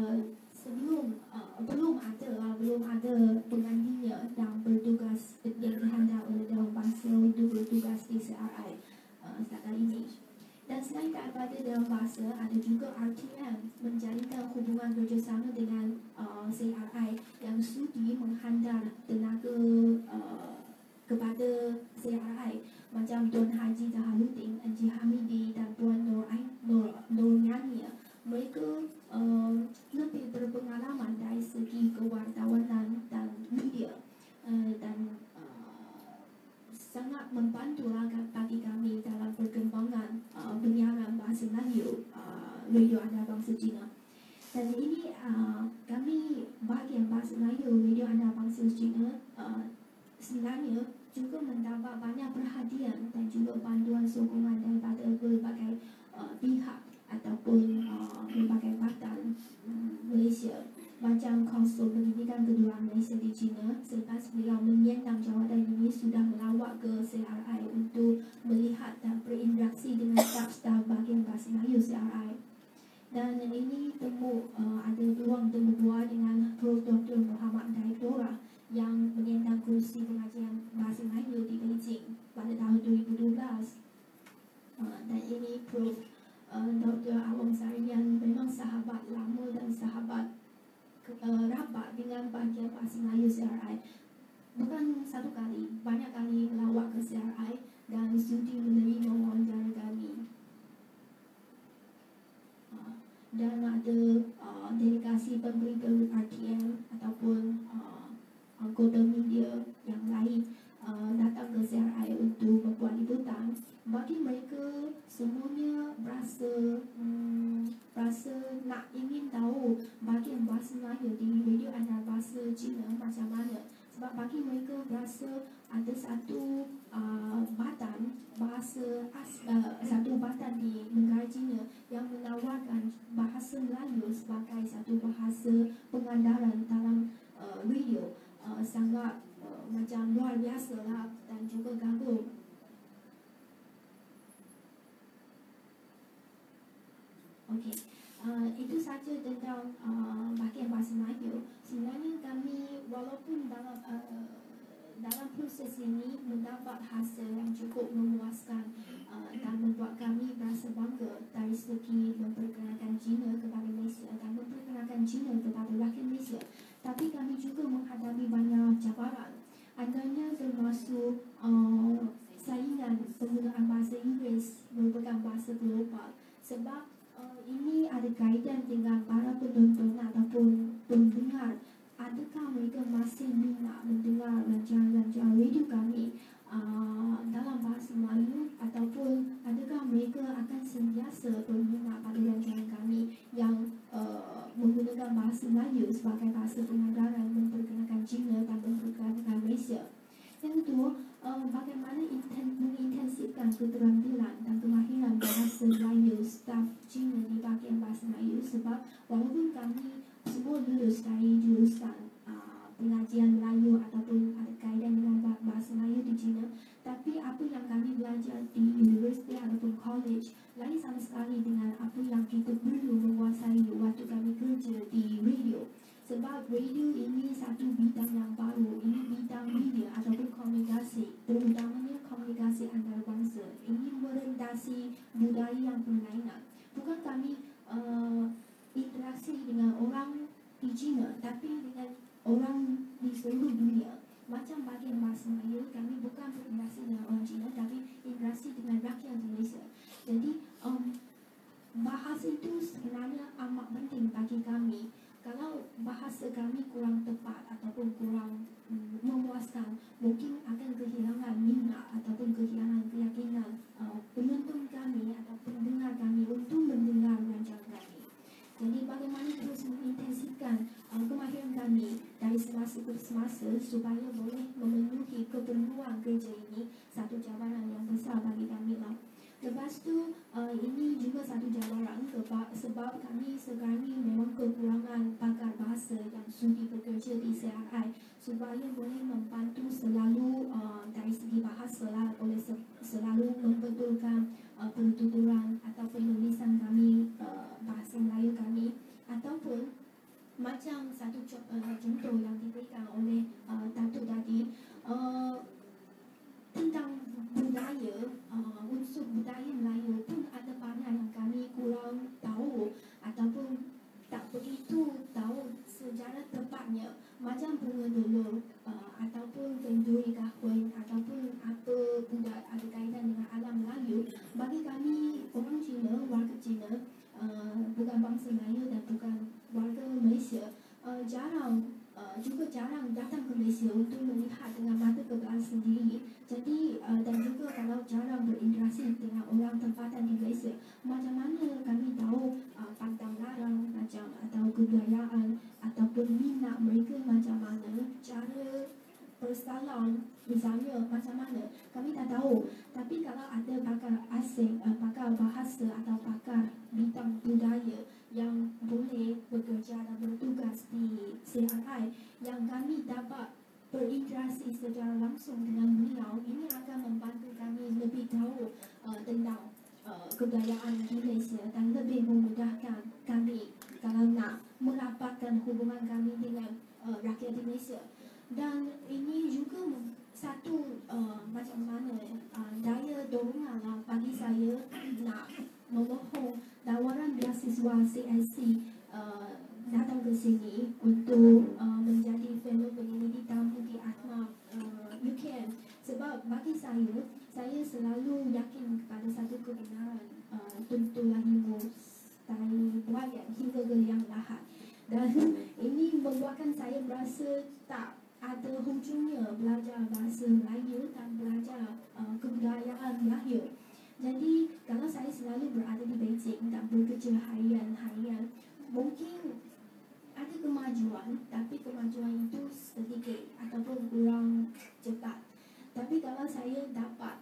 belum ada penggantinya yang bertugas, yang dihandal oleh Dewan Bahasa untuk bertugas di CRI setakat ini. Dan selain daripada Dewan Bahasa, ada juga RTM menjalinkan hubungan kerjasama dengan CRI yang sudi menghandal tenaga kepada CRI, macam Tuan Haji Zahaluddin, Encik Hamidi dan Puan Nurnyania. Mereka lebih berpengalaman dari segi kewartawanan dan media, dan sangat membantulah bagi kami dalam perkembangan penyiaran bahasa Melayu Radio Antarabangsa Cina. Dan ini kami bahagian bahasa Melayu Radio Antarabangsa Cina sebenarnya juga mendapat banyak perhatian dan juga bantuan sokongan daripada berbagai pihak ataupun berbagai badan Malaysia, macam Konsul Pendidikan Kedua Malaysia di China. Selepas beliau menyandang jawatan ini, sudah melawat ke CRI untuk melihat dan berinteraksi dengan staf-staf bahagian bahasa Melayu CRI. Dan ini ada ruang temu bual dengan Prof. Dr. Muhammad Daidora yang menyandang kursi pengajian bahasa Melayu di Beijing pada tahun 2012. Dan ini Prof. Dr. Awang Sarian memang sahabat lama dan sahabat rapat dengan bahagian bahasa Melayu CRI. Bukan satu kali, banyak kali melawat ke CRI dan sudi menerima wawancara kami. Dan ada delegasi pemberita RTM ataupun anggota media yang lain datang ke CRI untuk membuat liputan. Bagi mereka semuanya rasa nak ingin tahu bahagian bahasa Melayu di Radio Antarabangsa Cina macam mana. Sebab bagi mereka rasa ada satu badan bahasa satu badan di negara China yang menawarkan bahasa Melayu sebagai satu bahasa pengandaran dalam radio, sangat macam luar biasa lah, dan juga kagum sahaja tentang bahagian bahasa Melayu, sebenarnya kami walaupun dalam proses ini mendapat hasil yang cukup memuaskan dan membuat kami berasa bangga dari segi memperkenalkan Cina kepada Malaysia dan memperkenalkan Cina kepada rakyat Malaysia. Tapi kami juga menghadapi banyak cabaran. Antaranya termasuk saingan penggunaan bahasa Inggeris merupakan bahasa global. Sebab ini ada kaitan dengan para penonton ataupun pendengar. Adakah mereka masih minat mendengar rancangan-rancangan radio kami dalam bahasa Melayu, ataupun adakah mereka akan sentiasa berminat pada rancangan kami yang menggunakan bahasa Melayu sebagai bahasa pengandaran memperkenalkan Cina dan memperkenalkan Malaysia. Yang kedua, bagaimana mengintensifkan keterampilan dan kemahiran bahasa Melayu staf Cina di bahagian bahasa Melayu, sebab walaupun kami semua lulus dari jurusan pengajian Melayu ataupun ada kaitan dengan bahasa Melayu di China, tapi apa yang kami belajar di universiti ataupun college lain sama sekali dengan apa yang kita perlu menguasai waktu kami kerja di radio. Sebab radio ini satu bidang yang baru, ini bidang media ataupun komunikasi, terutamanya komunikasi antarabangsa. Ini merendasi budaya yang berlainan. Bukan kami interaksi dengan orang di China, tapi dengan orang di seluruh dunia. Macam bahagian bahasa Melayu, kami bukan berinteraksi dengan orang China, tapi interaksi dengan rakyat Malaysia. Jadi bahasa itu sebenarnya amat penting bagi kami. Kalau bahasa kami kurang tepat ataupun kurang memuaskan, mungkin akan kehilangan minat ataupun kehilangan keyakinan penonton kami atau pendengar kami untuk mendengar rancangan kami. Jadi bagaimana terus mengintensifkan kemahiran kami dari semasa ke semasa supaya boleh memenuhi keperluan kerja ini, satu cabaran yang besar bagi kami lah. Lepas tu ini juga satu cabaran sebab kami sekarang ini memang kekurangan pakar bahasa yang sudi bekerja di CRI supaya boleh membantu selalu dari segi bahasa lah, boleh selalu membetulkan pentuturan atau penulisan kami bahasa Melayu kami, ataupun macam satu contoh yang diberikan oleh Datuk tadi tentang budaya, unsur budaya Melayu pun ada banyak yang kami kurang tahu ataupun tak begitu tahu sejarah tepatnya, macam bunga dulur ataupun kenduri kahwin ataupun apa budaya ada kaitan dengan alam Melayu. Bagi kami orang Cina, warga Cina, bukan bangsa Melayu dan bukan warga Malaysia, jarang datang ke Malaysia untuk melihat dengan mata kepala sendiri. Jadi dan juga kalau jarang berinteraksi dengan orang tempatan di Malaysia, macam mana kami tahu pantang larang macam atau kebudayaan ataupun minat mereka macam mana, cara bersalam misalnya macam mana, kami tak tahu. Tapi kalau ada pakar asing, pakar bahasa atau pakar bidang budaya yang boleh bekerja dan bertugas di CRI, yang kami dapat berinteraksi secara langsung dengan beliau, ini akan membantu kami lebih tahu tentang kebudayaan di Malaysia dan lebih memudahkan kami kalau nak merapatkan hubungan kami dengan rakyat di Malaysia. Dan ini juga satu macam mana daya dorongan lah bagi saya nak memohon tawaran beasiswa CSC datang ke sini untuk menjadi fellow penyelidik tamu di ATMA UKM. Sebab bagi saya selalu yakin kepada satu kebenaran, tuntulah ilmu dari buaya hingga ke liang lahat. Dan ini membuatkan saya berasa tak ada hujungnya belajar bahasa Melayu dan belajar kebudayaan Melayu. Jadi kalau saya selalu berada di Beijing dan bekerja harian, mungkin ada kemajuan, tapi kemajuan itu sedikit ataupun kurang cepat. Tapi kalau saya dapat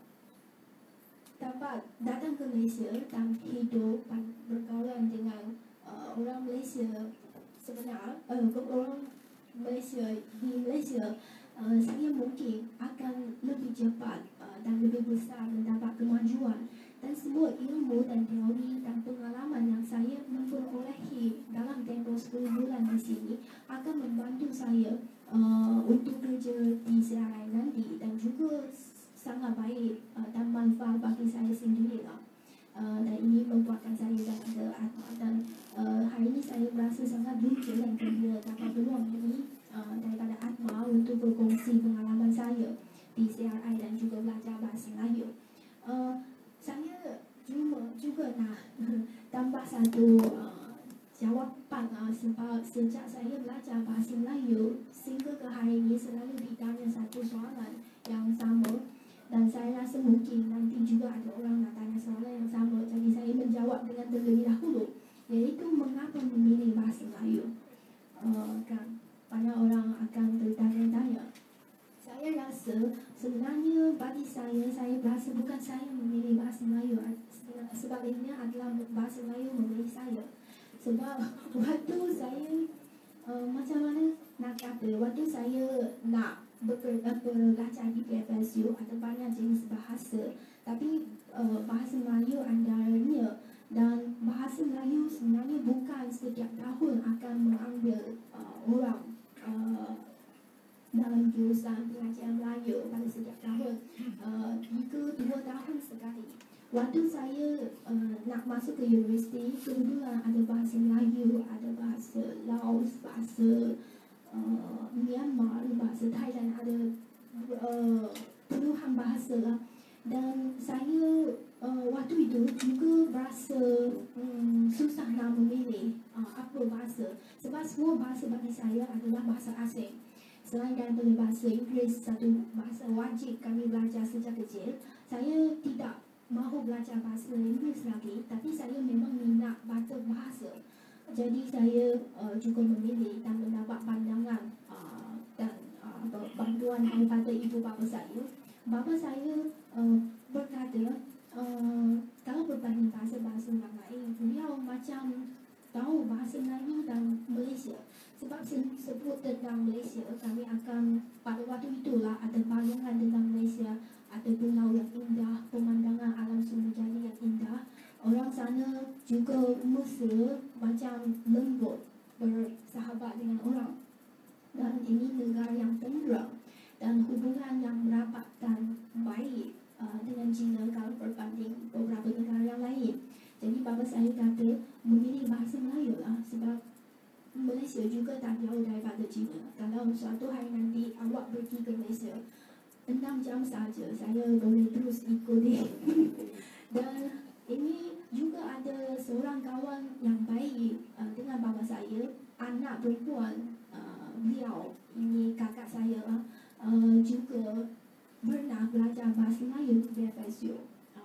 datang ke Malaysia dan hidup dan berkawan dengan orang Malaysia sebenar, orang Malaysia di Malaysia, saya mungkin akan lebih cepat dan lebih besar mendapat kemajuan. dan semua ilmu dan teori dan pengalaman yang saya memperolehi dalam tempoh 10 bulan di sini akan membantu saya untuk kerja di CRI nanti, dan juga sangat baik dan manfaat bagi saya sendiri lah. Dan ini membuatkan saya dan ada Atma, dan hari ini saya merasa sangat lucu dan gembira dapat peluang ini daripada Atma untuk berkongsi pengalaman saya di CRI dan juga belajar bahasa Melayu. Saya juga nak tambah satu jawapan sebab sejak saya belajar bahasa Melayu sehingga ke hari ini selalu ditanya satu soalan yang sama, dan saya rasa mungkin nanti juga ada orang nak tanya soalan yang sama, jadi saya menjawab dengan terlebih dahulu, iaitu mengapa memilih bahasa Melayu. Kan banyak orang akan bertanya-tanya. Saya rasa sebenarnya bagi saya berasa bukan saya memilih bahasa Melayu, sebaliknya adalah bahasa Melayu memilih saya. Sebab waktu saya macam mana nak kata, waktu saya nak belajar di PFSU ada banyak jenis bahasa, tapi bahasa Melayu antaranya, dan bahasa Melayu sebenarnya bukan setiap tahun akan mengambil orang dalam jurusan pengajian Melayu pada setiap tahun, 3-2 tahun sekali. Waktu saya nak masuk ke universiti, kebetulan ada bahasa Melayu, ada bahasa Laos, bahasa Myanmar, bahasa Thailand, ada puluhan bahasa lah. Dan saya waktu itu juga berasa susah nak memilih apa bahasa, sebab semua bahasa bagi saya adalah bahasa asing. Selain daripada bahasa Inggeris, satu bahasa wajib kami belajar sejak kecil, saya tidak mahu belajar bahasa Inggeris lagi, tapi saya memang minat baca bahasa. Jadi saya juga memilih dan mendapat pandangan dan bantuan daripada ibu bapa saya. Bapa saya berkata, kalau berbanding bahasa-bahasa orang lain, beliau macam tahu bahasa Melayu dan Malaysia. Sebab sebut tentang Malaysia, kami akan pada waktu itulah ada bayangan tentang Malaysia, ada pulau yang indah, pemandangan alam semula jadi yang indah. Orang sana juga mesra, macam lembut, bersahabat dengan orang. Dan ini negara yang tenteram dan hubungan yang merapat dan baik dengan China kalau berbanding beberapa negara yang lain. Jadi bapa saya kata memilih bahasa Melayu lah, sebab Malaysia juga tak jauh daripada China. Kalau suatu hari nanti awak pergi ke Malaysia 6 jam saja, saya boleh terus ikuti. Dan ini juga ada seorang kawan yang baik dengan bapa saya, anak perempuan beliau, ini kakak saya juga pernah belajar bahasa Melayu di PFSU,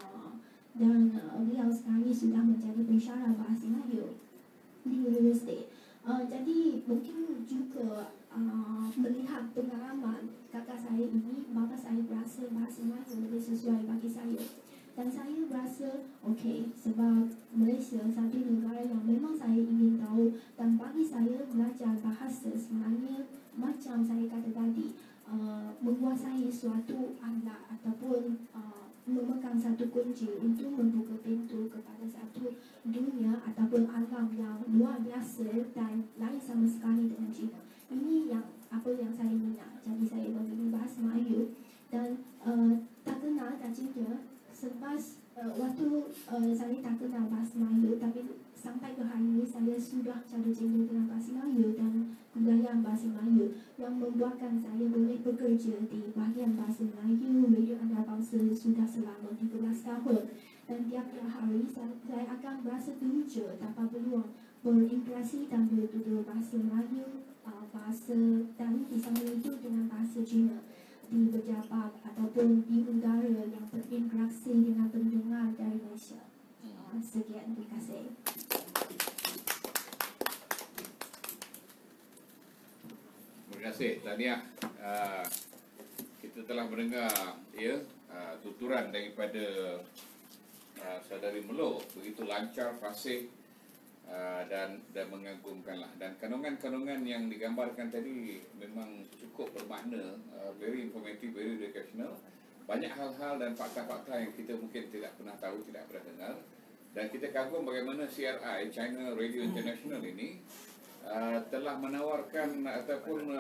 dan beliau sekarang ini sudah menjadi pensyarah bahasa Melayu di universiti. Jadi mungkin juga melihat pengalaman kakak saya ini, bapa saya berasa bahasa Melayu lebih sesuai bagi saya. Dan saya berasa okey, sebab Malaysia satu negara yang memang saya ingin tahu, dan bagi saya belajar bahasa sebenarnya macam saya kata tadi, menguasai suatu alat ataupun memegang satu kunci untuk membuka pintu kepada satu dunia ataupun alam yang luar biasa dan lain sama sekali dengan China. Ini yang apa yang saya minat. Jadi saya memilih bahasa Melayu, dan tak kenal tak cinta sebab waktu saya tak kenal bahasa Melayu, tapi sampai ke hari ini saya sudah jatuh cinta dengan bahasa Melayu dan kebudayaan bahasa Melayu, yang membuatkan saya boleh bekerja di bahagian bahasa Melayu Radio Antarabangsa sudah selama 13 tahun. Dan tiap-tiap hari saya akan berasa teruja dapat peluang berinteraksi dan bertutur bahasa Melayu, bahasa dan di samping itu dengan bahasa Cina di pejabat ataupun di udara yang berinteraksi dengan pendengar dari Malaysia. Sekian, terima kasih. Terima kasih, Tahniah. Kita telah mendengar tuturan daripada saudari Melo, begitu lancar, fasih dan mengagumkanlah. Dan kanungan-kanungan yang digambarkan tadi memang cukup bermakna, very informative, very educational. banyak hal-hal dan fakta-fakta yang kita mungkin tidak pernah tahu, tidak pernah dengar. Dan kita kagum bagaimana CRI, China Radio International ini telah menawarkan ataupun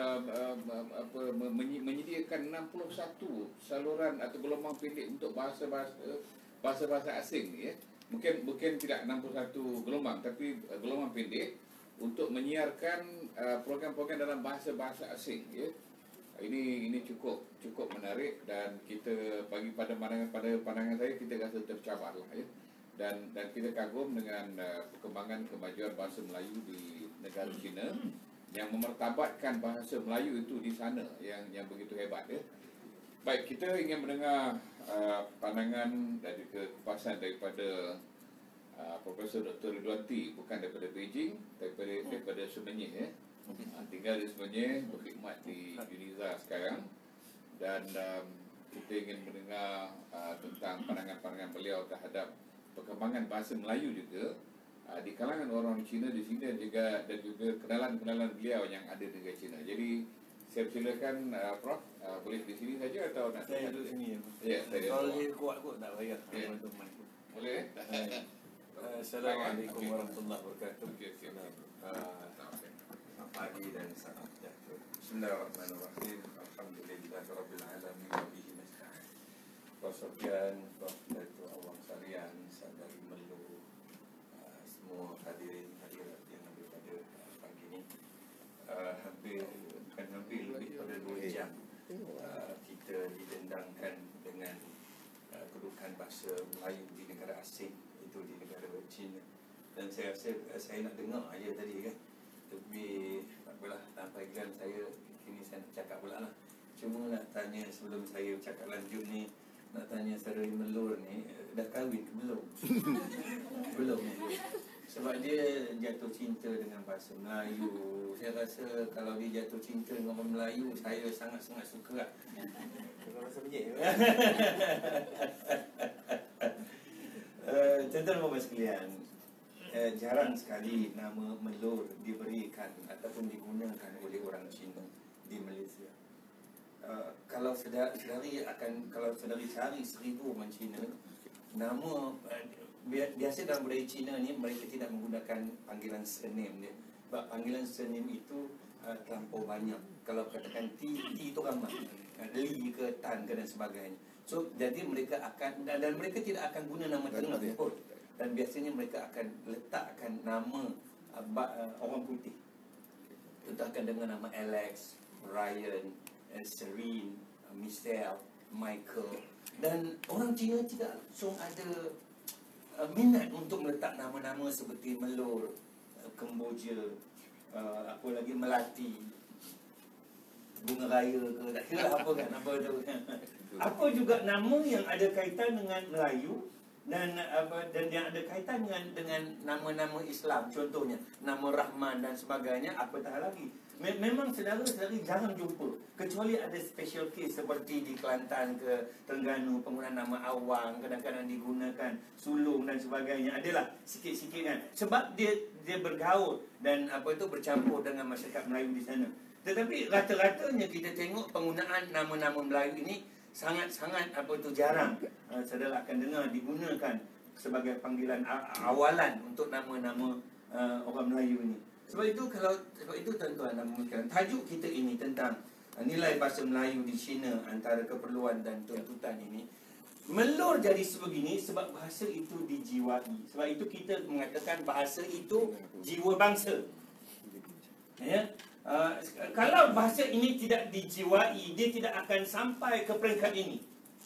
menyediakan 61 saluran atau gelombang pendek untuk bahasa-bahasa asing, ya. Mungkin tidak 61 gelombang, tapi gelombang pendek untuk menyiarkan program-program dalam bahasa-bahasa asing, ya. Ini cukup menarik, dan kita bagi pada pandangan saya, kita rasa tercabarlah, ya. Dan kita kagum dengan perkembangan kemajuan bahasa Melayu di negara China yang memertabatkan bahasa Melayu itu di sana yang begitu hebat, ya. Baik, kita ingin mendengar pandangan dan juga kepasan daripada Profesor Dr. Ridwanti, bukan daripada Beijing, daripada Semenyih, ya. Tinggal di Semenyih, berkhidmat di UNIZA sekarang, dan kita ingin mendengar tentang pandangan-pandangan beliau terhadap perkembangan bahasa Melayu juga di kalangan orang Cina di sini, dan juga kenalan-kenalan beliau yang ada di negara Cina. Jadi saya persilakan Prof, boleh di sini saja atau nak Saya duduk sini. Ya, saya Kalau dia kuat kot tak payah. Ya. Teman-teman. boleh. Assalamualaikum Okey. warahmatullahi wabarakatuh. Okey, siap. Selamat pagi dan salam sejahtera. Bismillahirrahmanirrahim. Alhamdulillahirabbil alamin wa bihi nasta'in. Wassallallahu Prof. Dato' Awang Sarian, Saudari Melo, semua hadirin hadirat yang ada pada pagi ini. Hampir lebih pada 2 jam kita didendangkan dengan kedudukan bahasa Melayu di negara asing, itu di negara China. Dan saya rasa saya nak dengar aja tadi kan. Tapi tak apalah, tanpa iklan saya kini saya nak cakap pula lah. Cuma nak tanya sebelum saya cakap lanjut ni, nak tanya Saudari Melur ni dah kahwin ke belum? Belum. Sebab dia jatuh cinta dengan bahasa Melayu. Saya rasa kalau dia jatuh cinta dengan orang Melayu, saya sangat-sangat suka lah. Kalau rasa bejek. Tuan-tuan sekalian, jarang sekali nama Melur diberikan ataupun digunakan oleh orang Cina di Malaysia. Kalau saudari cari 1000 orang Cina, nama biasa dalam budaya Cina ni mereka tidak menggunakan panggilan surname dia. Sebab panggilan surname itu terlampau banyak. Kalau katakan T itu ramai, Li ke Tan ke dan sebagainya. So jadi mereka akan, dan mereka tidak akan guna nama tengah pun. Dan biasanya mereka akan letakkan nama orang putih. Kita akan dengar nama Alex, Ryan, Serene, Michelle, Michael. Dan orang Cina tidak langsung ada minat untuk meletak nama-nama seperti Melur, Kemboja, apa lagi, Melati, Bunga Raya ke, tak kira lah apa kan, apa tu. Apa juga nama yang ada kaitan dengan Melayu dan yang ada kaitan dengan nama-nama Islam, contohnya nama Rahman dan sebagainya, apatah lagi. Memang saudara-saudari jarang jumpa, kecuali ada special case seperti di Kelantan ke Terengganu, penggunaan nama Awang kadang-kadang digunakan, Sulung dan sebagainya, adalah sikit-sikit kan, sebab dia bergaul dan bercampur dengan masyarakat Melayu di sana. Tetapi rata-ratanya kita tengok penggunaan nama-nama Melayu ini sangat-sangat jarang. Saudara akan dengar digunakan sebagai panggilan awalan untuk nama-nama orang Melayu ini. Sebab itu tuan-tuan dan puan-puan, tajuk kita ini tentang nilai bahasa Melayu di China antara keperluan dan tuntutan ini. Melur jadi sebegini sebab bahasa itu dijiwai. Sebab itu kita mengatakan bahasa itu jiwa bangsa. Ya. Kalau bahasa ini tidak dijiwai, dia tidak akan sampai ke peringkat ini.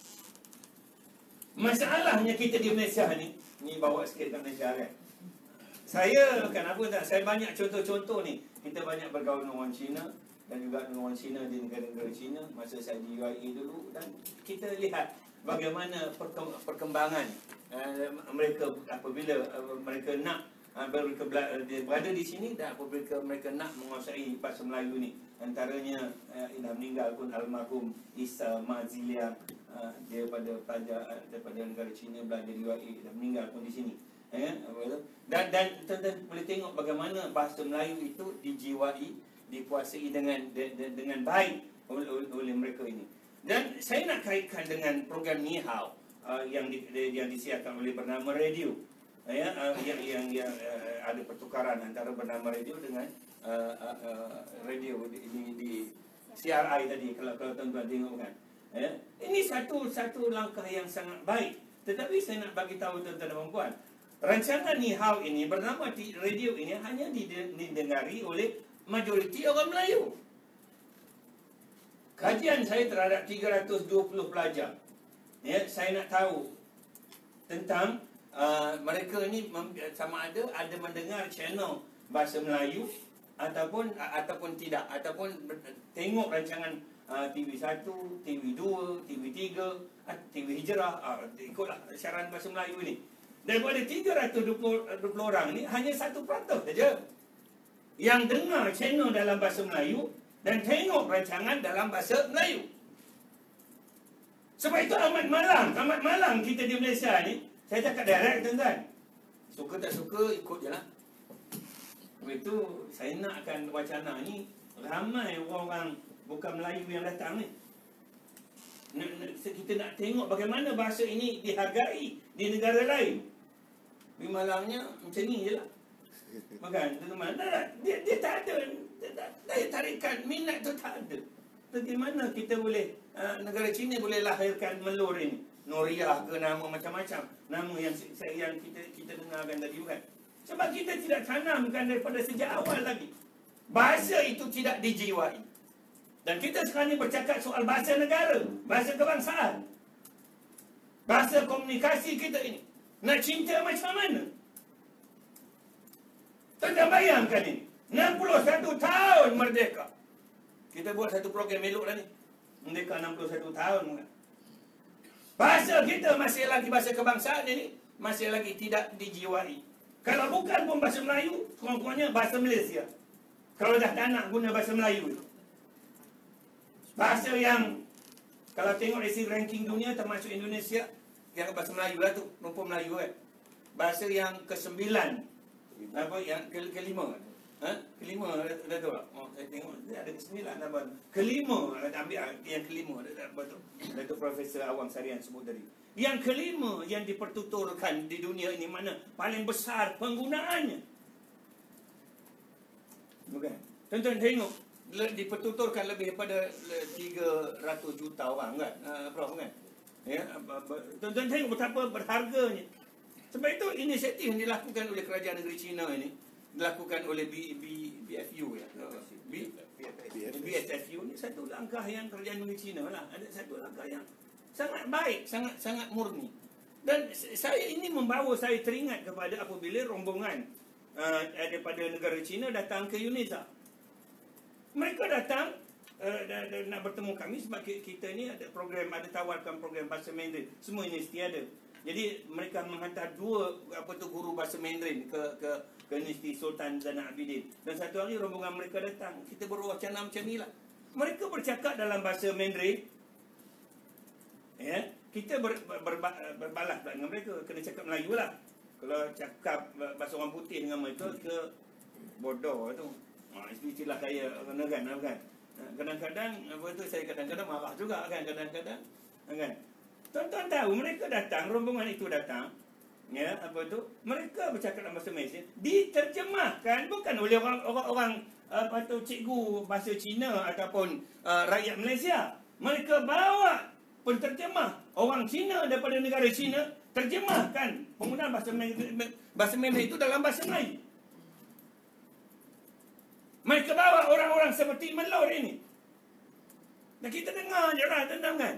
Masalahnya kita di Malaysia ni bawa sikit ke Malaysia kan. Saya banyak contoh-contoh ni. Kita banyak bergaul dengan orang Cina dan juga dengan orang Cina di negara-negara Cina masa saya di UAE dulu, dan kita lihat bagaimana perkembangan mereka apabila mereka nak berada di sini dan apabila mereka nak menguasai bahasa Melayu ni. Antaranya dah meninggal pun almarhum Isa Mazilia, dia daripada negara Cina, belajar di UAE, dah meninggal pun di sini. Dan tuan-tuan boleh tengok bagaimana bahasa Melayu itu dijiwai, dikuasai dengan baik oleh mereka ini. Dan saya nak kaitkan dengan program Ni Hao yang disiarkan oleh Bernama Radio. Yang ada pertukaran antara Bernama Radio dengan radio di CRI tadi, kalau tuan-tuan tengok kan. Ini satu langkah yang sangat baik. Tetapi saya nak bagi tahu tuan-tuan dan puan, rancangan Ni Hao ini, bernama radio ini, hanya didengari oleh majoriti orang Melayu. Kajian saya terhadap 320 pelajar, saya nak tahu tentang mereka ni sama ada mendengar channel bahasa Melayu ataupun tidak, ataupun tengok rancangan TV1, TV2, TV3, TV Hijrah, ikutlah siaran bahasa Melayu ni. Daripada 320 orang ni, hanya 1% saja yang dengar channel dalam bahasa Melayu dan tengok rancangan dalam bahasa Melayu. Sebab itu amat malang kita di Malaysia ni. Saya cakap direct, tuan-tuan. Suka tak suka, ikut je lah. Sebab itu saya nakkan wacana ni, ramai orang bukan Melayu yang datang ni. Kita nak tengok bagaimana bahasa ini dihargai di negara lain. Di malangnya macam ni je lah. Bukan, teman-teman. Dia tak ada. Daya tarikan minat tu tak ada. Bagaimana kita boleh, negara China boleh lahirkan melur ini? Noriah ke, nama macam-macam. Nama yang kita dengarkan tadi, bukan? Sebab kita tidak tanamkan daripada sejak awal lagi. Bahasa itu tidak dijiwai. Dan kita sekarang ni bercakap soal bahasa negara, bahasa kebangsaan, bahasa komunikasi kita ini. Nak cinta macam mana? Tuan-tuan bayangkan ini, 61 tahun merdeka. Kita buat satu program elok dah ni. Merdeka 61 tahun. Bukan? Bahasa kita masih lagi bahasa kebangsaan ini, masih lagi tidak dijiwai. Kalau bukan pun bahasa Melayu, kurang-kurangnya bahasa Malaysia. Kalau dah tak nak guna bahasa Melayu itu. Bahasa yang, kalau tengok dari ranking dunia, termasuk Indonesia, yang bahasa Melayu lah tu, rumpun Melayu kan. Bahasa yang ke-9, yang kelima. Kelima dah tu lah. Saya tengok dia ada ke-9 abang. Kelima ambil yang kelima Datuk Profesor Awang Sarian sebut tadi. Yang kelima yang dipertuturkan di dunia ini, mana paling besar penggunaannya. Bukan? Tuan-tuan tengok, dipertuturkan lebih daripada 300 juta orang kan, Prof kan? Ya, tuan-tuan tengok betapa berharganya. Sebab itu inisiatif yang dilakukan oleh kerajaan negeri China ini, dilakukan oleh BFU ya. BSFU ni satu langkah yang kerajaan negeri China lah. Ada satu langkah yang sangat baik, sangat murni. Dan saya ini membawa saya teringat kepada apabila rombongan daripada negara China datang ke UNISA. Mereka datang nak bertemu kami sebab kita ni ada program, ada tawarkan program bahasa Mandarin. Semua universiti ada. Jadi mereka menghantar dua guru bahasa Mandarin ke Universiti Sultan Zainal Abidin. Dan satu hari rombongan mereka datang. Kita berwacana macam ni lah. Mereka bercakap dalam bahasa Mandarin. Ya, kita berbalas dengan mereka. Kena cakap Melayu lah. Kalau cakap bahasa orang putih dengan mereka, ke bodoh tu. Istilah kaya negan kan. Kadang-kadang saya kadang-kadang marah juga kan, kadang-kadang kan. Tuan-tuan tahu mereka datang, rombongan itu datang, ya, mereka bercakap dalam bahasa Malaysia, diterjemahkan bukan oleh orang cikgu bahasa Cina ataupun rakyat Malaysia. Mereka bawa penterjemah orang Cina daripada negara Cina, terjemahkan penggunaan bahasa Mandarin itu dalam bahasa Melayu. Mereka bawa orang-orang seperti Melor ini. Dan kita dengar je lah, tuan-tuan kan.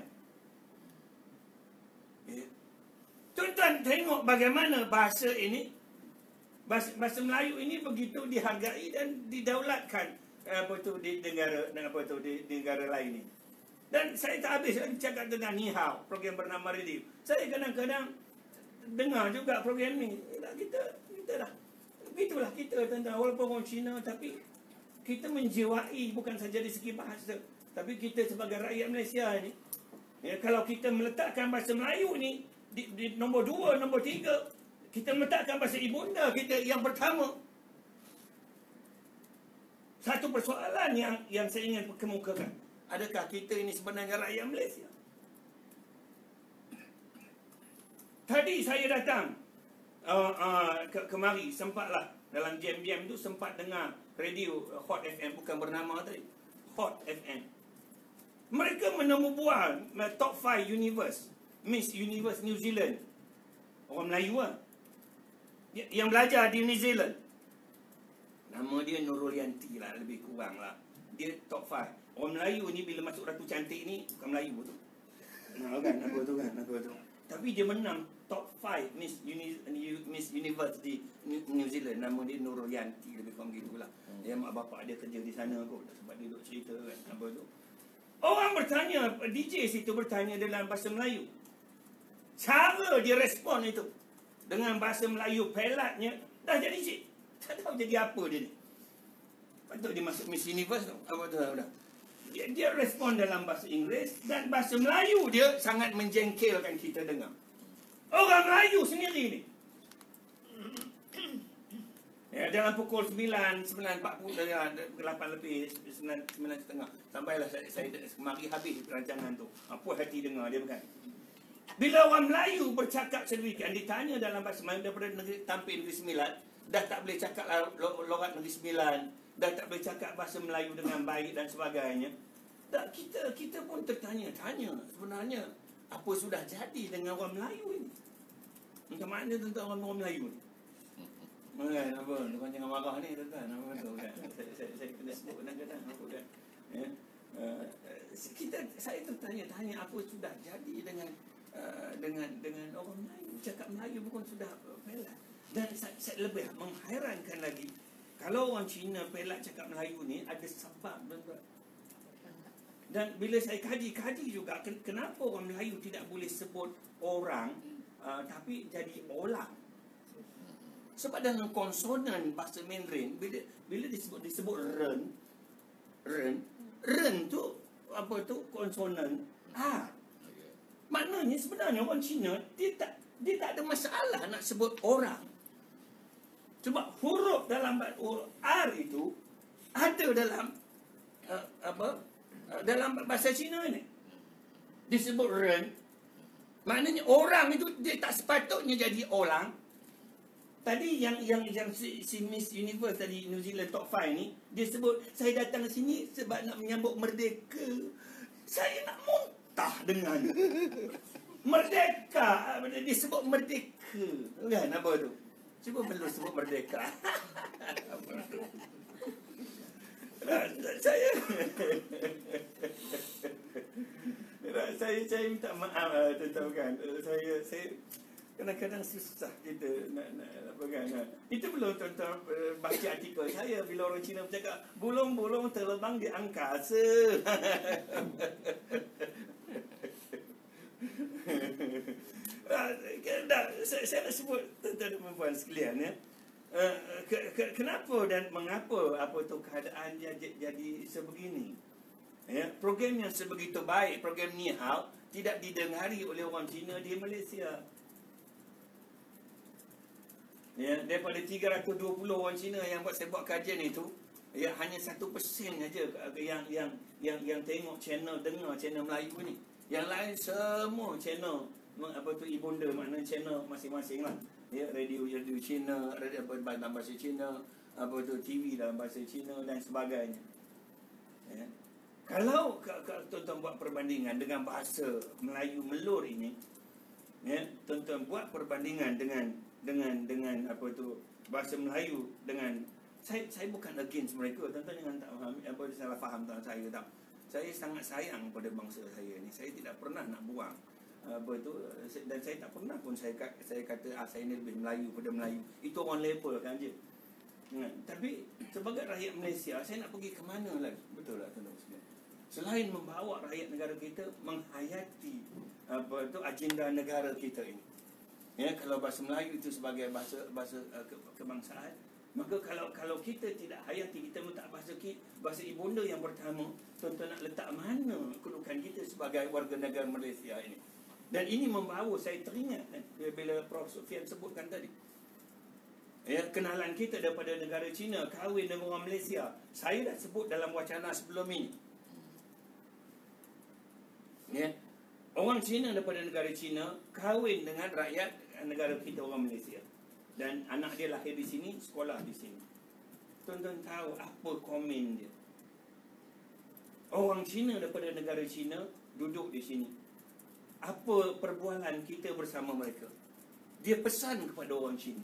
Tuan-tuan tengok bagaimana bahasa ini, bahasa Melayu ini begitu dihargai dan didaulatkan di negara lain ini. Dan saya tak habis lagi cakap tentang Ni Hao, program bernama Radio. Saya kadang-kadang dengar juga program ni. Kita dah begitulah kita, tuan-tuan, walaupun orang Cina, tapi kita menjiwai bukan saja di segi bahasa, tapi kita sebagai rakyat Malaysia ni, ya, kalau kita meletakkan bahasa Melayu ni di nombor 2, nombor 3, kita meletakkan bahasa ibunda kita yang pertama. Satu persoalan yang saya ingin kemukakan. Adakah kita ini sebenarnya rakyat Malaysia? Tadi saya datang kemari, sempatlah dalam jam-jam tu sempat dengar radio Hot FM, bukan bernama tadi, Hot FM. Mereka menemubual top 5 universe, Miss Universe New Zealand. Orang Melayu lah, yang belajar di New Zealand. Nama dia Nurul-Yanti lah, lebih kurang lah. Dia top 5. Orang Melayu ni bila masuk Ratu Cantik ni, bukan Melayu tu. Nah, kan, apa tu. Tapi dia menang top 5 Miss Universe di New Zealand. Nama dia Nurul-Yanti, lebih kurang gitulah. Dia mak bapak dia kerja di sana kot, sebab dia duk cerita kan, apa tu. Orang bertanya, DJ situ bertanya dalam bahasa Melayu. Cara dia respon itu dengan bahasa Melayu pelatnya, dah jadi cik. Tak tahu jadi apa dia ni. Patut dia masuk Miss Universe tu. Apa tu dah. Dia respon dalam bahasa Inggeris dan bahasa Melayu dia sangat menjengkelkan kita dengar. Orang Melayu sendiri ni. Ya, dalam pukul 9.40, 8 lebih, 9.30. Sampailah saya kemari habis perancangan tu. Apa hati dengar dia bukan? Bila orang Melayu bercakap sedemikian, ditanya dalam bahasa Melayu daripada tampil Negeri Sembilan, dah tak boleh cakap logat Negeri Sembilan, dah tak boleh cakap bahasa Melayu dengan baik dan sebagainya. Tak, kita pun tertanya-tanya sebenarnya apa sudah jadi dengan orang Melayu ini. Macam mana tentang orang Melayu ni? Kan apa, tuan jangan marah ni tuan, apa tu kan. Saya kena sebut kadang-kadang apa kan. Ya. Saya tertanya-tanya apa sudah jadi dengan orang Melayu. Cakap Melayu pun sudah pelat. Dan saya lebih menghairankan lagi, kalau orang Cina pelat cakap Melayu ni ada sebab tuan-tuan. Dan bila saya kaji juga, kenapa orang Melayu tidak boleh sebut orang tapi jadi orang. Sebab dalam konsonan bahasa Mandarin, bila disebut ren tu apa tu konsonan a. Maknanya sebenarnya orang Cina dia tak ada masalah nak sebut orang. Sebab huruf dalam R itu ada dalam dalam bahasa Cina ni. Disebut ren. Maknanya orang itu dia tak sepatutnya jadi orang. Tadi yang si Miss Universe tadi New Zealand top 5 ni, dia sebut saya datang ke sini sebab nak menyambut merdeka. Saya nak muntah dengan merdeka. Dia sebut merdeka. Kan apa tu? Cuba belum sebut merdeka. Saya minta maaf tuan-tuan kan. Saya kadang-kadang susah kita nak apa kan. Itu belum tuan-tuan baca artikel saya bila orang Cina bercakap bulung-bulung terbang di angkasa. Saya nak sebut tuan-tuan dan puan sekalian ya. Kenapa dan mengapa apa tu keadaan jadi sebegini? Ya, program yang sebegitu baik, program Ni Hao, tidak didengari oleh orang Cina di Malaysia. Ya, daripada 320 orang Cina yang saya buat kajian itu, ya hanya 1% saja yang tengok channel, dengar channel Melayu ni. Yang lain semua channel apa tu ibunda, makna channel masing-masing lah. Ya, radio Cina, radio dalam bahasa Cina, apa tu TV dalam bahasa Cina dan sebagainya. Ya. Kalau tuan-tuan buat perbandingan dengan bahasa Melayu Melur ini, ya, tuan-tuan buat perbandingan dengan apa tu bahasa Melayu dengan saya bukan against mereka, tuan-tuan jangan tak faham apa salah faham tentang saya tak. Saya sangat sayang pada bangsa saya ni. Saya tidak pernah nak buang apa tu, dan saya tak pernah pun saya kata saya ni lebih Melayu pada Melayu. Itu orang level kan je. Tapi sebagai rakyat Malaysia, saya nak pergi ke mana lagi? Betul tak tuan-tuan sekalian? Selain membawa rakyat negara kita menghayati apa tu agenda negara kita ini. Ya, kalau bahasa Melayu itu sebagai bahasa kebangsaan, maka kalau kita tidak hayati, kita letak bahasa ibunda yang pertama, tuan-tuan nak letak mana kedudukan kita sebagai warga negara Malaysia ini. Dan ini membawa saya teringat bila Prof Sufian sebutkan tadi. Ya, kenalan kita daripada negara Cina kahwin dengan orang Malaysia. Saya dah sebut dalam wacana sebelum ini. Orang Cina daripada negara Cina kahwin dengan rakyat negara kita, orang Malaysia. Dan anak dia lahir di sini, sekolah di sini. Tuan-tuan tahu apa komen dia? Orang Cina daripada negara Cina duduk di sini. Apa perbualan kita bersama mereka? Dia pesan kepada orang Cina.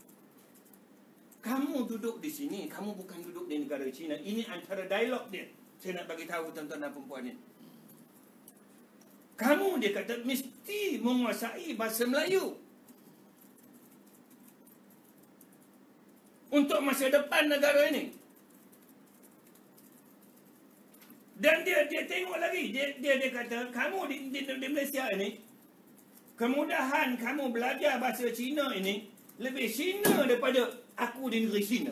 Kamu duduk di sini, kamu bukan duduk di negara Cina. Ini antara dialog dia. Saya nak bagi tahu tuan-tuan dan perempuan ni. Kamu, dia kata, mesti menguasai bahasa Melayu untuk masa depan negara ini. Dan dia tengok lagi, dia kata, kamu di Malaysia ini, kemudahan kamu belajar bahasa Cina ini lebih Cina daripada aku di negeri Cina.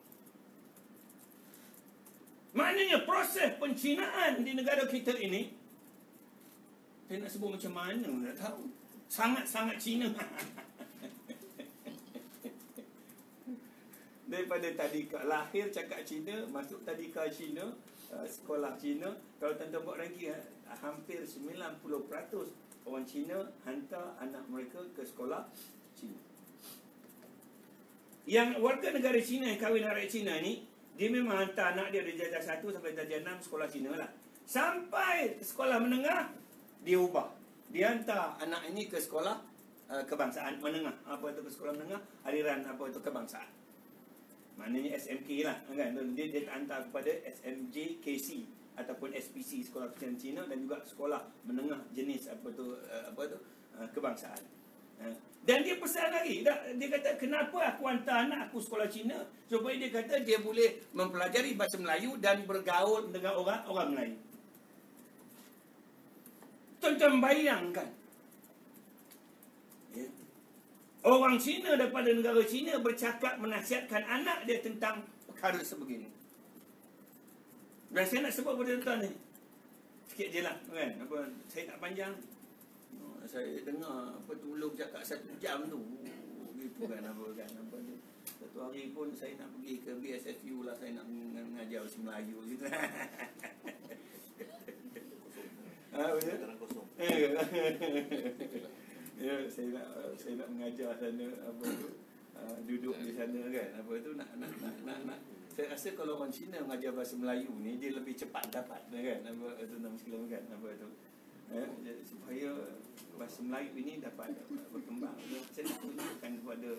Maknanya proses pencinaan di negara kita ini, saya nak sebut macam mana, tak tahu. Sangat-sangat Cina. Daripada tadika lahir cakap Cina, masuk tadika Cina, sekolah Cina. Kalau tuan-tuan buat ranking, hampir 90% orang Cina hantar anak mereka ke sekolah Cina. Yang warga negara Cina yang kahwin dengan rakyat Cina ni, dia memang hantar anak dia dari darjah 1 sampai darjah 6 sekolah Cina lah. Sampai sekolah menengah, dia ubah. Dia hantar anak ini ke sekolah kebangsaan menengah. Apa itu ke sekolah menengah? Aliran apa itu kebangsaan. Maknanya SMK lah, kan? Dia hantar kepada SMJKC ataupun SPC, sekolah Kristen Cina, dan juga sekolah menengah jenis apa tu kebangsaan. Dan dia pesan lagi, dia kata, kenapa aku hantar anak aku sekolah Cina? Supaya dia kata dia boleh mempelajari bahasa Melayu dan bergaul dengan orang Melayu. Tuan-tuan bayangkan, ya, orang Cina daripada negara Cina bercakap menasihatkan anak dia tentang perkara sebegini. Dan saya nak sebut kepada tuan-tuan ni, sikit je lah, kan? Saya tak panjang. Saya dengar petulung cakap 1 jam tu, gitu kan, apa tu. Satu hari pun saya nak pergi ke BSFU lah, saya nak mengajar bahasa Melayu gitu. Kosong. Ya, saya nak mengajar sana, apa tu, duduk di sana, kan, apa tu, nak. Saya rasa kalau orang Cina mengajar bahasa Melayu ni, dia lebih cepat dapat, kan, apa tu nama sekalian, kan, apa tu, supaya bahasa Melayu ini dapat berkembang. Saya nak tunjukkan kepada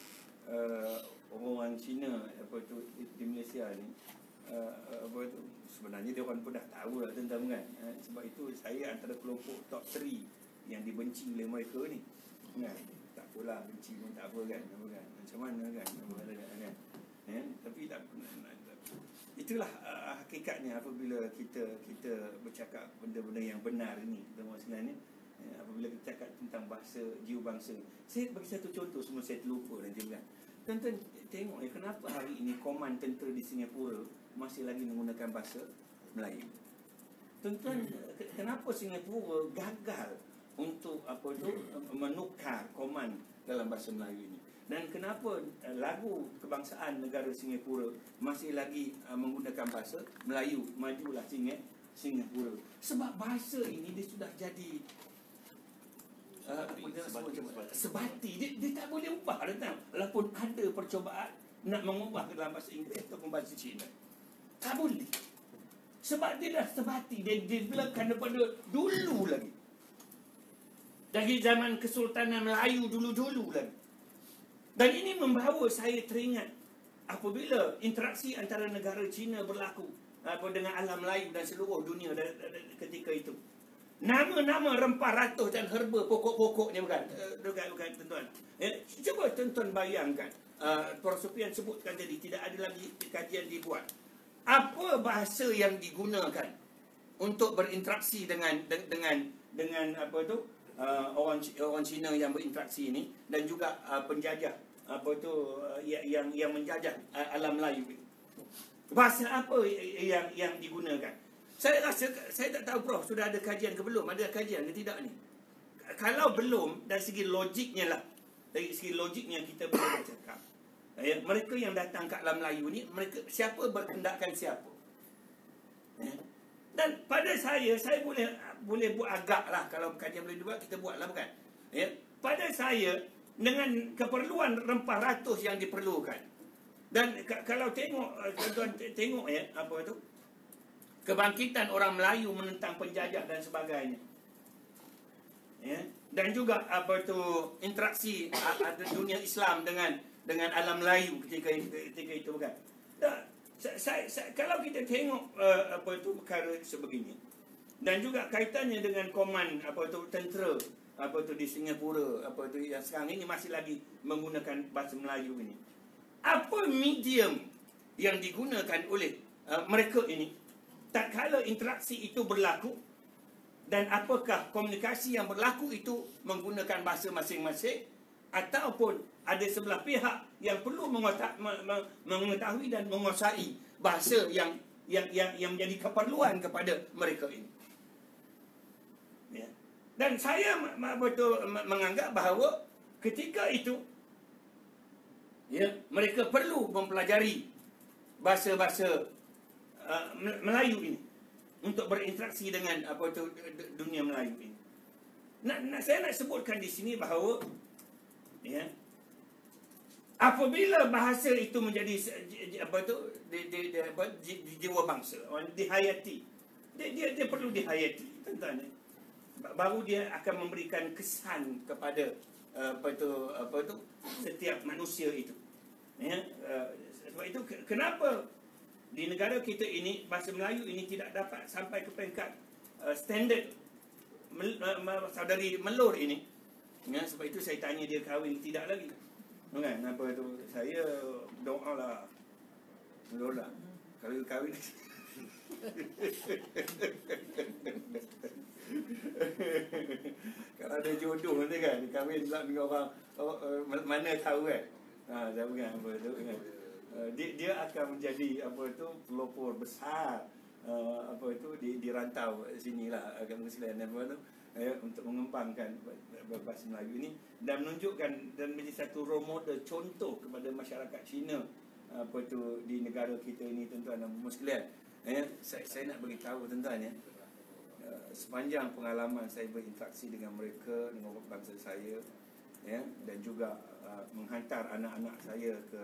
orang Cina apa tu di Malaysia ni, apa tu, sebenarnya dia orang pun dah tahu lah tentang, kan. Sebab itu saya antara kelompok top 3 yang dibenci oleh mereka ni, kan. Tak apalah, benci pun tak apa, kan, apa, kan. Macam mana, kan, kan. Tapi tak, itulah hakikatnya apabila kita bercakap benda-benda yang benar ini, teman sekalian ni. Apabila kita cakap tentang bahasa jiwa bangsa, saya bagi satu contoh, semua saya terlupa nanti, kan. Tuan-tuan tengok ya, kenapa hari ini komand tentera di Singapura masih lagi menggunakan bahasa Melayu. Tuan-tuan, kenapa Singapura gagal untuk apa tu menukar komand dalam bahasa Melayu ini? Dan kenapa lagu kebangsaan negara Singapura masih lagi menggunakan bahasa Melayu? Majulah Singapura. Sebab bahasa ini dia sudah jadi sebati. Dia tak boleh ubah, dah. Walaupun ada percubaan nak mengubah ke dalam bahasa Inggeris ataupun bahasa Cina, tak boleh. Sebab dia dah sebati. Dia dilekan daripada dulu lagi, dari zaman Kesultanan Melayu dulu-dulu lagi. Dan ini membawa saya teringat apabila interaksi antara negara Cina berlaku dengan alam Melayu dan seluruh dunia ketika itu. Nama-nama rempah ratuh dan herba pokok-pokoknya, bukan? Bukan, tuan-tuan. Cuba tuan-tuan bayangkan, Prof. Sufian sebutkan tadi, tidak ada lagi kajian dibuat. Apa bahasa yang digunakan untuk berinteraksi dengan apa tu, orang Cina yang berinteraksi ini, dan juga penjajah apa tu yang menjajah alam Melayu. Bahasa apa yang digunakan? Saya rasa, saya tak tahu Prof sudah ada kajian ke belum, ada kajian ke tidak ni? Kalau belum, dari segi logiknya lah, dari segi logiknya kita boleh bercakap. Mereka yang datang ke alam Melayu ni, mereka siapa berkendakkan siapa? Dan pada saya boleh buat agak lah. Kalau kajian boleh dibuat, kita buat lah, bukan? Ya. Pada saya, dengan keperluan rempah ratus yang diperlukan, dan kalau tengok, tuan tengok ya, apa itu, kebangkitan orang Melayu menentang penjajah dan sebagainya, ya, dan juga apa itu interaksi dunia Islam dengan alam Melayu ketika itu, bukan? Kalau kita tengok apa itu perkara sebegini, dan juga kaitannya dengan koman apa itu tentera apa itu di Singapura, apa itu yang sekarang ini masih lagi menggunakan bahasa Melayu ini. Apa medium yang digunakan oleh mereka ini tak kala interaksi itu berlaku, dan apakah komunikasi yang berlaku itu menggunakan bahasa masing-masing, ataupun ada sebelah pihak yang perlu mengetahui dan menguasai bahasa yang menjadi keperluan kepada mereka ini. Ya. Dan saya betul menganggap bahawa ketika itu, ya, mereka perlu mempelajari bahasa-bahasa Melayu ini untuk berinteraksi dengan apa itu dunia Melayu ini. Saya nak sebutkan di sini bahawa, ya, apabila bahasa itu menjadi apa itu di jiwa bangsa, dihayati, dia perlu dihayati, tuan-tuan. Baru dia akan memberikan kesan kepada apa itu setiap manusia itu. Ya, sebab itu kenapa di negara kita ini bahasa Melayu ini tidak dapat sampai ke peringkat standard saudari Melur ini. Ya, sebab itu saya tanya dia kahwin tidak lagi. Kan apa itu, saya doa lah Melur lah kalau kahwin. Kalau ada jodoh nanti kan kahwin pula dengan orang mana tahu kan. Tahu kan apa tu kan. Dia akan menjadi apa tu pelopor besar apa itu di rantau sinilah agama Islam apa tu, untuk mengembangkan bahasa Melayu ini dan menunjukkan dan menjadi satu role model contoh kepada masyarakat Cina apa tu di negara kita ini, tuan-tuan dan puan sekalian. Saya nak beritahu tuan-tuan, ya, sepanjang pengalaman saya berinteraksi dengan mereka, dengan bangsa saya, ya, dan juga menghantar anak-anak saya ke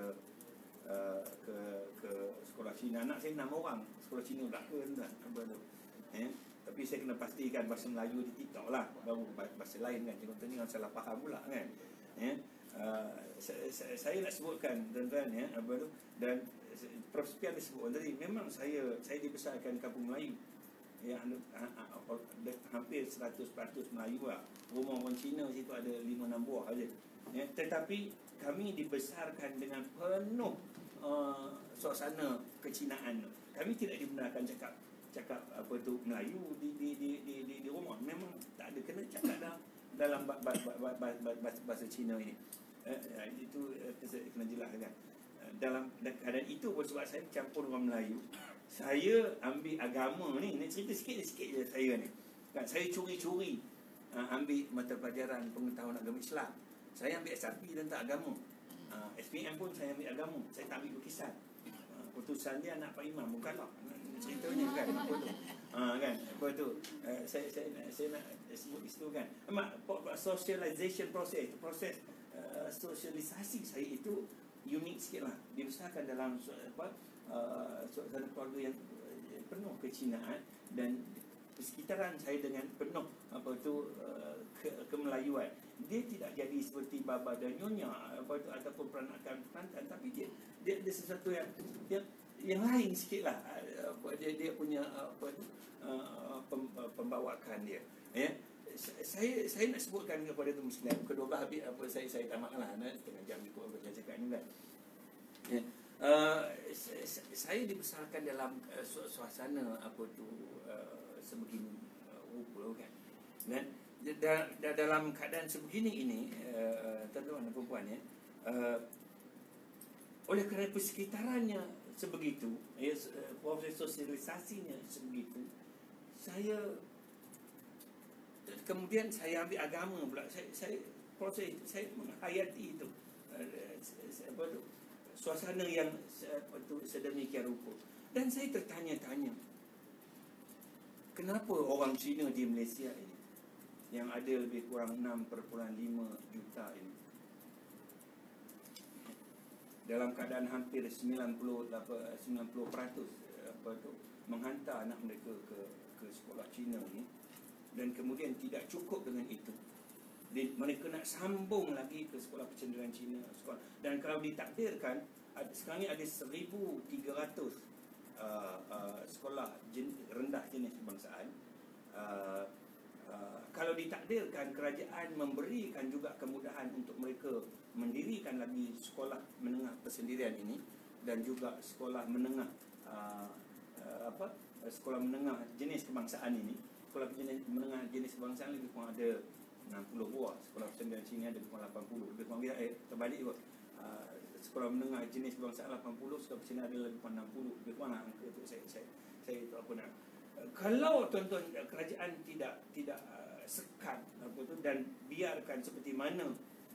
sekolah Cina. Anak saya 6 orang sekolah Cina belaka, tuan-tuan. Ya, tapi saya kena pastikan bahasa Melayu di TikTok lah, baru bahasa lain kan, contohnya orang salah faham pula kan. Ya, saya nak sebutkan tuan-tuan, ya, apa tu, dan Prof. Spian disebut tadi, memang saya dibesarkan kampung Melayu. Ya, hampir 100% Melayu lah. Rumah orang Cina situ ada 5-6 buah aja. Ya, tetapi kami dibesarkan dengan penuh suasana kecinaan. Kami tidak dibenarkan cakap apa tu Melayu di rumah. Memang tak ada, kena cakap dalam bahasa Cina ini. Itu kena jelaskan. Dalam keadaan itu pun sebab saya campur orang Melayu, saya ambil agama ni cerita sikit je saya ni. Kan saya curi-curi ambil mata pelajaran pengetahuan agama Islam. Saya ambil SRP tentang agama. SPM pun saya ambil agama. Saya tak ambil lukisan. Putusan dia anak Pak Imam bukan lah. Ceritanya kan apa tu. Kan apa tu. Saya nak sebut itu kan. Socialization proses sosialisasi saya itu unik sikit lah. Dibesarkan dalam suasana keluarga yang penuh kecinaan dan persekitaran saya dengan penuh apa tu kemelayuan. Dia tidak jadi seperti baba dan nyonya apa tu ataupun peranakan penantan, tapi dia ada sesuatu yang lain sikitlah. Dia punya apa tu pembawakan dia. Ya. Saya nak sebutkan kepada tu Muslim kedua belah habis apa saya tamatlah tengah jam ikut apa saya cakap ni kan. Ya. Saya dibesarkan dalam suasana apa tu sebegini rupa kan. Dan dalam keadaan sebegini ini tuan-tuan dan puan-puan, ya, oleh kerana persekitarannya sebegitu, ya, proses sosialisasinya sebegitu, kemudian saya ambil agama pula. Saya menghayati itu apa tu suasana yang apa tu sedemikian rupa, dan saya tertanya-tanya kenapa orang Cina di Malaysia ini yang ada lebih kurang 6.5 juta ini dalam keadaan hampir 90% apa tu menghantar anak mereka ke sekolah Cina ni, dan kemudian tidak cukup dengan itu, mereka nak sambung lagi ke sekolah pencenderan Cina sekolah. Dan kalau ditakdirkan sekarang ni ada 1,300 sekolah rendah jenis kebangsaan. Kalau ditakdirkan kerajaan memberikan juga kemudahan untuk mereka mendirikan lagi sekolah menengah persendirian ini dan juga sekolah menengah sekolah menengah jenis kebangsaan ini. Sekolah menengah jenis kebangsaan lebih kurang ada 60 buah. Sekolah persendirian sini ada lebih kurang 80. Lebih kurang terbalik kot. Sekolah menengah jenis kebangsaan 80, sekolah persendirian ada lebih kurang 60. Lebih kurang angka tu saya tak apa nak. Kalau tuan-tuan kerajaan tidak sekat apa tu dan biarkan seperti mana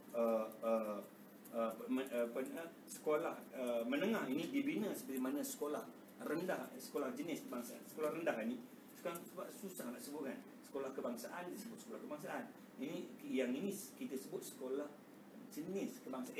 sekolah menengah ini dibina seperti mana sekolah rendah, sekolah jenis kebangsaan, sekolah rendah ini sekarang sebab susah nak sebutkan. Sekolah kebangsaan disebut sekolah kebangsaan. Yang ini kita sebut sekolah jenis kebangsaan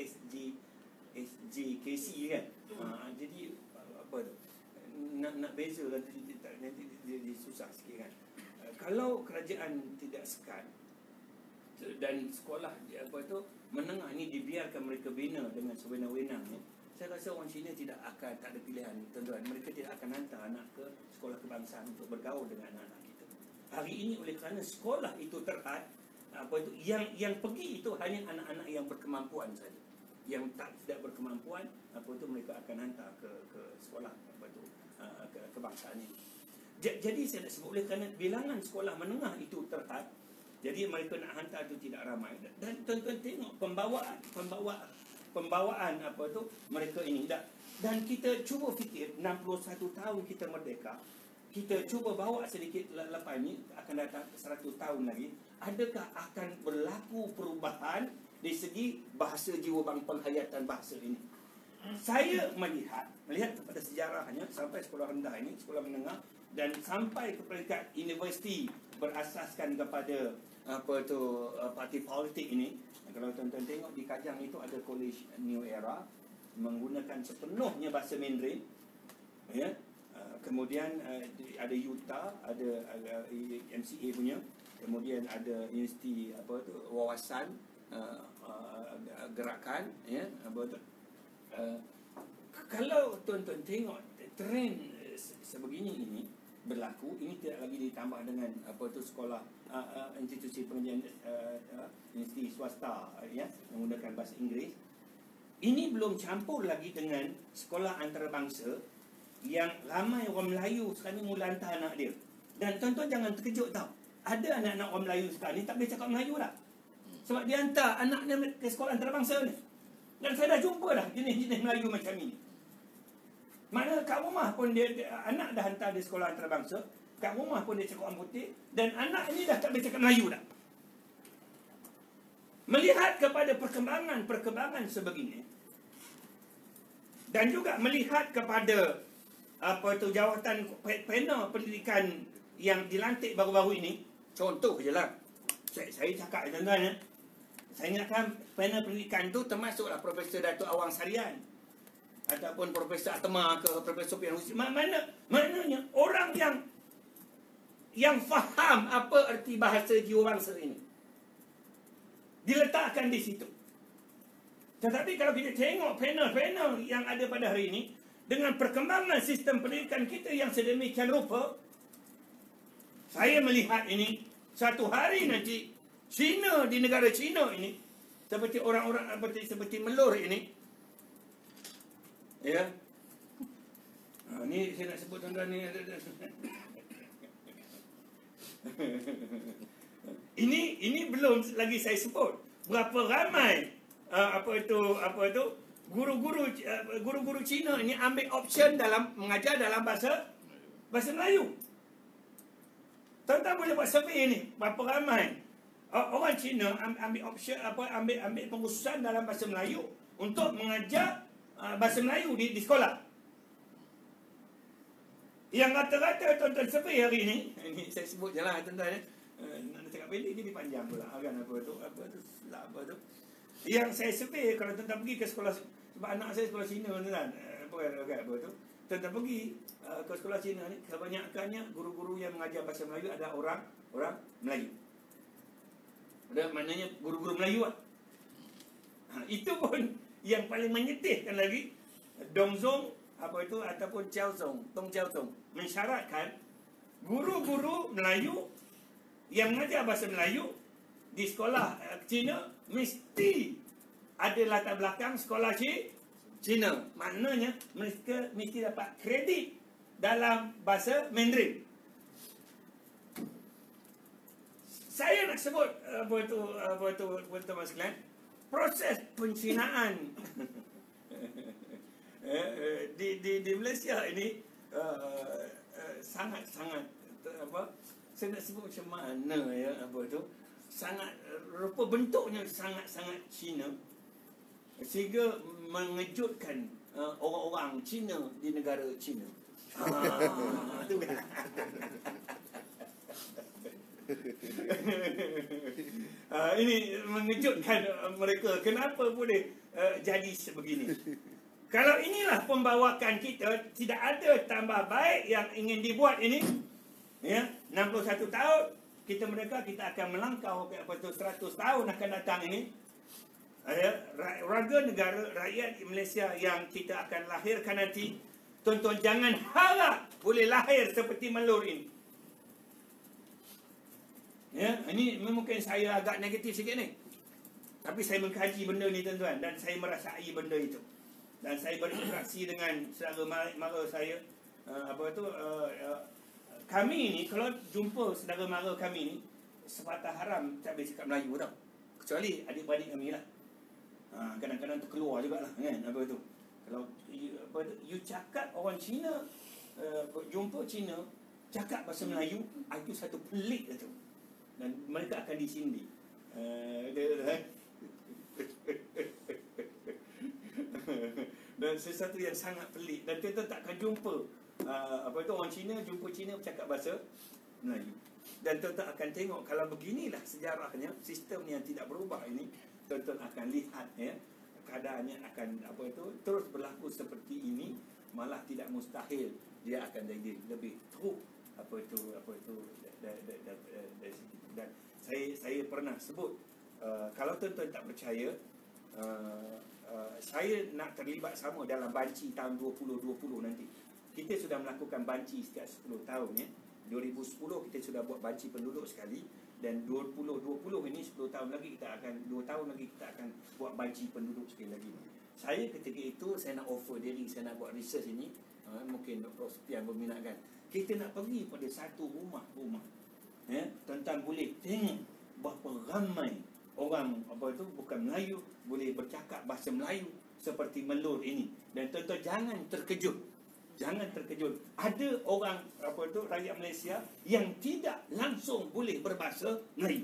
SJKC kan. Jadi apa tu? Nak beza nanti dia susah sikit kan. Kalau kerajaan tidak sekat dan sekolah apa tu menengah ni dibiarkan mereka bina dengan sewenang-wenangnya, saya rasa orang Cina tak ada pilihan, tuan-tuan. Mereka tidak akan hantar anak ke sekolah kebangsaan untuk bergaul dengan anak-anak kita. Hari ini oleh kerana sekolah itu terhad, apa itu yang pergi itu hanya anak-anak yang berkemampuan saja. Yang tidak berkemampuan, apa itu mereka akan hantar ke sekolah apa itu kebangsaan ini. Jadi saya nak sebut oleh kerana bilangan sekolah menengah itu terhad, jadi mereka nak hantar itu tidak ramai. Dan tuan-tuan tengok pembawaan apa tu mereka ini dan kita cuba fikir 61 tahun kita merdeka, kita cuba bawa sedikit lepas ni akan datang 100 tahun lagi, adakah akan berlaku perubahan dari segi bahasa jiwa penghayatan bahasa ini? Saya melihat kepada sejarahnya sampai sekolah rendah ini, sekolah menengah dan sampai ke peringkat universiti berasaskan kepada apa tu parti politik ini. Kalau tuan-tuan tengok di Kajang itu ada College New Era menggunakan sepenuhnya bahasa Mandarin, ya. Kemudian ada UTA, ada MCA punya, kemudian ada Universiti apa tu wawasan gerakan, ya, apa tu. Kalau tuan-tuan tengok trend sebegini ini berlaku, ini tidak lagi ditambah dengan apa tu sekolah institusi pengajian institusi swasta, ya, menggunakan bahasa Inggeris. Ini belum campur lagi dengan sekolah antarabangsa yang ramai orang Melayu sekarang ni mula hantar anak dia. Dan tuan-tuan jangan terkejut tau, ada anak-anak orang Melayu sekarang ni tak boleh cakap Melayu dah, sebab dia hantar anak dia ke sekolah antarabangsa ni. Dan saya dah jumpa dah jenis-jenis Melayu macam ini. Mana kat rumah pun dia anak dah hantar di sekolah antarabangsa, kat rumah pun dia cakap orang putih, dan anak ni dah tak boleh cakap Melayu dah. Melihat kepada perkembangan sebegini, dan juga melihat kepada apa itu jawatan panel pendidikan yang dilantik baru-baru ini, contoh je lah, saya cakap tuan-tuan, saya ingatkan panel pendidikan tu termasuklah Profesor Datuk Awang Sarian ataupun Profesor Atma ke Profesor Pian Husin. Maknanya orang yang faham apa erti bahasa jiwa bangsa ini diletakkan di situ. Tetapi kalau kita tengok panel-panel yang ada pada hari ini, dengan perkembangan sistem pendidikan kita yang sedemikian rupa, saya melihat ini satu hari nanti Cina, di negara Cina ini, seperti orang-orang seperti Melur ini, ya. Ni saya nak sebut tuan-tuan ni. Ini belum lagi saya sebut berapa ramai apa itu guru-guru Cina ini ambil option dalam mengajar dalam bahasa Melayu. Tuan-tuan boleh buat survey ni, berapa ramai orang Cina ambil option ambil pengkhususan dalam bahasa Melayu untuk mengajar bahasa Melayu di sekolah. Yang rata-rata tuan-tuan survey hari ini saya sebut je lah tuan-tuan, nak cakap pendek jadi panjang pula kan, apa tu silap apa tu. Yang saya survey, kalau tuan-tuan pergi ke sekolah, sebab anak saya sekolah Cina tuan-tuan, apa tu, tuan-tuan pergi ke sekolah Cina ni, kebanyakannya guru-guru yang mengajar bahasa Melayu ada orang Melayu. Ada maknanya guru-guru Melayu lah. Itu pun yang paling menyedihkan lagi, Dong Zong apa itu ataupun Tong Chiao Zong mensyaratkan guru-guru Melayu yang mengajar bahasa Melayu di sekolah Cina mesti ada latar belakang sekolah Cina. Maknanya mereka mesti dapat kredit dalam bahasa Mandarin. Saya nak sebut apa itu teman sekalian, proses pencinaan di Malaysia ini sangat apa, saya nak sebut macam mana ya, apa tu, sangat rupa bentuknya sangat Cina, sehingga mengejutkan orang-orang Cina di negara Cina. Tu kan. Ini mengejutkan mereka. Kenapa boleh jadi sebegini? Kalau inilah pembawakan kita, tidak ada tambah baik yang ingin dibuat ini. Ya, 61 tahun kita akan melangkau ke apa tu 100 tahun akan datang ini. Raga negara rakyat Malaysia yang kita akan lahirkan nanti, tuan-tuan jangan harap boleh lahir seperti Melur ini. Ya, ini mungkin saya agak negatif sikit ni. Tapi saya mengkaji benda ni tuan-tuan, dan saya merasai benda itu. Dan saya berinteraksi dengan saudara mara saya. Kami ni kalau jumpa saudara mara kami ni, sepatah haram tak boleh cakap Melayu tau. Kecuali adik-beradik kami lah. Kadang-kadang terkeluar jugalah kan, apa tu. Kalau you cakap orang Cina, jumpa Cina cakap bahasa Melayu, itu satu pelik tu. Dan mereka akan disindir. Dan sesuatu yang sangat pelik. Dan kita takkan jumpa orang Cina jumpa Cina bercakap bahasa Melayu. Dan tuan-tuan akan tengok, kalau beginilah sejarahnya, sistem yang tidak berubah ini, tuan-tuan akan lihat ya, keadaannya akan terus berlaku seperti ini. Malah tidak mustahil dia akan jadi lebih teruk dari situ. Dan saya pernah sebut, kalau tuan-tuan tak percaya, saya nak terlibat sama dalam banci tahun 2020 nanti. Kita sudah melakukan banci setiap 10 tahun ya. 2010 kita sudah buat banci penduduk sekali, dan 2020 ini 10 tahun lagi kita akan 2 tahun lagi kita akan buat banci penduduk sekali lagi. Saya ketika itu saya nak offer diri, saya nak buat research ini, mungkin Dr. Sofian berminatkan. Kita nak pergi pada satu rumah-rumah. Ya, tuan-tuan boleh tengok berapa ramai orang bukan Melayu boleh bercakap bahasa Melayu seperti Melur ini. Dan tuan-tuan jangan terkejut. Ada orang rakyat Malaysia yang tidak langsung boleh berbahasa Melayu.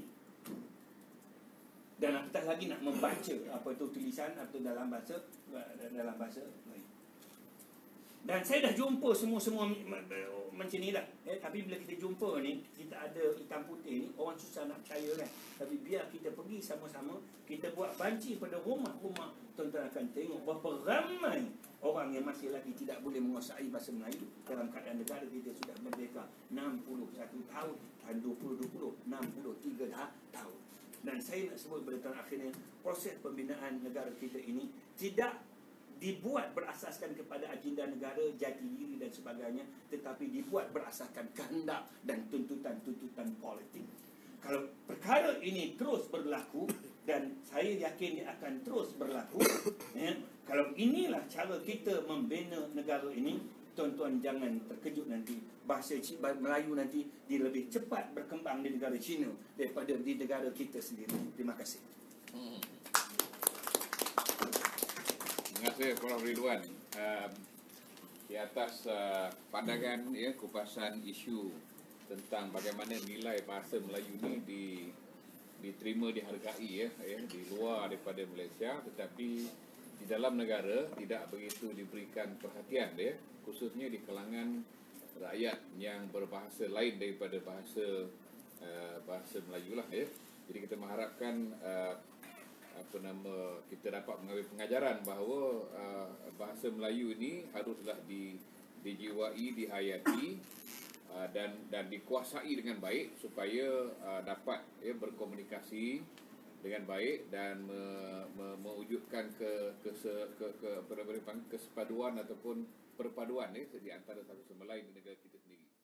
Dan apatah lagi nak membaca tulisan atau dalam bahasa Melayu. Dan saya dah jumpa semua macam ni dah. Tapi bila kita jumpa ni, kita ada hitam putih ni, orang susah nak percaya kan. Tapi biar kita pergi sama-sama, kita buat banci pada rumah-rumah, tuan-tuan akan tengok berapa ramai orang yang masih lagi tidak boleh menguasai bahasa Melayu dalam keadaan negara kita sudah merdeka 61 tahun, tahun 2020 63 tahun. Dan saya nak sebut pada tahun akhirnya, proses pembinaan negara kita ini tidak dibuat berasaskan kepada agenda negara, jati diri dan sebagainya, tetapi dibuat berasaskan kehendak dan tuntutan-tuntutan politik. Kalau perkara ini terus berlaku, dan saya yakin ia akan terus berlaku, ya, kalau inilah cara kita membina negara ini, tuan-tuan jangan terkejut nanti bahasa Melayu nanti dia lebih cepat berkembang di negara Cina daripada di negara kita sendiri. Terima kasih. Terima kasih Prof. Ridwan di atas pandangan kupasan isu tentang bagaimana nilai bahasa Melayu ini diterima, dihargai di luar daripada Malaysia, tetapi di dalam negara tidak begitu diberikan perhatian khususnya di kalangan rakyat yang berbahasa lain daripada bahasa Melayu lah ya. Jadi kita mengharapkan kita dapat mengambil pengajaran bahawa bahasa Melayu ini haruslah dijiwai, dihayati dan dikuasai dengan baik supaya dapat berkomunikasi dengan baik dan mewujudkan kesepaduan ataupun perpaduan di antara satu sama lain di negara kita sendiri.